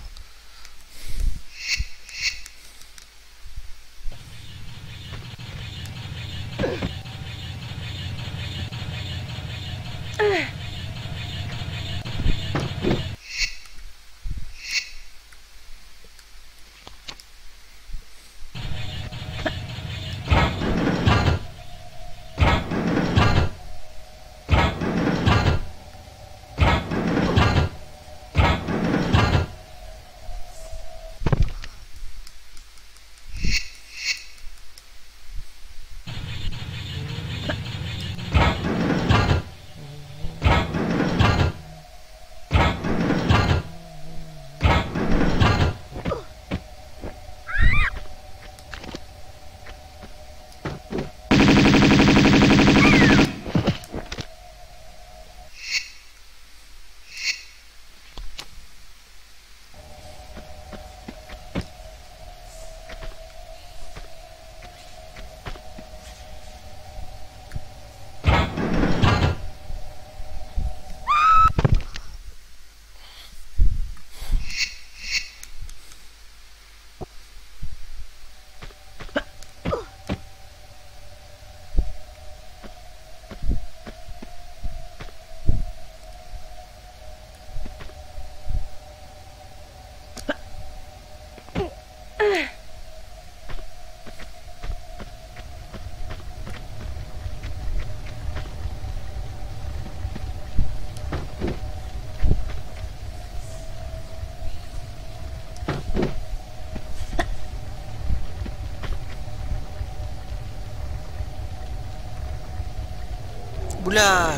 Oula.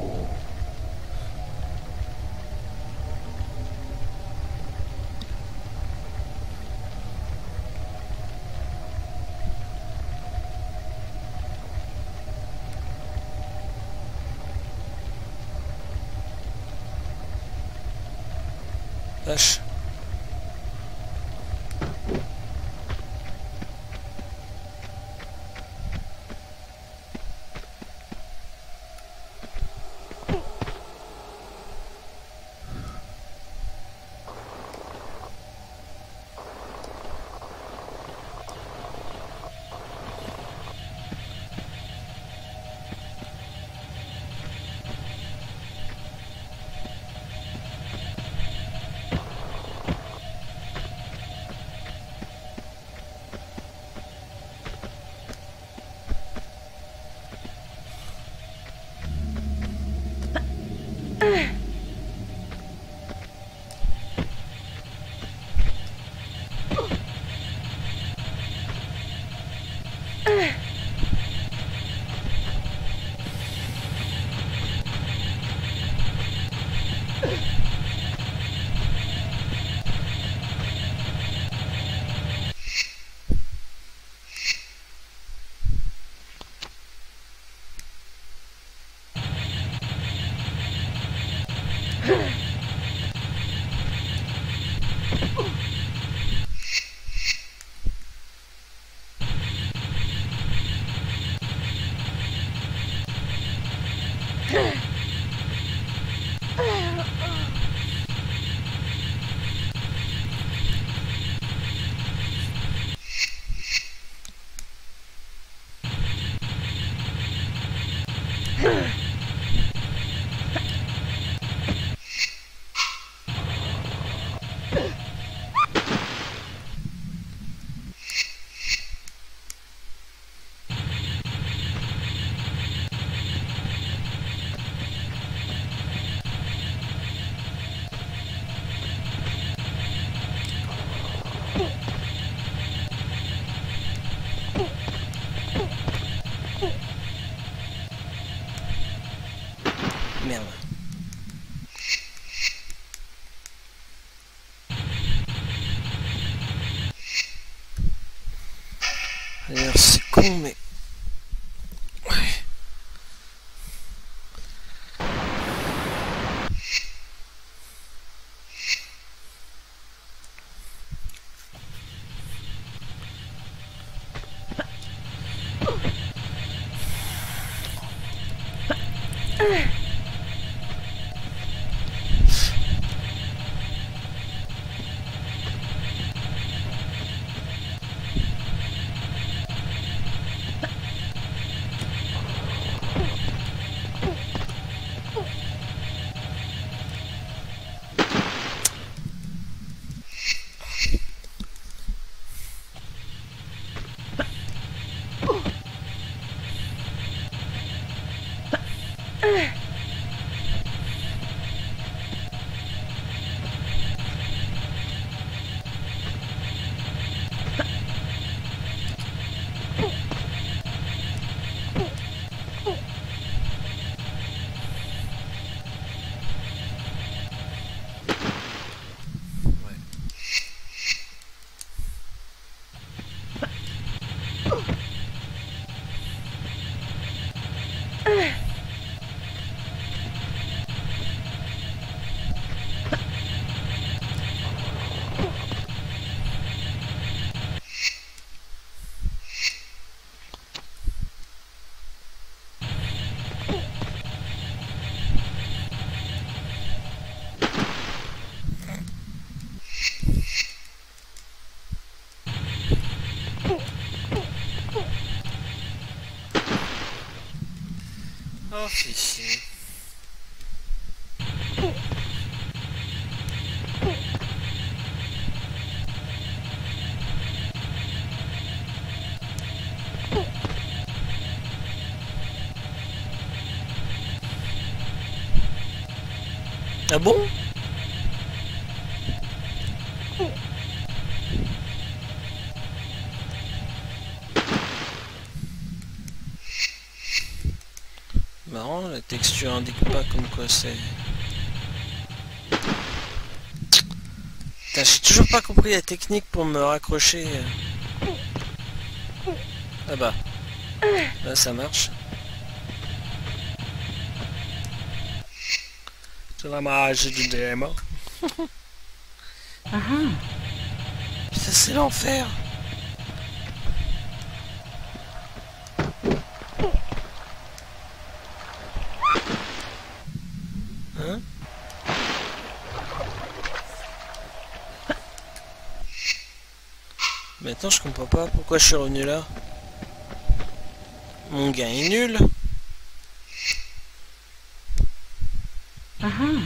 Vache. D'ailleurs, c'est con, mais... Ouais. Oh, fichier. Ah bon? Marrant, la texture indique pas comme quoi c'est... Putain, j'ai toujours pas compris la technique pour me raccrocher. Ah bah, là ça marche. C'est la magie du démon. Uh-huh. Ça c'est l'enfer. Hein? Maintenant je comprends pas pourquoi je suis revenu là. Mon gars est nul. Uh-huh.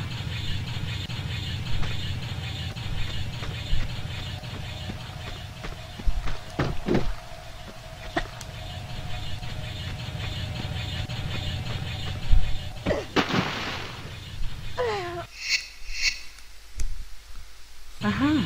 Uh-huh.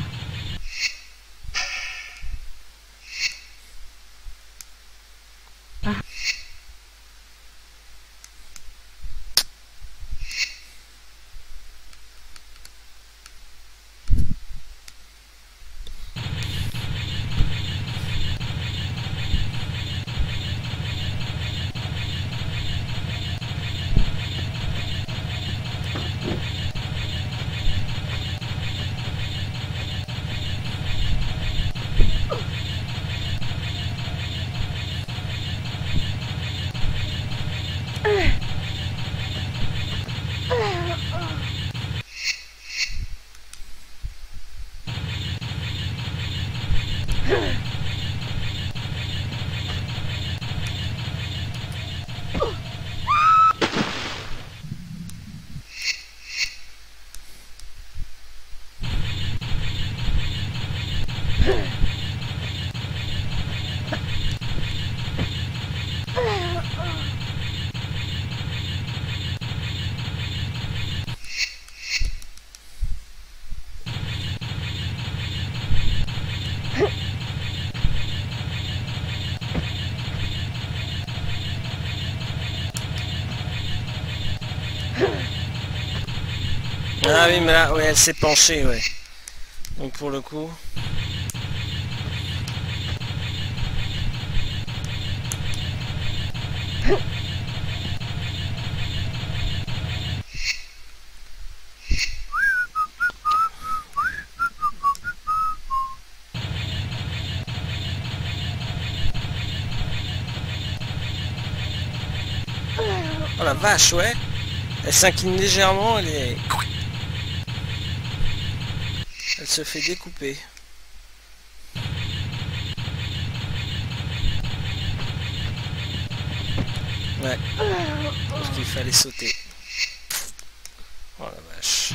Ah oui, mais là, ouais, elle s'est penchée, ouais. Donc pour le coup... Oh la vache, ouais. Elle s'incline légèrement, elle est... Elle se fait découper. Ouais. Parce qu'il fallait sauter. Oh la vache.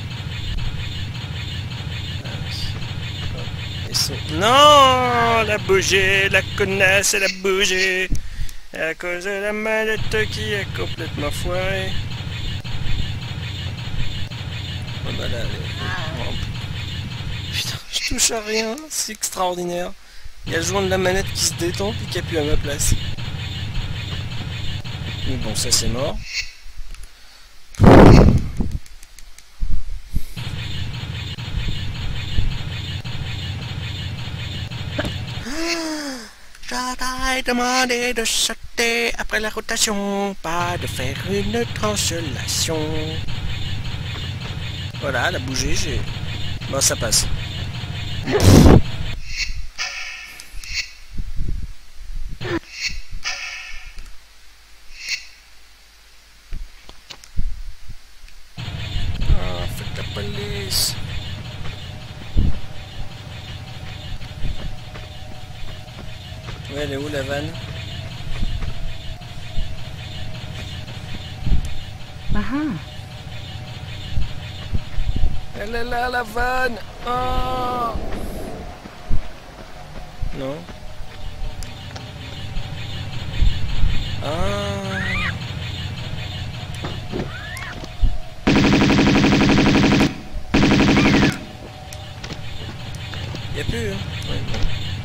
Sont... Non, elle a bougé, la connasse, elle a bougé. À cause de la manette qui est complètement foirée. Oh bah là, elle est... oh. Putain, je touche à rien, c'est extraordinaire. Il y a le joint de la manette qui se détend puis qui appuie à ma place. Mais bon, ça c'est mort. Je t'ai demandé de sauter après la rotation, pas de faire une translation. Voilà, elle a bougé, j'ai... Bon, ça passe. Ah, fuck la police. Ouais, elle est où la vanne? Uh-huh. Elle est là, la vanne. Oh non. Ah. Y'a plus, hein. Ouais, bon.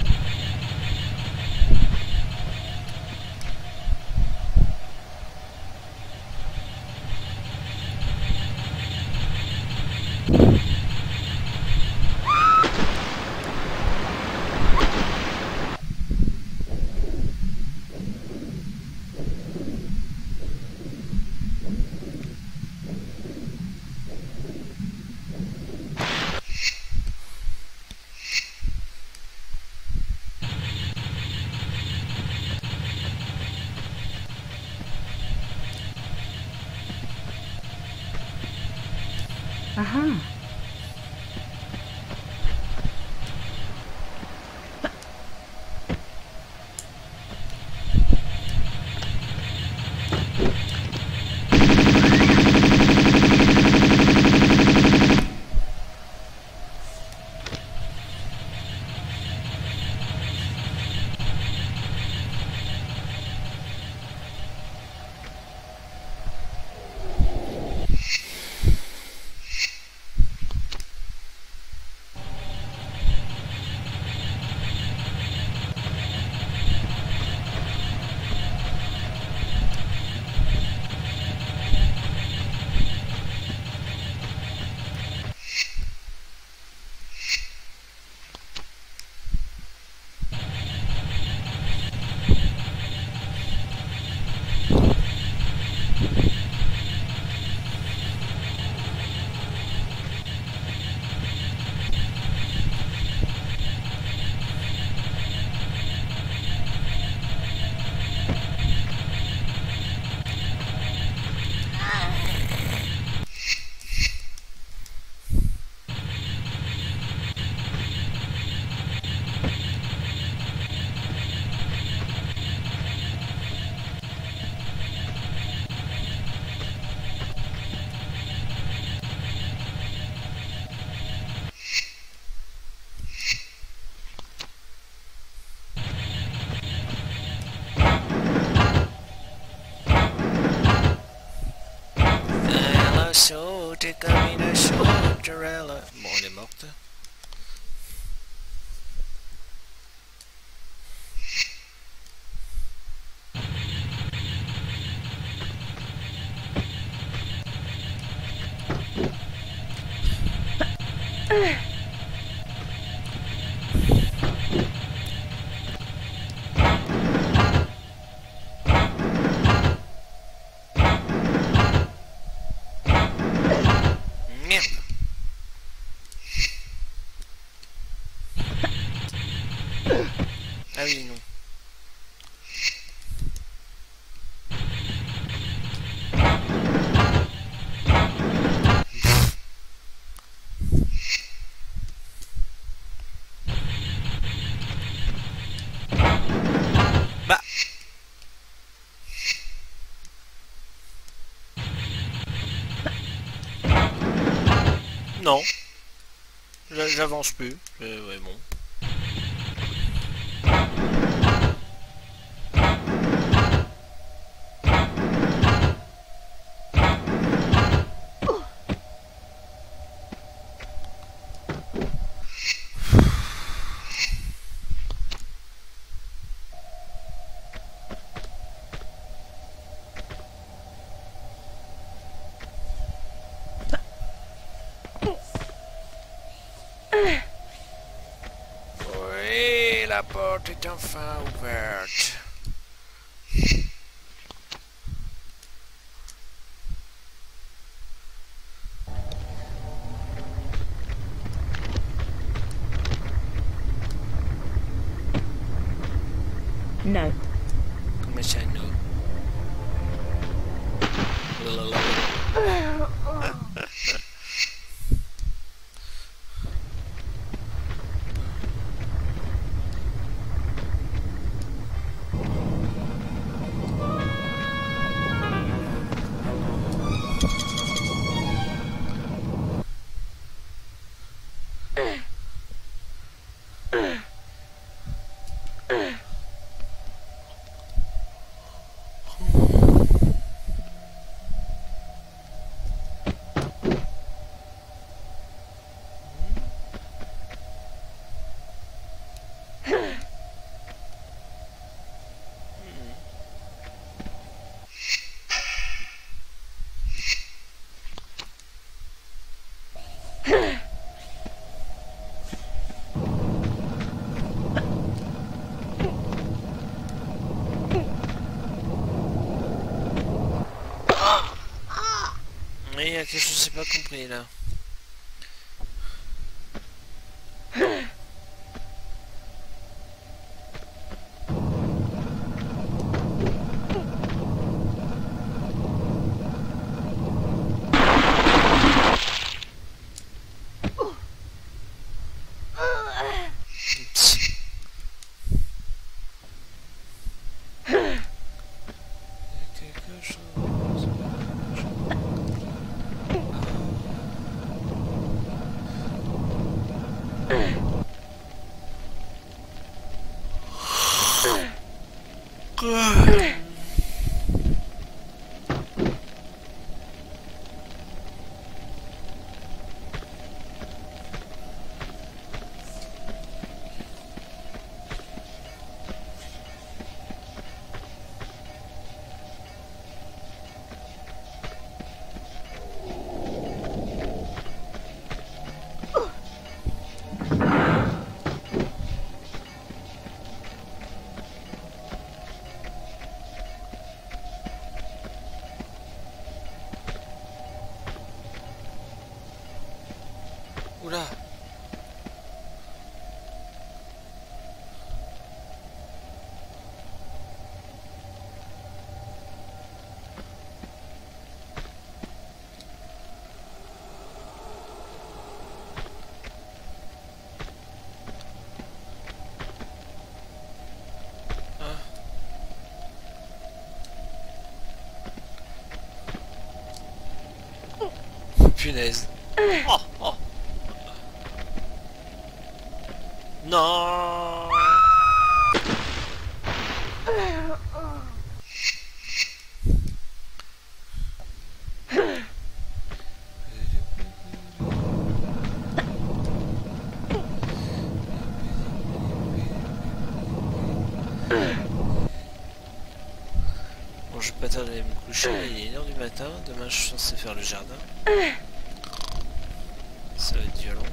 Uh-huh. Sauter comme une sauterelle. Bon, elle est morte. Ah oui, non. Non. J'avance plus. Euh, ouais, bon. Oui, la porte est enfin ouverte. No. Comment ça, non? Oui, il y a quelque chose que j'ai pas compris là. Oups. Il y a quelque chose. Oula. Punaise. Oh, oh. Non. Bon, je vais pas tarder à me coucher, il est une heure du matin, demain je suis censé faire le jardin. Ça va être violent.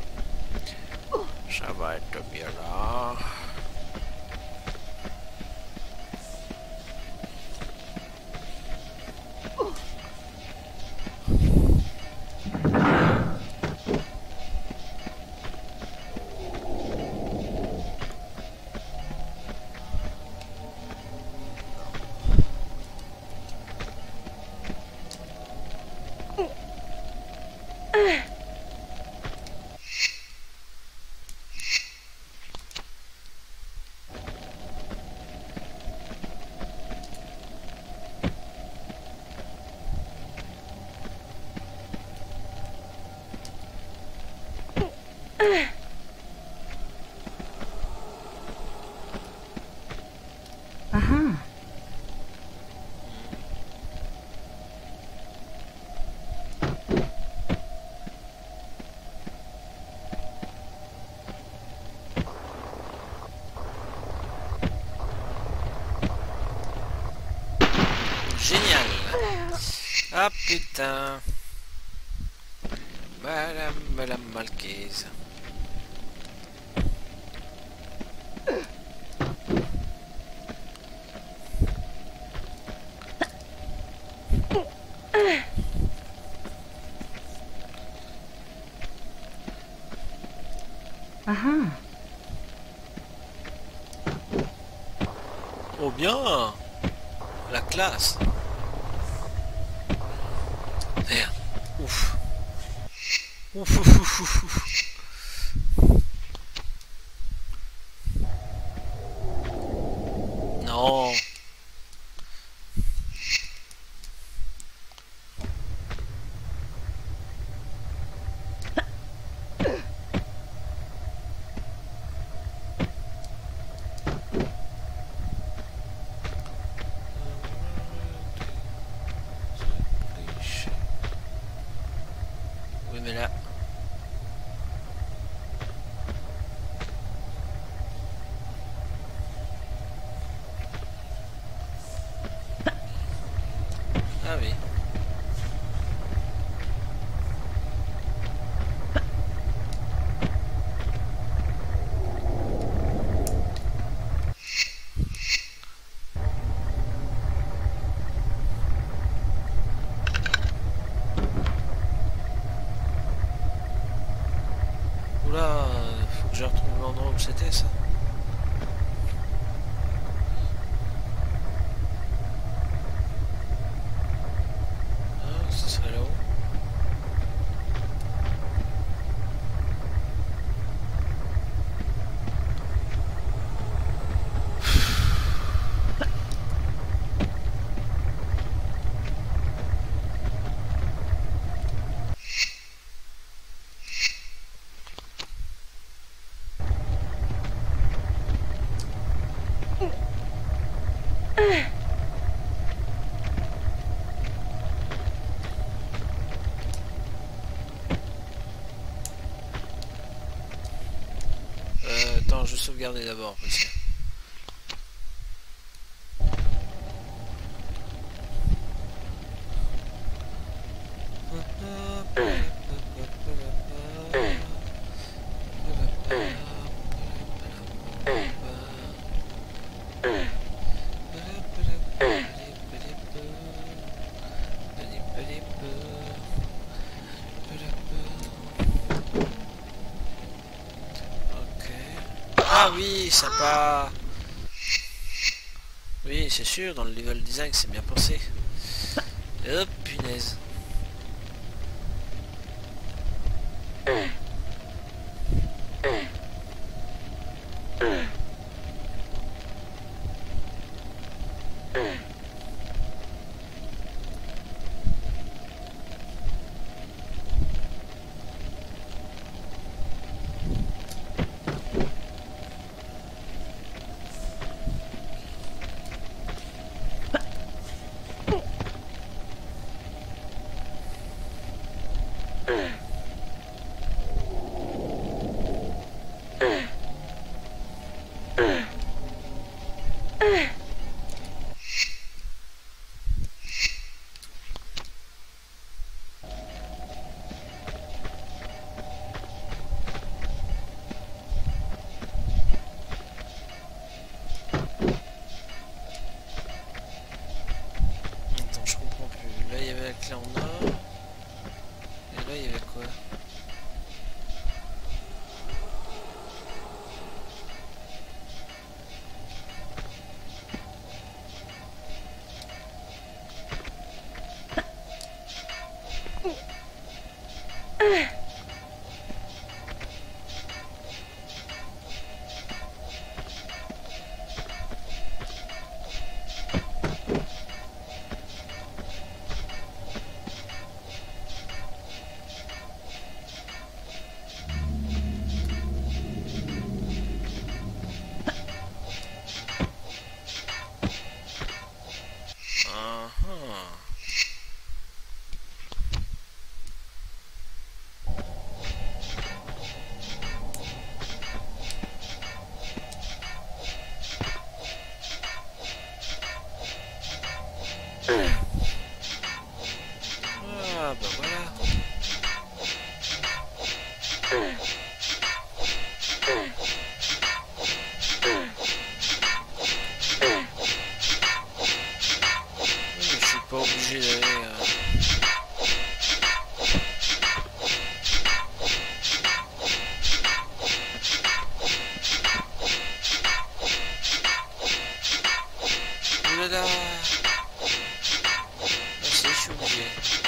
Ça va être violent. Uh-huh. Génial. Ah putain. Madame, Madame Malquise. Uh-huh. Oh bien. La classe. Merde. Ouf. Ouf, ouf, ouf, ouf, ouf. Non. Oui, mais là... Ah oui. Oula, faut que je retrouve l'endroit où c'était ça. Ah, ce serait là-haut. Euh, attends, je vais sauvegarder d'abord parce que... Ah oui, sympa. Oui, c'est sûr, dans le level design, c'est bien pensé. Hop, punaise. Attends, je comprends plus. Là, il y avait la clé en or. Et là, il y avait quoi? obligé d'aller... Euh... Oulala. Ah, c'est, je suis obligé.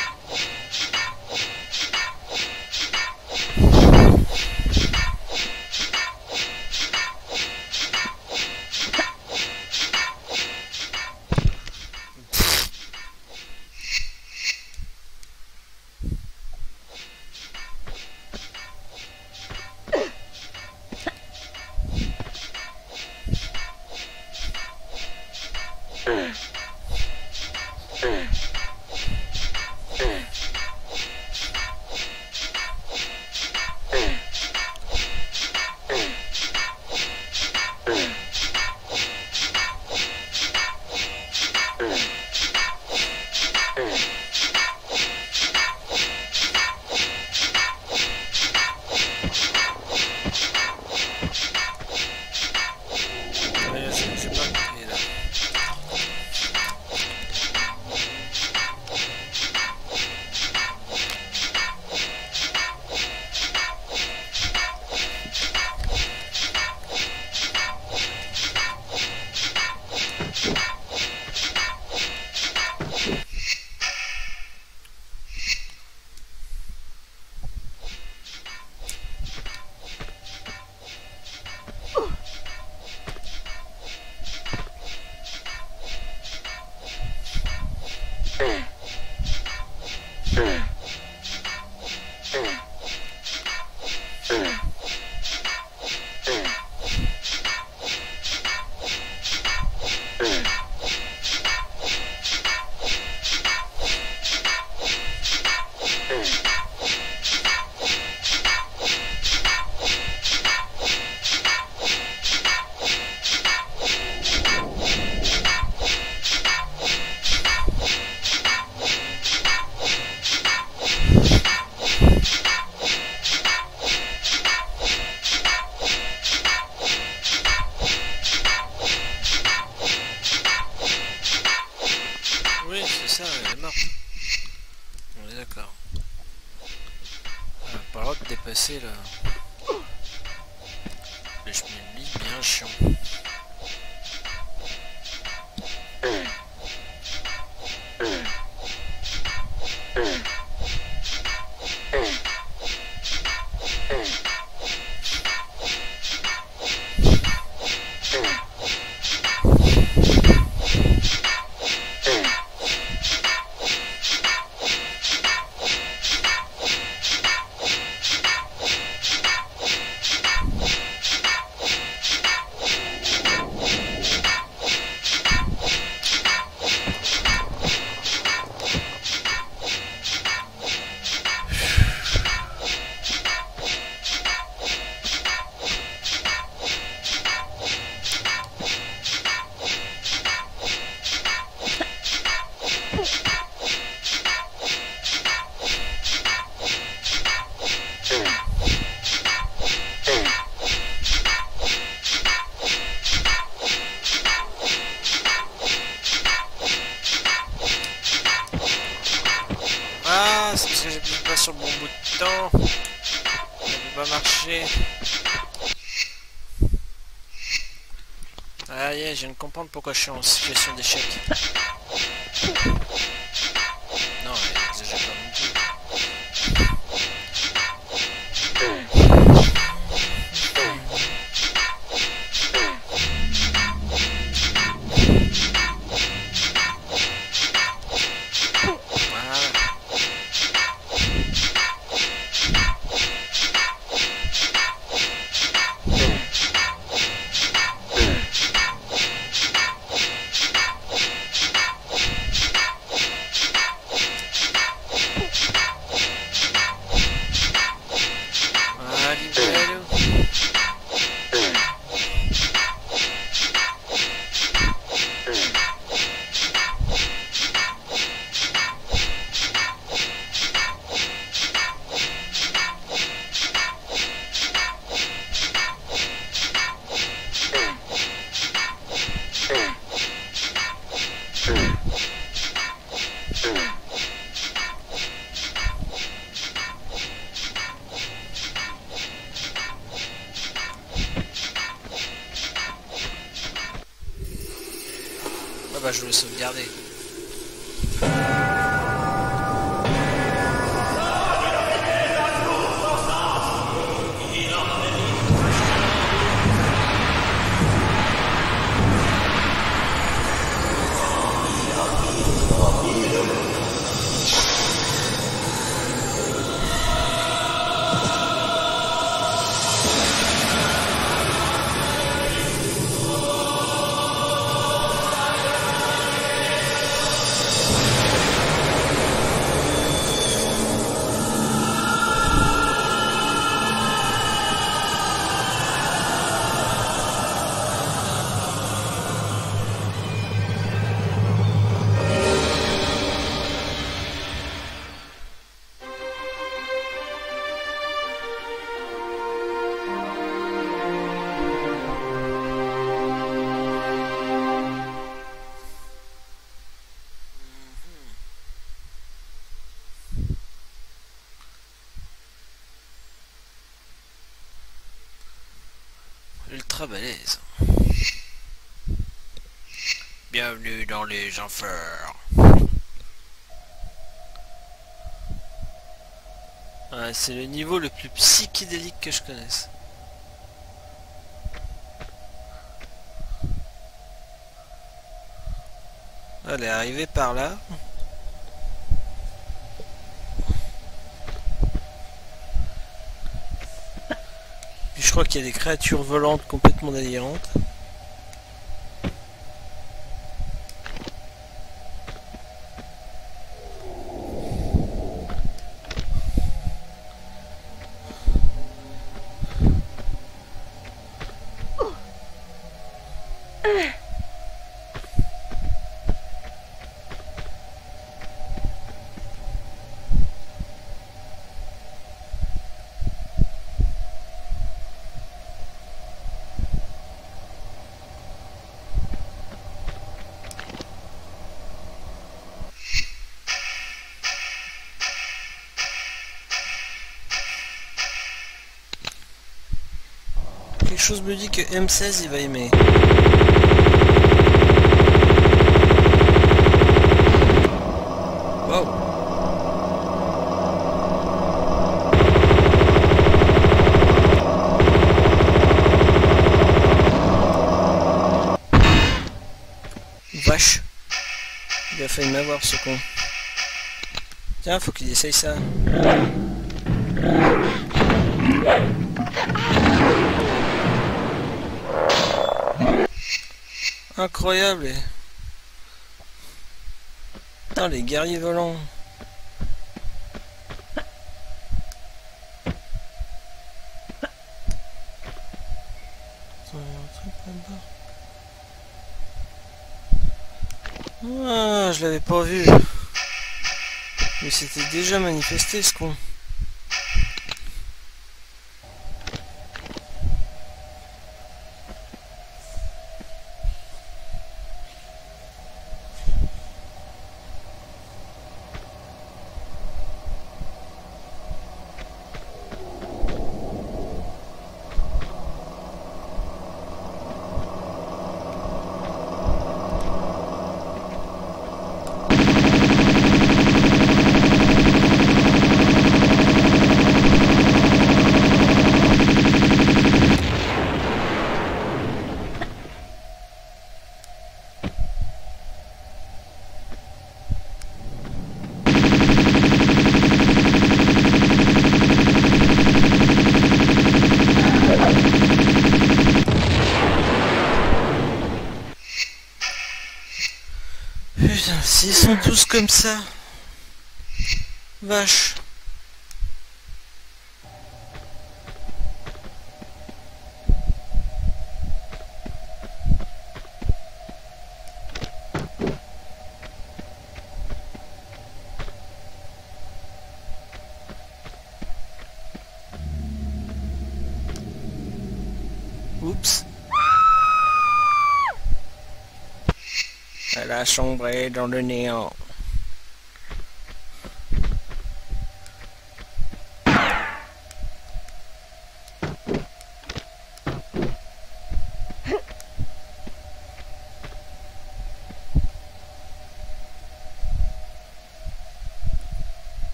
Dépasser là. Le chemin de lit bien chiant. Ah, c'est parce que j'appuie pas sur le bon bout de temps. Ça ne peut pas marcher. Ah, yeah, je viens de comprendre pourquoi je suis en situation d'échec. Non, mais exagère pas non plus. Ah bah je veux sauvegarder. Ultra balèze. Bienvenue dans les enfers. Ah, c'est le niveau le plus psychédélique que je connaisse. Elle est arrivée par là. Je crois qu'il y a des créatures volantes complètement délirantes. Quelque chose me dit que M seize il va aimer. Wow. Vache. Il a failli m'avoir ce con. Tiens, faut qu'il essaye ça. Incroyable. Putain, les guerriers volants. Ah, je l'avais pas vu. Mais c'était déjà manifesté ce con. Putain, s'ils sont tous comme ça. Vache. Oups. Elle a sombré dans le néant.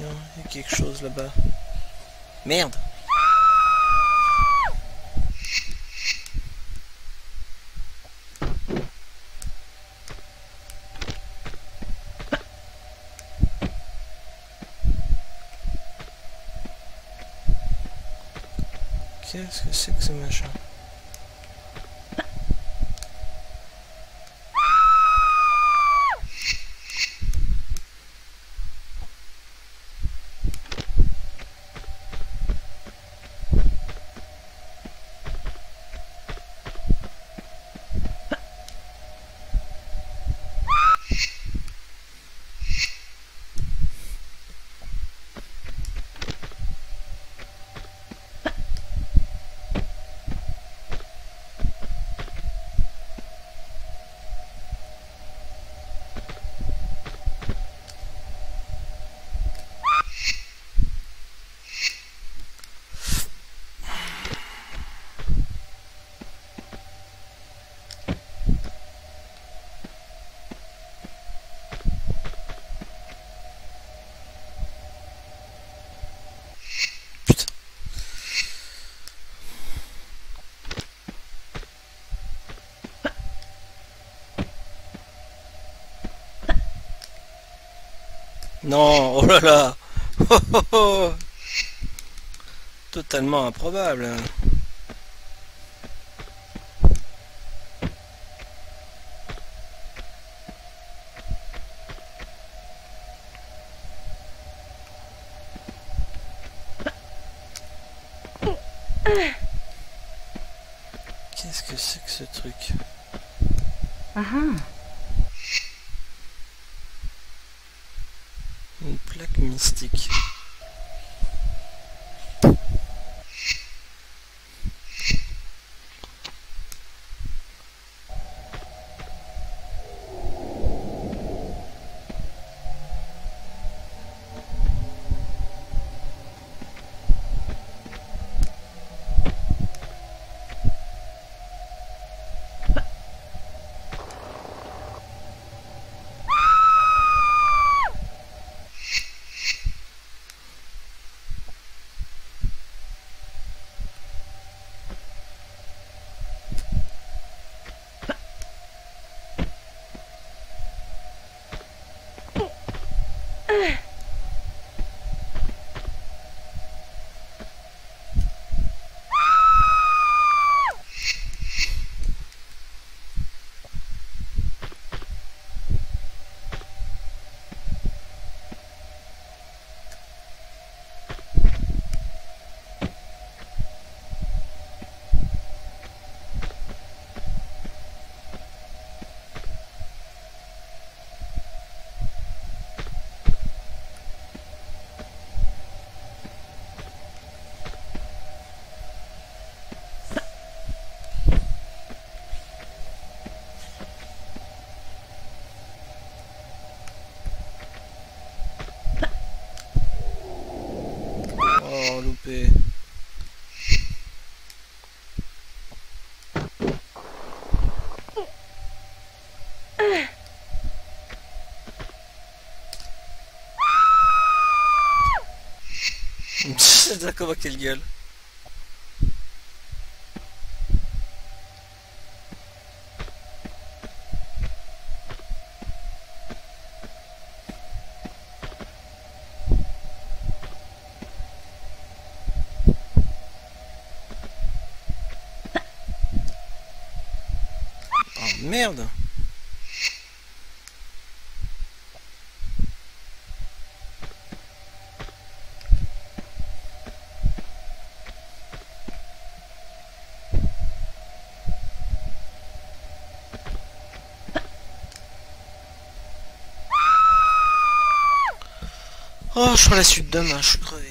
Tiens, il y a quelque chose là-bas. Merde! Qu'est-ce que c'est que ce machin? Non, oh là là. Oh, oh, oh. Totalement improbable. Qu'est-ce que c'est que ce truc? Uh-huh. Une plaque mystique. Oh, loupé. D'accord, quelle gueule. Oh merde. Oh, je ferai la suite demain, je suis crevé.